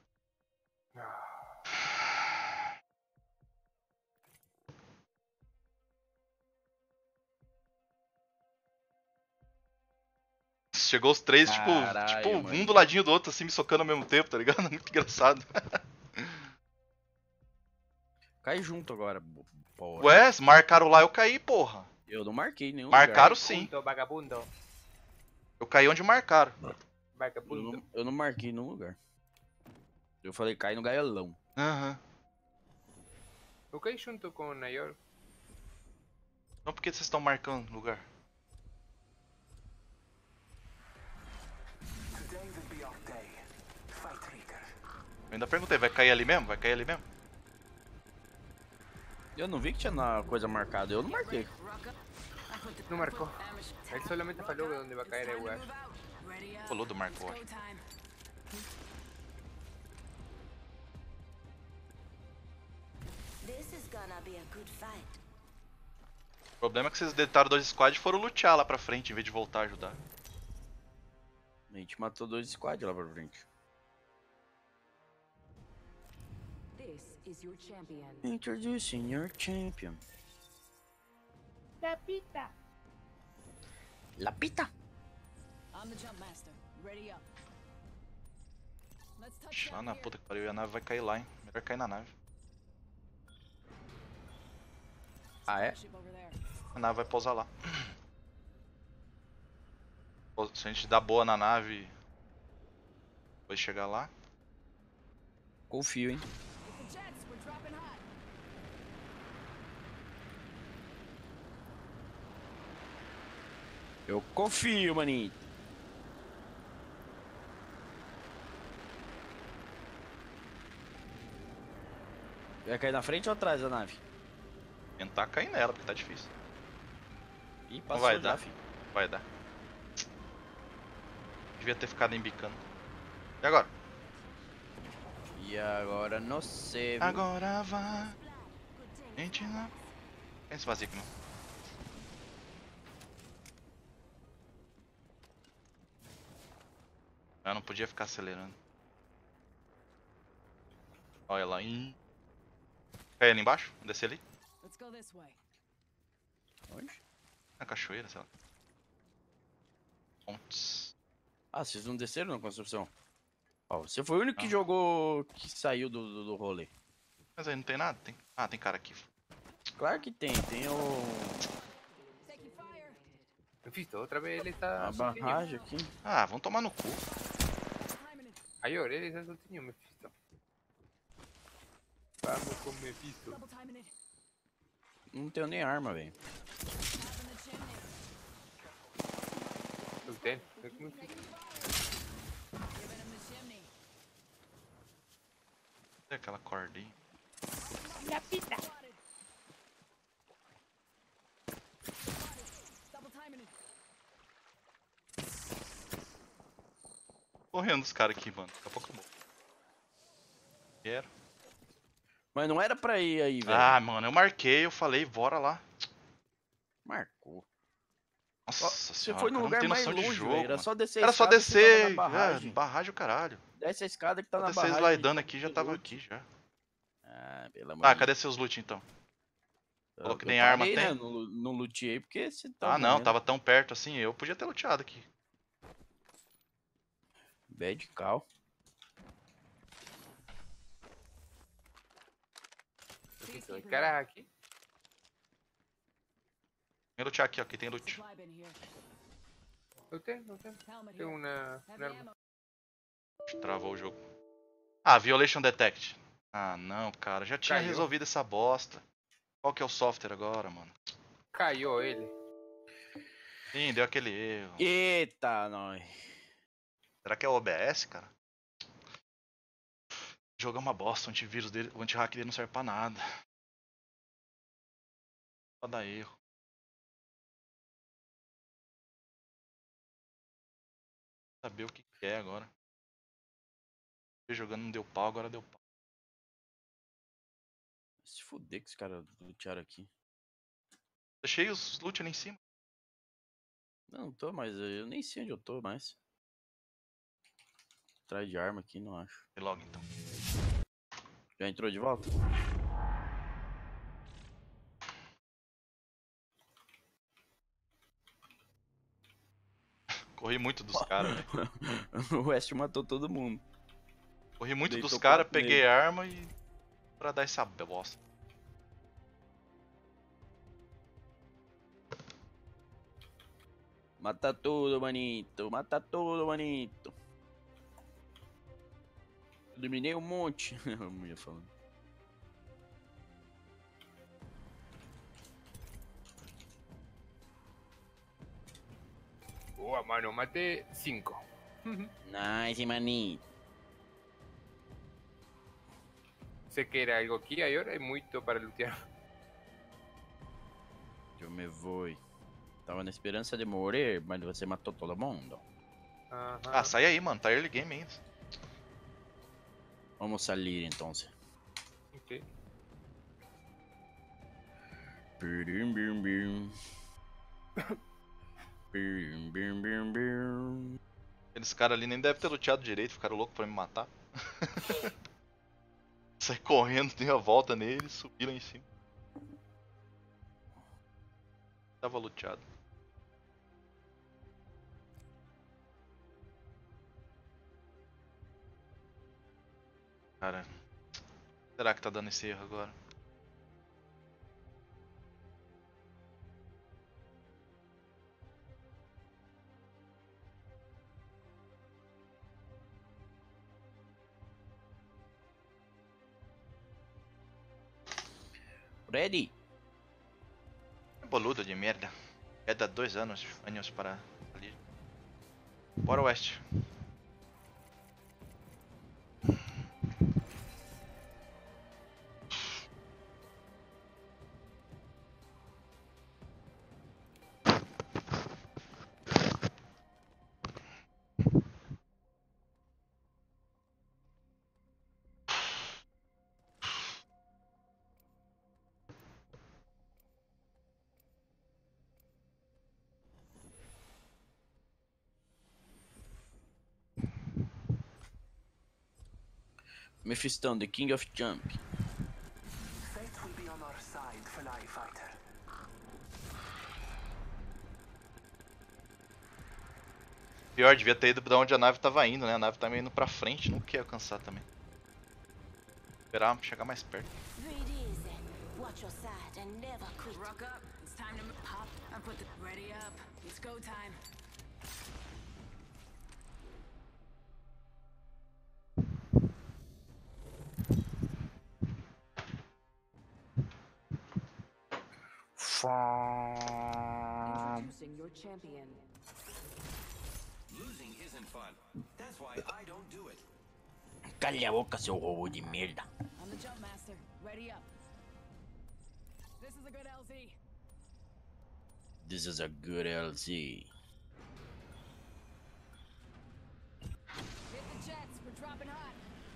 Speaker 1: Chegou os três, tipo,
Speaker 9: Caralho,
Speaker 1: tipo um
Speaker 9: mano.
Speaker 1: do ladinho do outro, assim, me socando ao mesmo tempo, tá ligado? Muito engraçado.
Speaker 9: Cai junto agora, porra.
Speaker 1: Ué, se marcaram lá, eu caí, porra.
Speaker 9: Eu não marquei nenhum
Speaker 1: Marcaram
Speaker 9: lugar.
Speaker 1: sim.
Speaker 2: Punto, vagabundo.
Speaker 1: Eu caí onde marcaram.
Speaker 9: Eu
Speaker 2: Vagabundo.
Speaker 9: não, eu não marquei nenhum lugar. Eu falei, cai no gaiolão.
Speaker 1: Aham.
Speaker 2: Eu caí junto com Nayor.
Speaker 1: Então por que vocês estão marcando lugar? Eu ainda perguntei, vai cair ali mesmo? Vai cair ali mesmo?
Speaker 9: Eu não vi que tinha na coisa marcada, eu não marquei.
Speaker 2: No marcó. Él solamente faló de dónde va a caer el Wash.
Speaker 1: Pulou do Marco, ó.
Speaker 5: This is gonna be a good fight.
Speaker 1: O problema é que vocês detaram dois squads e foram lutear lá pra frente, em vez de voltar a ajudar.
Speaker 9: A gente matou dois squad lá pra frente.
Speaker 8: This is your champion.
Speaker 9: Introducing your champion.
Speaker 7: Lapita.
Speaker 9: Lapita.
Speaker 7: I'm the jump master. Ready up. Let's touch
Speaker 1: Ixi, lá
Speaker 7: down
Speaker 1: na
Speaker 7: here.
Speaker 1: puta que pariu, e a nave vai cair lá, hein? Melhor cair na nave.
Speaker 9: Ah, é?
Speaker 7: Ship over there.
Speaker 1: A nave vai pousar lá. Pô, se a gente dá boa na nave, depois chegar lá.
Speaker 9: Confio, hein?
Speaker 7: It's the jets. We're dropping hot.
Speaker 9: Eu confio, maninho. Vai cair na frente ou atrás da nave?
Speaker 1: Tentar cair nela, porque tá difícil.
Speaker 9: Ih, passou
Speaker 1: vai
Speaker 9: já,
Speaker 1: dar.
Speaker 9: filho.
Speaker 1: Vai dar. Devia ter ficado embicando. E agora?
Speaker 9: E agora não sei. viu?
Speaker 1: Agora vai. Gente, não. Tem esse vazio aqui não. Eu não podia ficar acelerando. Olha lá. Ih. Cai ali embaixo? Vamos descer ali?
Speaker 7: Let's go this way.
Speaker 9: Onde?
Speaker 1: Na cachoeira, sei lá. Pontes.
Speaker 9: Ah, vocês não desceram na construção? Ó, você foi o único que
Speaker 1: Não.
Speaker 9: jogou, que saiu do, do, do rolê.
Speaker 1: Mas aí não tem nada? Tem... Ah, tem cara aqui.
Speaker 9: Claro que tem, tem o...
Speaker 7: Taking fire.
Speaker 2: Mephisto, otra vez él está
Speaker 9: a
Speaker 2: soltinho.
Speaker 9: barragem aqui.
Speaker 1: Ah, vamos tomar no cu.
Speaker 7: Timing it.
Speaker 2: Ayor, él está soltinho, Mephisto. Vamos con Mephisto.
Speaker 7: Double timing it.
Speaker 9: Não tenho nem arma, velho.
Speaker 7: Half in the chimney.
Speaker 2: entendo. Eu que não fico.
Speaker 7: Giving him the chimney.
Speaker 1: Cadê aquela cordinha?
Speaker 7: Double timing it.
Speaker 1: Correndo os caras aqui, mano. Daqui a pouco eu morro. Quero.
Speaker 9: Mas não era pra ir aí, velho.
Speaker 1: Ah, mano, eu marquei, eu falei, bora lá.
Speaker 9: Marcou.
Speaker 1: Nossa
Speaker 9: Ó, você
Speaker 1: senhora,
Speaker 9: foi no
Speaker 1: cara, não
Speaker 9: lugar
Speaker 1: tem
Speaker 9: mais
Speaker 1: noção de
Speaker 9: longe,
Speaker 1: jogo,
Speaker 9: velho. Era
Speaker 1: mano.
Speaker 9: só descer a
Speaker 1: Era só
Speaker 9: escada que você tava
Speaker 1: descer.
Speaker 9: na barragem.
Speaker 1: É, barragem o caralho.
Speaker 9: Desce a escada que tá
Speaker 1: Só
Speaker 9: na
Speaker 1: descer
Speaker 9: barragem.
Speaker 1: slidando aqui, já tava
Speaker 9: loot.
Speaker 1: aqui já.
Speaker 9: Ah, pelo amor
Speaker 1: Ah,
Speaker 9: de
Speaker 1: cadê seus loot então?
Speaker 9: Eu-
Speaker 1: Falou que
Speaker 9: eu
Speaker 1: nem arma
Speaker 9: parei,
Speaker 1: tem?
Speaker 9: Né? Não, não luteei porque você tá
Speaker 1: Ah, não,
Speaker 9: morrendo.
Speaker 1: tava tão perto assim, eu podia ter luteado aqui.
Speaker 9: Bad cal.
Speaker 2: Tem cara aqui.
Speaker 1: Vem lutear aqui, ó, aqui tem loot.
Speaker 7: Supply bin here.
Speaker 2: Eu tenho, eu tenho.
Speaker 7: Helmet
Speaker 2: Tem
Speaker 7: here.
Speaker 2: uma,
Speaker 7: Heavy
Speaker 2: uma arma.
Speaker 7: ammo.
Speaker 1: Travou o jogo. Ah, Violation Detect. Ah, não, cara, já tinha
Speaker 2: Caiu.
Speaker 1: resolvido essa bosta. Qual que é o software agora, mano?
Speaker 2: Caiu ele.
Speaker 1: Sim, deu aquele erro.
Speaker 9: Eita, nós.
Speaker 1: Será que é o O B S, cara? O jogo é uma bosta, o antivírus dele, o anti-hack dele não serve pra nada. Só dá erro. Saber o que que é agora. Jogando não deu pau, agora deu pau.
Speaker 9: Se fuder que os caras lutearam aqui.
Speaker 1: Deixei os loot ali em cima.
Speaker 9: Não, não tô, mas eu nem sei onde eu tô mais. Atrás de arma aqui, não acho.
Speaker 1: E logo então.
Speaker 9: Já entrou de volta?
Speaker 1: Corri muito dos caras, velho.
Speaker 9: O West matou todo mundo.
Speaker 1: Corri muito
Speaker 9: Deitou
Speaker 1: dos caras,
Speaker 9: quatro
Speaker 1: peguei
Speaker 9: nele.
Speaker 1: arma e. Pra dar essa bosta.
Speaker 9: Mata tudo, manito. Mata tudo, manito. Dominei um monte. A mulher falando.
Speaker 2: Boa, mano, matei cinco.
Speaker 9: Nice, manito.
Speaker 2: Você quer algo aqui agora? É muito para lutear.
Speaker 9: Eu me vou. Tava na esperança de morrer, mas você matou todo mundo.
Speaker 2: Aham.
Speaker 1: Ah, sai aí, mano. Tá early game ainda.
Speaker 9: Vamos sair então.
Speaker 2: Ok.
Speaker 9: Pirim, bim, bim. Pirim, bim, bim, bim.
Speaker 1: Aqueles caras ali nem devem ter luteado direito, ficaram loucos pra me matar. Saí correndo, dei a volta neles, subi lá em cima. Tava luteado. Cara, será que tá dando esse erro agora?
Speaker 9: Ready?
Speaker 1: Boludo de merda. É dar dois anos, anos para ali. Bora oeste.
Speaker 9: Mephiston, the king of jump.
Speaker 3: Fate will be on our side, Fly Fighter.
Speaker 1: Pior, devia ter ido pra onde a nave tava indo, né? A nave tava indo pra frente, não quer alcançar também. Esperar chegar mais perto.
Speaker 5: Breathe easy. Watch your side and never quit.
Speaker 7: Rock up. It's time to hop and put the ready up. It's go time.
Speaker 8: Introducing your champion.
Speaker 9: Cala a boca, seu robô de merda.
Speaker 7: I'm the jump master. Ready up. This is a good L Z.
Speaker 9: This is a good L Z.
Speaker 7: Hit the jets. We're dropping hot.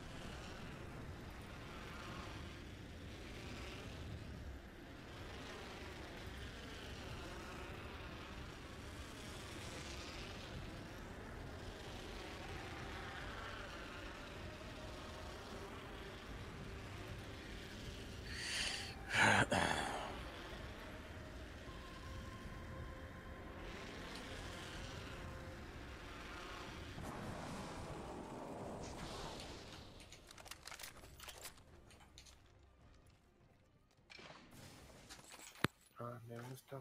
Speaker 2: Ah, me gusta.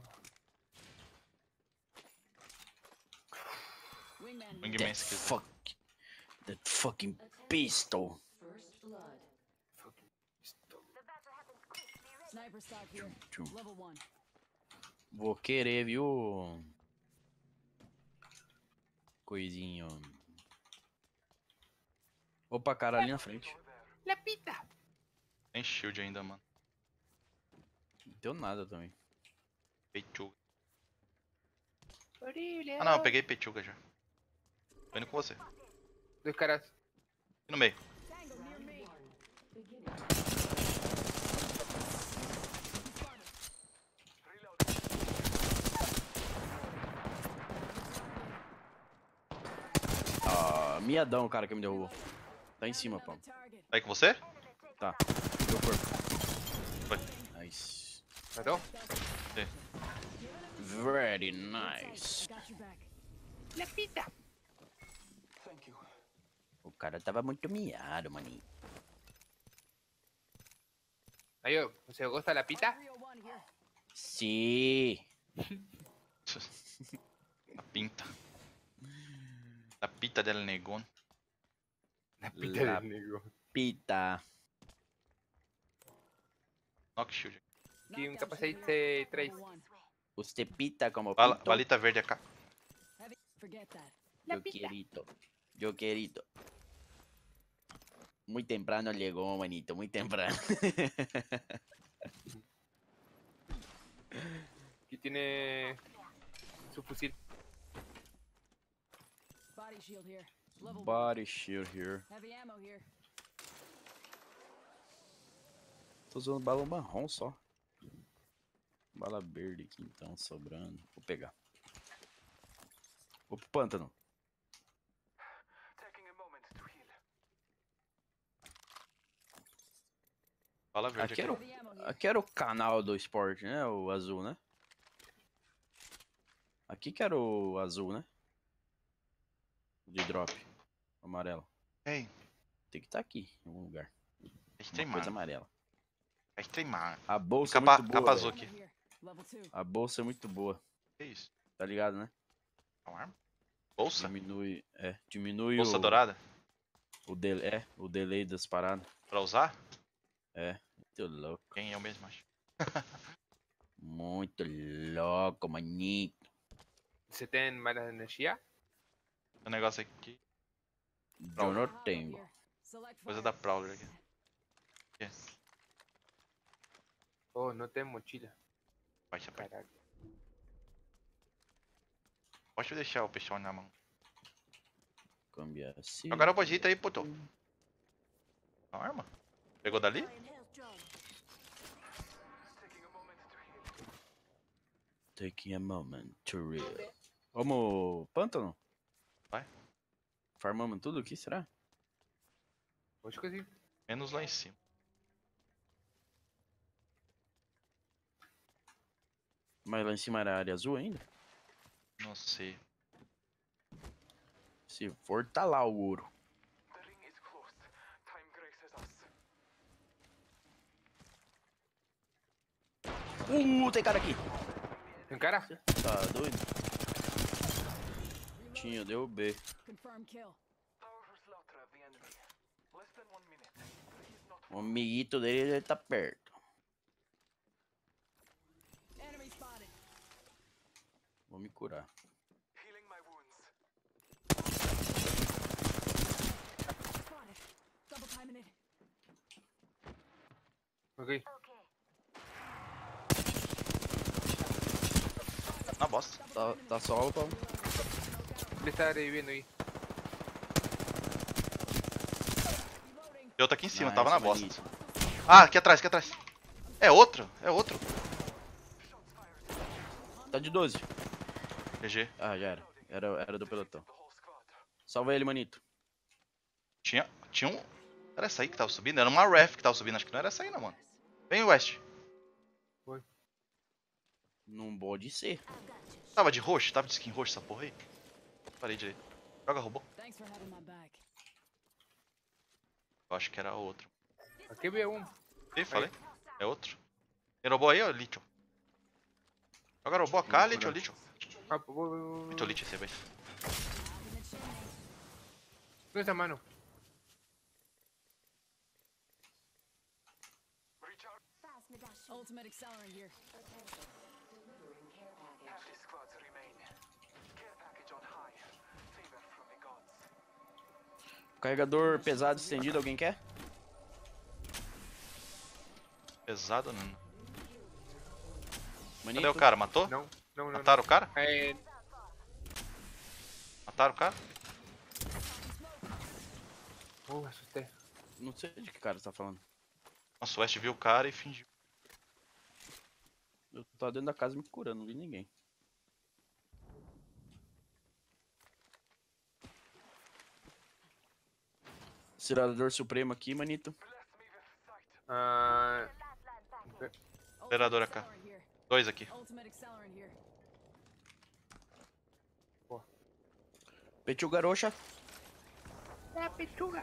Speaker 7: Wingman.
Speaker 1: Wingman
Speaker 9: That
Speaker 1: esquisito.
Speaker 9: fuck. That fucking pistol.
Speaker 8: First blood.
Speaker 7: Sniper stock here.
Speaker 9: Tchum.
Speaker 7: Level one.
Speaker 9: Vou querer, viu? Coisinho. Opa, cara, ali na frente.
Speaker 2: Lapita.
Speaker 1: Tem shield ainda, mano.
Speaker 9: Não deu nada também.
Speaker 1: Pechuga.
Speaker 2: Horrível.
Speaker 1: Ah não, eu peguei pechuga já. Tô indo com você. Aqui
Speaker 2: Dois caras.
Speaker 1: no meio.
Speaker 7: Tango near me.
Speaker 9: Ah, miadão o cara que me derrubou. Tá em cima, pô.
Speaker 7: Target.
Speaker 1: Tá aí com você?
Speaker 9: Tá. Deu corpo.
Speaker 1: Foi.
Speaker 9: Nice.
Speaker 2: ¿Mató?
Speaker 9: Very nice.
Speaker 7: I got your back.
Speaker 2: Lapita.
Speaker 3: Thank you.
Speaker 9: O cara tava muito miado, maninho.
Speaker 2: Ahí, ¿se gusta la pita?
Speaker 7: three oh one here.
Speaker 9: Sim.
Speaker 1: A pinta. A pita del negón.
Speaker 2: La pita
Speaker 9: La
Speaker 2: del negro.
Speaker 9: pita.
Speaker 1: Knock shield.
Speaker 2: Aqui um
Speaker 7: Knockdown
Speaker 2: capacete
Speaker 7: shield.
Speaker 2: três.
Speaker 7: Level one.
Speaker 9: Você pita como
Speaker 1: Bala,
Speaker 9: pito.
Speaker 1: balita verde acá.
Speaker 7: Heavy. Forget that.
Speaker 9: Yo querito. Yo querito. Muy temprano llegó, manito. Muy temprano.
Speaker 2: Aquí tiene su fusil.
Speaker 7: Body shield here. Level one.
Speaker 9: Body shield here.
Speaker 7: Heavy ammo here.
Speaker 9: Tô usando bala marrom só. Bala verde aqui então, sobrando. Vou pegar. Vou pro pântano.
Speaker 3: Taking a moment to heal.
Speaker 1: Bala verde
Speaker 9: Aqui
Speaker 1: aqui.
Speaker 9: era, o,
Speaker 7: Heavy ammo here.
Speaker 9: aqui era o canal do esporte, né? O azul, né? Aqui que era o azul, né? De drop. Amarelo.
Speaker 1: Ei,
Speaker 9: Tem que estar aqui, em algum lugar.
Speaker 1: a gente tem
Speaker 9: Uma coisa
Speaker 1: mano.
Speaker 9: amarela.
Speaker 1: A gente tem mano.
Speaker 9: A bolsa
Speaker 1: Capa-
Speaker 9: é muito boa,
Speaker 1: capa
Speaker 9: velho.
Speaker 1: azul.
Speaker 7: Ammo
Speaker 1: aqui.
Speaker 7: here. Level two.
Speaker 9: A bolsa é muito boa,
Speaker 1: Que isso?
Speaker 9: tá ligado, né?
Speaker 1: É uma arma? Bolsa?
Speaker 9: Diminui, é, diminui
Speaker 1: Bolsa
Speaker 9: o,
Speaker 1: dourada?
Speaker 9: o, del, é, o delay das paradas.
Speaker 1: Pra usar?
Speaker 9: É, muito louco.
Speaker 1: Quem eu mesmo acho.
Speaker 9: Muito louco, manito.
Speaker 2: ¿Se tienen malas energía?
Speaker 1: Tem um negócio aqui.
Speaker 9: Eu não
Speaker 7: Hot up
Speaker 9: tenho.
Speaker 7: here. Select
Speaker 1: Coisa
Speaker 7: fire.
Speaker 1: da Prowler aqui. Aqui.
Speaker 2: Oh, no tengo mochila.
Speaker 1: Baixa pra cá.
Speaker 2: Caraca.
Speaker 1: Pode deixar o pessoal na mão.
Speaker 9: Cambiar assim.
Speaker 1: Agora o Bogita aí, puto. A arma? Pegou dali?
Speaker 3: Taking a moment to heal.
Speaker 9: Taking a moment to real. Vamos, pântano?
Speaker 1: Vai.
Speaker 9: Farmamos tudo aqui, será?
Speaker 2: Acho que sí.
Speaker 1: Menos lá em cima.
Speaker 9: Mas lá em cima era a área azul ainda?
Speaker 1: Não sei.
Speaker 9: Se for, tá lá o ouro.
Speaker 3: The ring is closed. Time graces us.
Speaker 9: Uh, tem cara aqui.
Speaker 2: ¿En cara?
Speaker 9: Tá doido? Tinha, eu derrubei.
Speaker 7: Confirm kill.
Speaker 3: Powerful slaughter of the enemy. Less than one minute. Please not
Speaker 9: O amiguito dele ele tá perto.
Speaker 7: Enemy spotted.
Speaker 9: Vou me curar.
Speaker 3: healing my wounds.
Speaker 2: Ok.
Speaker 1: Na bosta.
Speaker 9: Tá, tá só o Paulo.
Speaker 2: Ele está reviviendo ahí.
Speaker 1: E outro aqui em cima,
Speaker 9: Nice,
Speaker 1: tava na
Speaker 9: manito.
Speaker 1: bosta. Ah, aqui atrás, aqui atrás. É outro, é outro.
Speaker 9: Tá de doze.
Speaker 1: G G.
Speaker 9: Ah, já era. Era, era do pelotão. Salva ele, manito.
Speaker 1: Tinha, tinha um... Era essa aí que tava subindo? Era uma ref que tava subindo, acho que não era essa aí não, mano. Vem, West.
Speaker 9: Não pode ser.
Speaker 1: Tava de roxo? Tava de skin roxo essa porra aí? Parei direito. Joga robô.
Speaker 7: Thanks for having my back.
Speaker 1: Eu acho que era outro.
Speaker 2: Aqui veo um.
Speaker 1: Ih, falei. É outro. Tem robô aí, ó, Litio. Joga robô cá, Litio, Litio.
Speaker 2: Ah, voy, voy, voy, voy.
Speaker 1: Litio, Litio, esse aí.
Speaker 2: ¿Dónde está mano?
Speaker 5: Fast me dash.
Speaker 7: Ultimate accelerant here.
Speaker 3: Half the squads remain. Care package on high. Favor from the gods.
Speaker 9: Carregador pesado estendido, alguém quer?
Speaker 1: Pesado, não.
Speaker 9: Manito?
Speaker 1: Cadê o cara? Matou?
Speaker 2: No, no, no.
Speaker 1: Mataram o cara?
Speaker 2: no. Eh,
Speaker 1: Mataram o cara?
Speaker 2: uh, me asusté.
Speaker 9: Não sei de que cara você tá falando.
Speaker 1: Nossa, o West viu o cara e fingiu.
Speaker 9: Eu tava dentro da casa me curando, não vi ninguém. Acelerador supremo aqui, manito.
Speaker 2: Ah,
Speaker 1: Operador A K.
Speaker 7: Accelerant here.
Speaker 1: Dois aqui.
Speaker 7: Ultimate accelerant here.
Speaker 9: Pechuga roxa.
Speaker 2: la pechuga.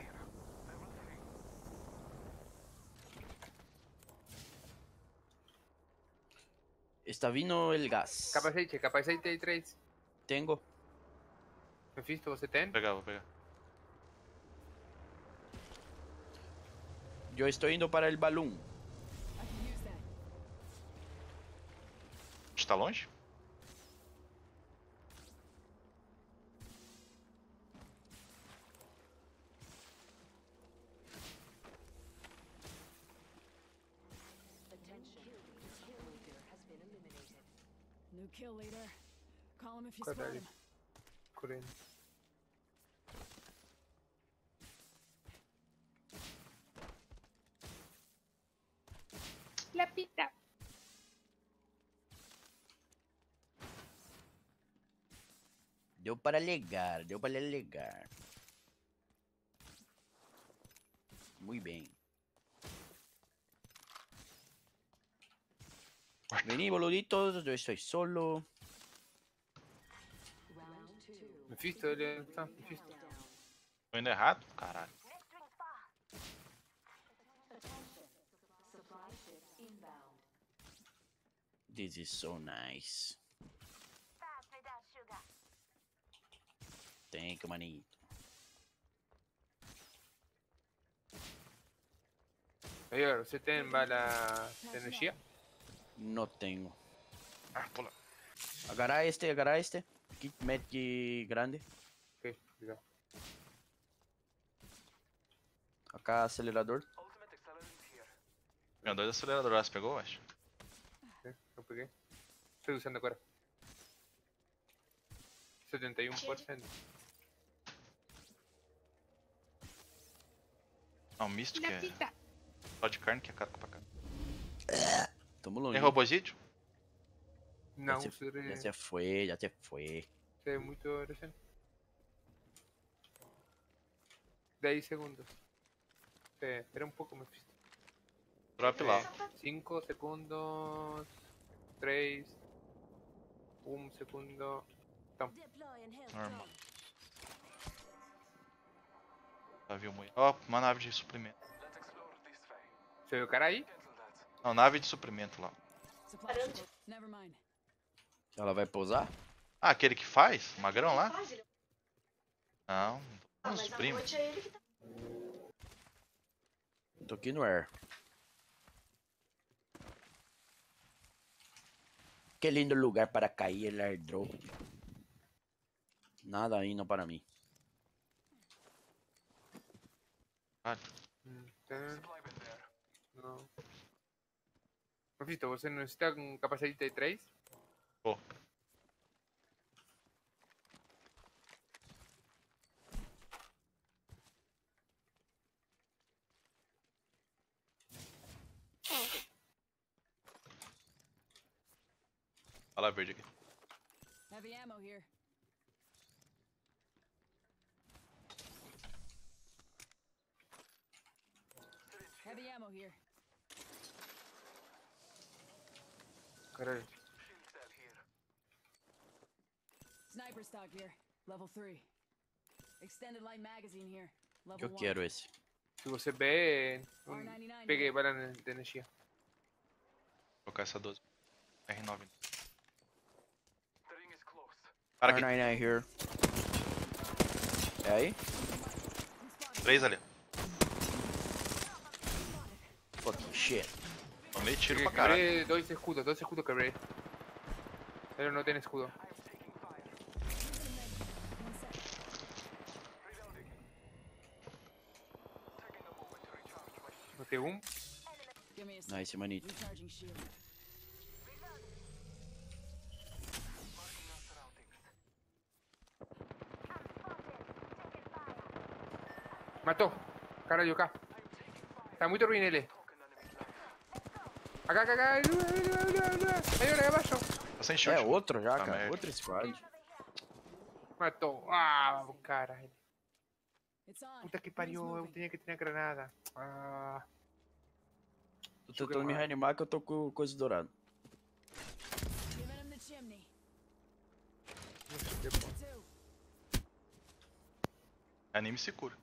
Speaker 9: Está vindo el gas.
Speaker 2: Capacete, capacete hay tres.
Speaker 9: Tengo.
Speaker 2: Mephisto, você tem?
Speaker 1: Vou pegar, vou pegar.
Speaker 9: Yo estoy indo para el balón.
Speaker 7: I can use that.
Speaker 1: A gente tá longe?
Speaker 8: Attention. Kill leader has been eliminated.
Speaker 7: New kill leader. Call him if you
Speaker 2: Caralho.
Speaker 7: spot him.
Speaker 2: Correndo. La pita.
Speaker 9: Deu para legar, deu para legar. Muito bem. Vení, boluditos, yo estoy solo.
Speaker 8: Round two.
Speaker 2: Mephisto, ele tá. Mephisto.
Speaker 1: Tô indo errado? Caralho.
Speaker 8: Attention. Supply ship inbound.
Speaker 9: This is so nice.
Speaker 5: Fast me dash sugar.
Speaker 9: Thank you, manito.
Speaker 2: Oye, ¿você tem bala de energía?
Speaker 9: No tengo.
Speaker 1: Ah, pula.
Speaker 9: Agarra este, agarra este. Kit medkit grande.
Speaker 2: Ok, obrigado.
Speaker 9: Acá acelerador.
Speaker 3: Ultimate accelerant here.
Speaker 1: Tinha dois aceleradores, ah, você pegou, West?
Speaker 2: Ok, lo pegué. Estoy usando ahora. setenta y uno por ciento.
Speaker 1: Ah, um misto que é... Só de carne que é caro pra cá.
Speaker 9: Tamo longe.
Speaker 1: Tem robozídio?
Speaker 2: No,
Speaker 9: Ya se,
Speaker 2: se
Speaker 9: ya se fue, ya se fue.
Speaker 2: ve muito recién. dez segundos. Sí, espera un poco, Mephisto.
Speaker 1: Drop lá.
Speaker 2: cinco segundos. tres. un segundo.
Speaker 5: Deploying health
Speaker 1: Normal.
Speaker 5: drone.
Speaker 1: Tá, viu muito. Ó, uma nave de suprimento.
Speaker 3: Let's explore this way.
Speaker 2: ¿Se ve o cara ahí?
Speaker 3: Cancel that.
Speaker 1: Não, nave de suprimento lá.
Speaker 7: Supply ship. Never mind.
Speaker 9: Ela vai pousar?
Speaker 1: Ah, aquele que faz? O magrão lá? Não, não suprime.
Speaker 9: Tô aqui no air. Que lindo lugar para cair el airdrop. Nada indo para mí.
Speaker 1: Vale.
Speaker 2: Mm, ten-
Speaker 3: Supply bin there.
Speaker 2: No. Mephisto, você não necessita um capacete de três?
Speaker 1: Pô. Fala verde aqui.
Speaker 7: Heavy ammo here. Heavy ammo here.
Speaker 2: Caralho.
Speaker 7: Sniper stock here. Level three. Extended light magazine here. Level
Speaker 9: Que eu
Speaker 7: one.
Speaker 9: quero esse.
Speaker 2: Se você vê, um,
Speaker 7: R noventa e nove
Speaker 2: peguei
Speaker 7: here.
Speaker 2: bala de energia.
Speaker 1: Vou colocar essa doze. R nove.
Speaker 3: The ring is close.
Speaker 1: Cara
Speaker 9: R
Speaker 1: aqui.
Speaker 9: noventa e nove here. É aí?
Speaker 1: Três ali.
Speaker 9: Fucking shit.
Speaker 1: Tomei tiro
Speaker 2: Peguei,
Speaker 1: pra caralho.
Speaker 2: quebré dois escudos, dos escudos quebré. Pero no tiene escudo. Botei um.
Speaker 7: Give me a sec.
Speaker 9: Nice, manito.
Speaker 7: Recharging shield.
Speaker 2: Matou. Caralho, cá. Tá muito ruim ele. Acá, acá, acá. Aí, olha, aí abaixo.
Speaker 1: Tá sem shield.
Speaker 9: É outro já,
Speaker 1: Tá
Speaker 9: cara.
Speaker 1: merda.
Speaker 9: Outro squad.
Speaker 2: Matou. Ah, caralho.
Speaker 7: It's on.
Speaker 2: Puta que
Speaker 7: Ring's
Speaker 2: pariu, eu
Speaker 7: moving.
Speaker 2: tinha que ter granada. Ah,
Speaker 9: Tô tentando me reanimar que eu tô com coisa dourada.
Speaker 7: Giving him the chimney.
Speaker 2: não sei.
Speaker 7: Two.
Speaker 1: Anime se cura.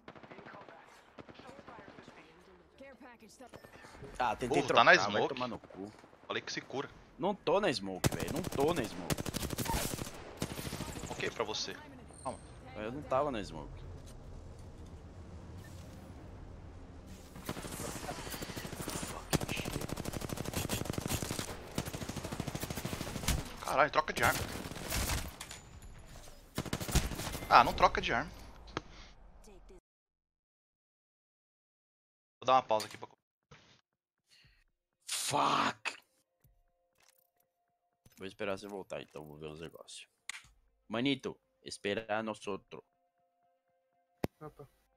Speaker 7: Care package stuff.
Speaker 9: Ah, tentei
Speaker 1: Porra, tá
Speaker 9: trocar,
Speaker 1: na
Speaker 9: vai
Speaker 1: smoke.
Speaker 9: tomar no cu.
Speaker 1: Falei que se cura.
Speaker 9: Não tô na smoke, velho. Não tô na smoke.
Speaker 1: Ok pra você.
Speaker 9: Eu não tava na smoke.
Speaker 1: Caralho, troca de arma. Ah, não troca de arma. Vou dar uma pausa aqui pra...
Speaker 9: Fuck! Vou esperar você voltar, então. Vou ver os negócios. Manito, esperar nós outro.
Speaker 2: Opa.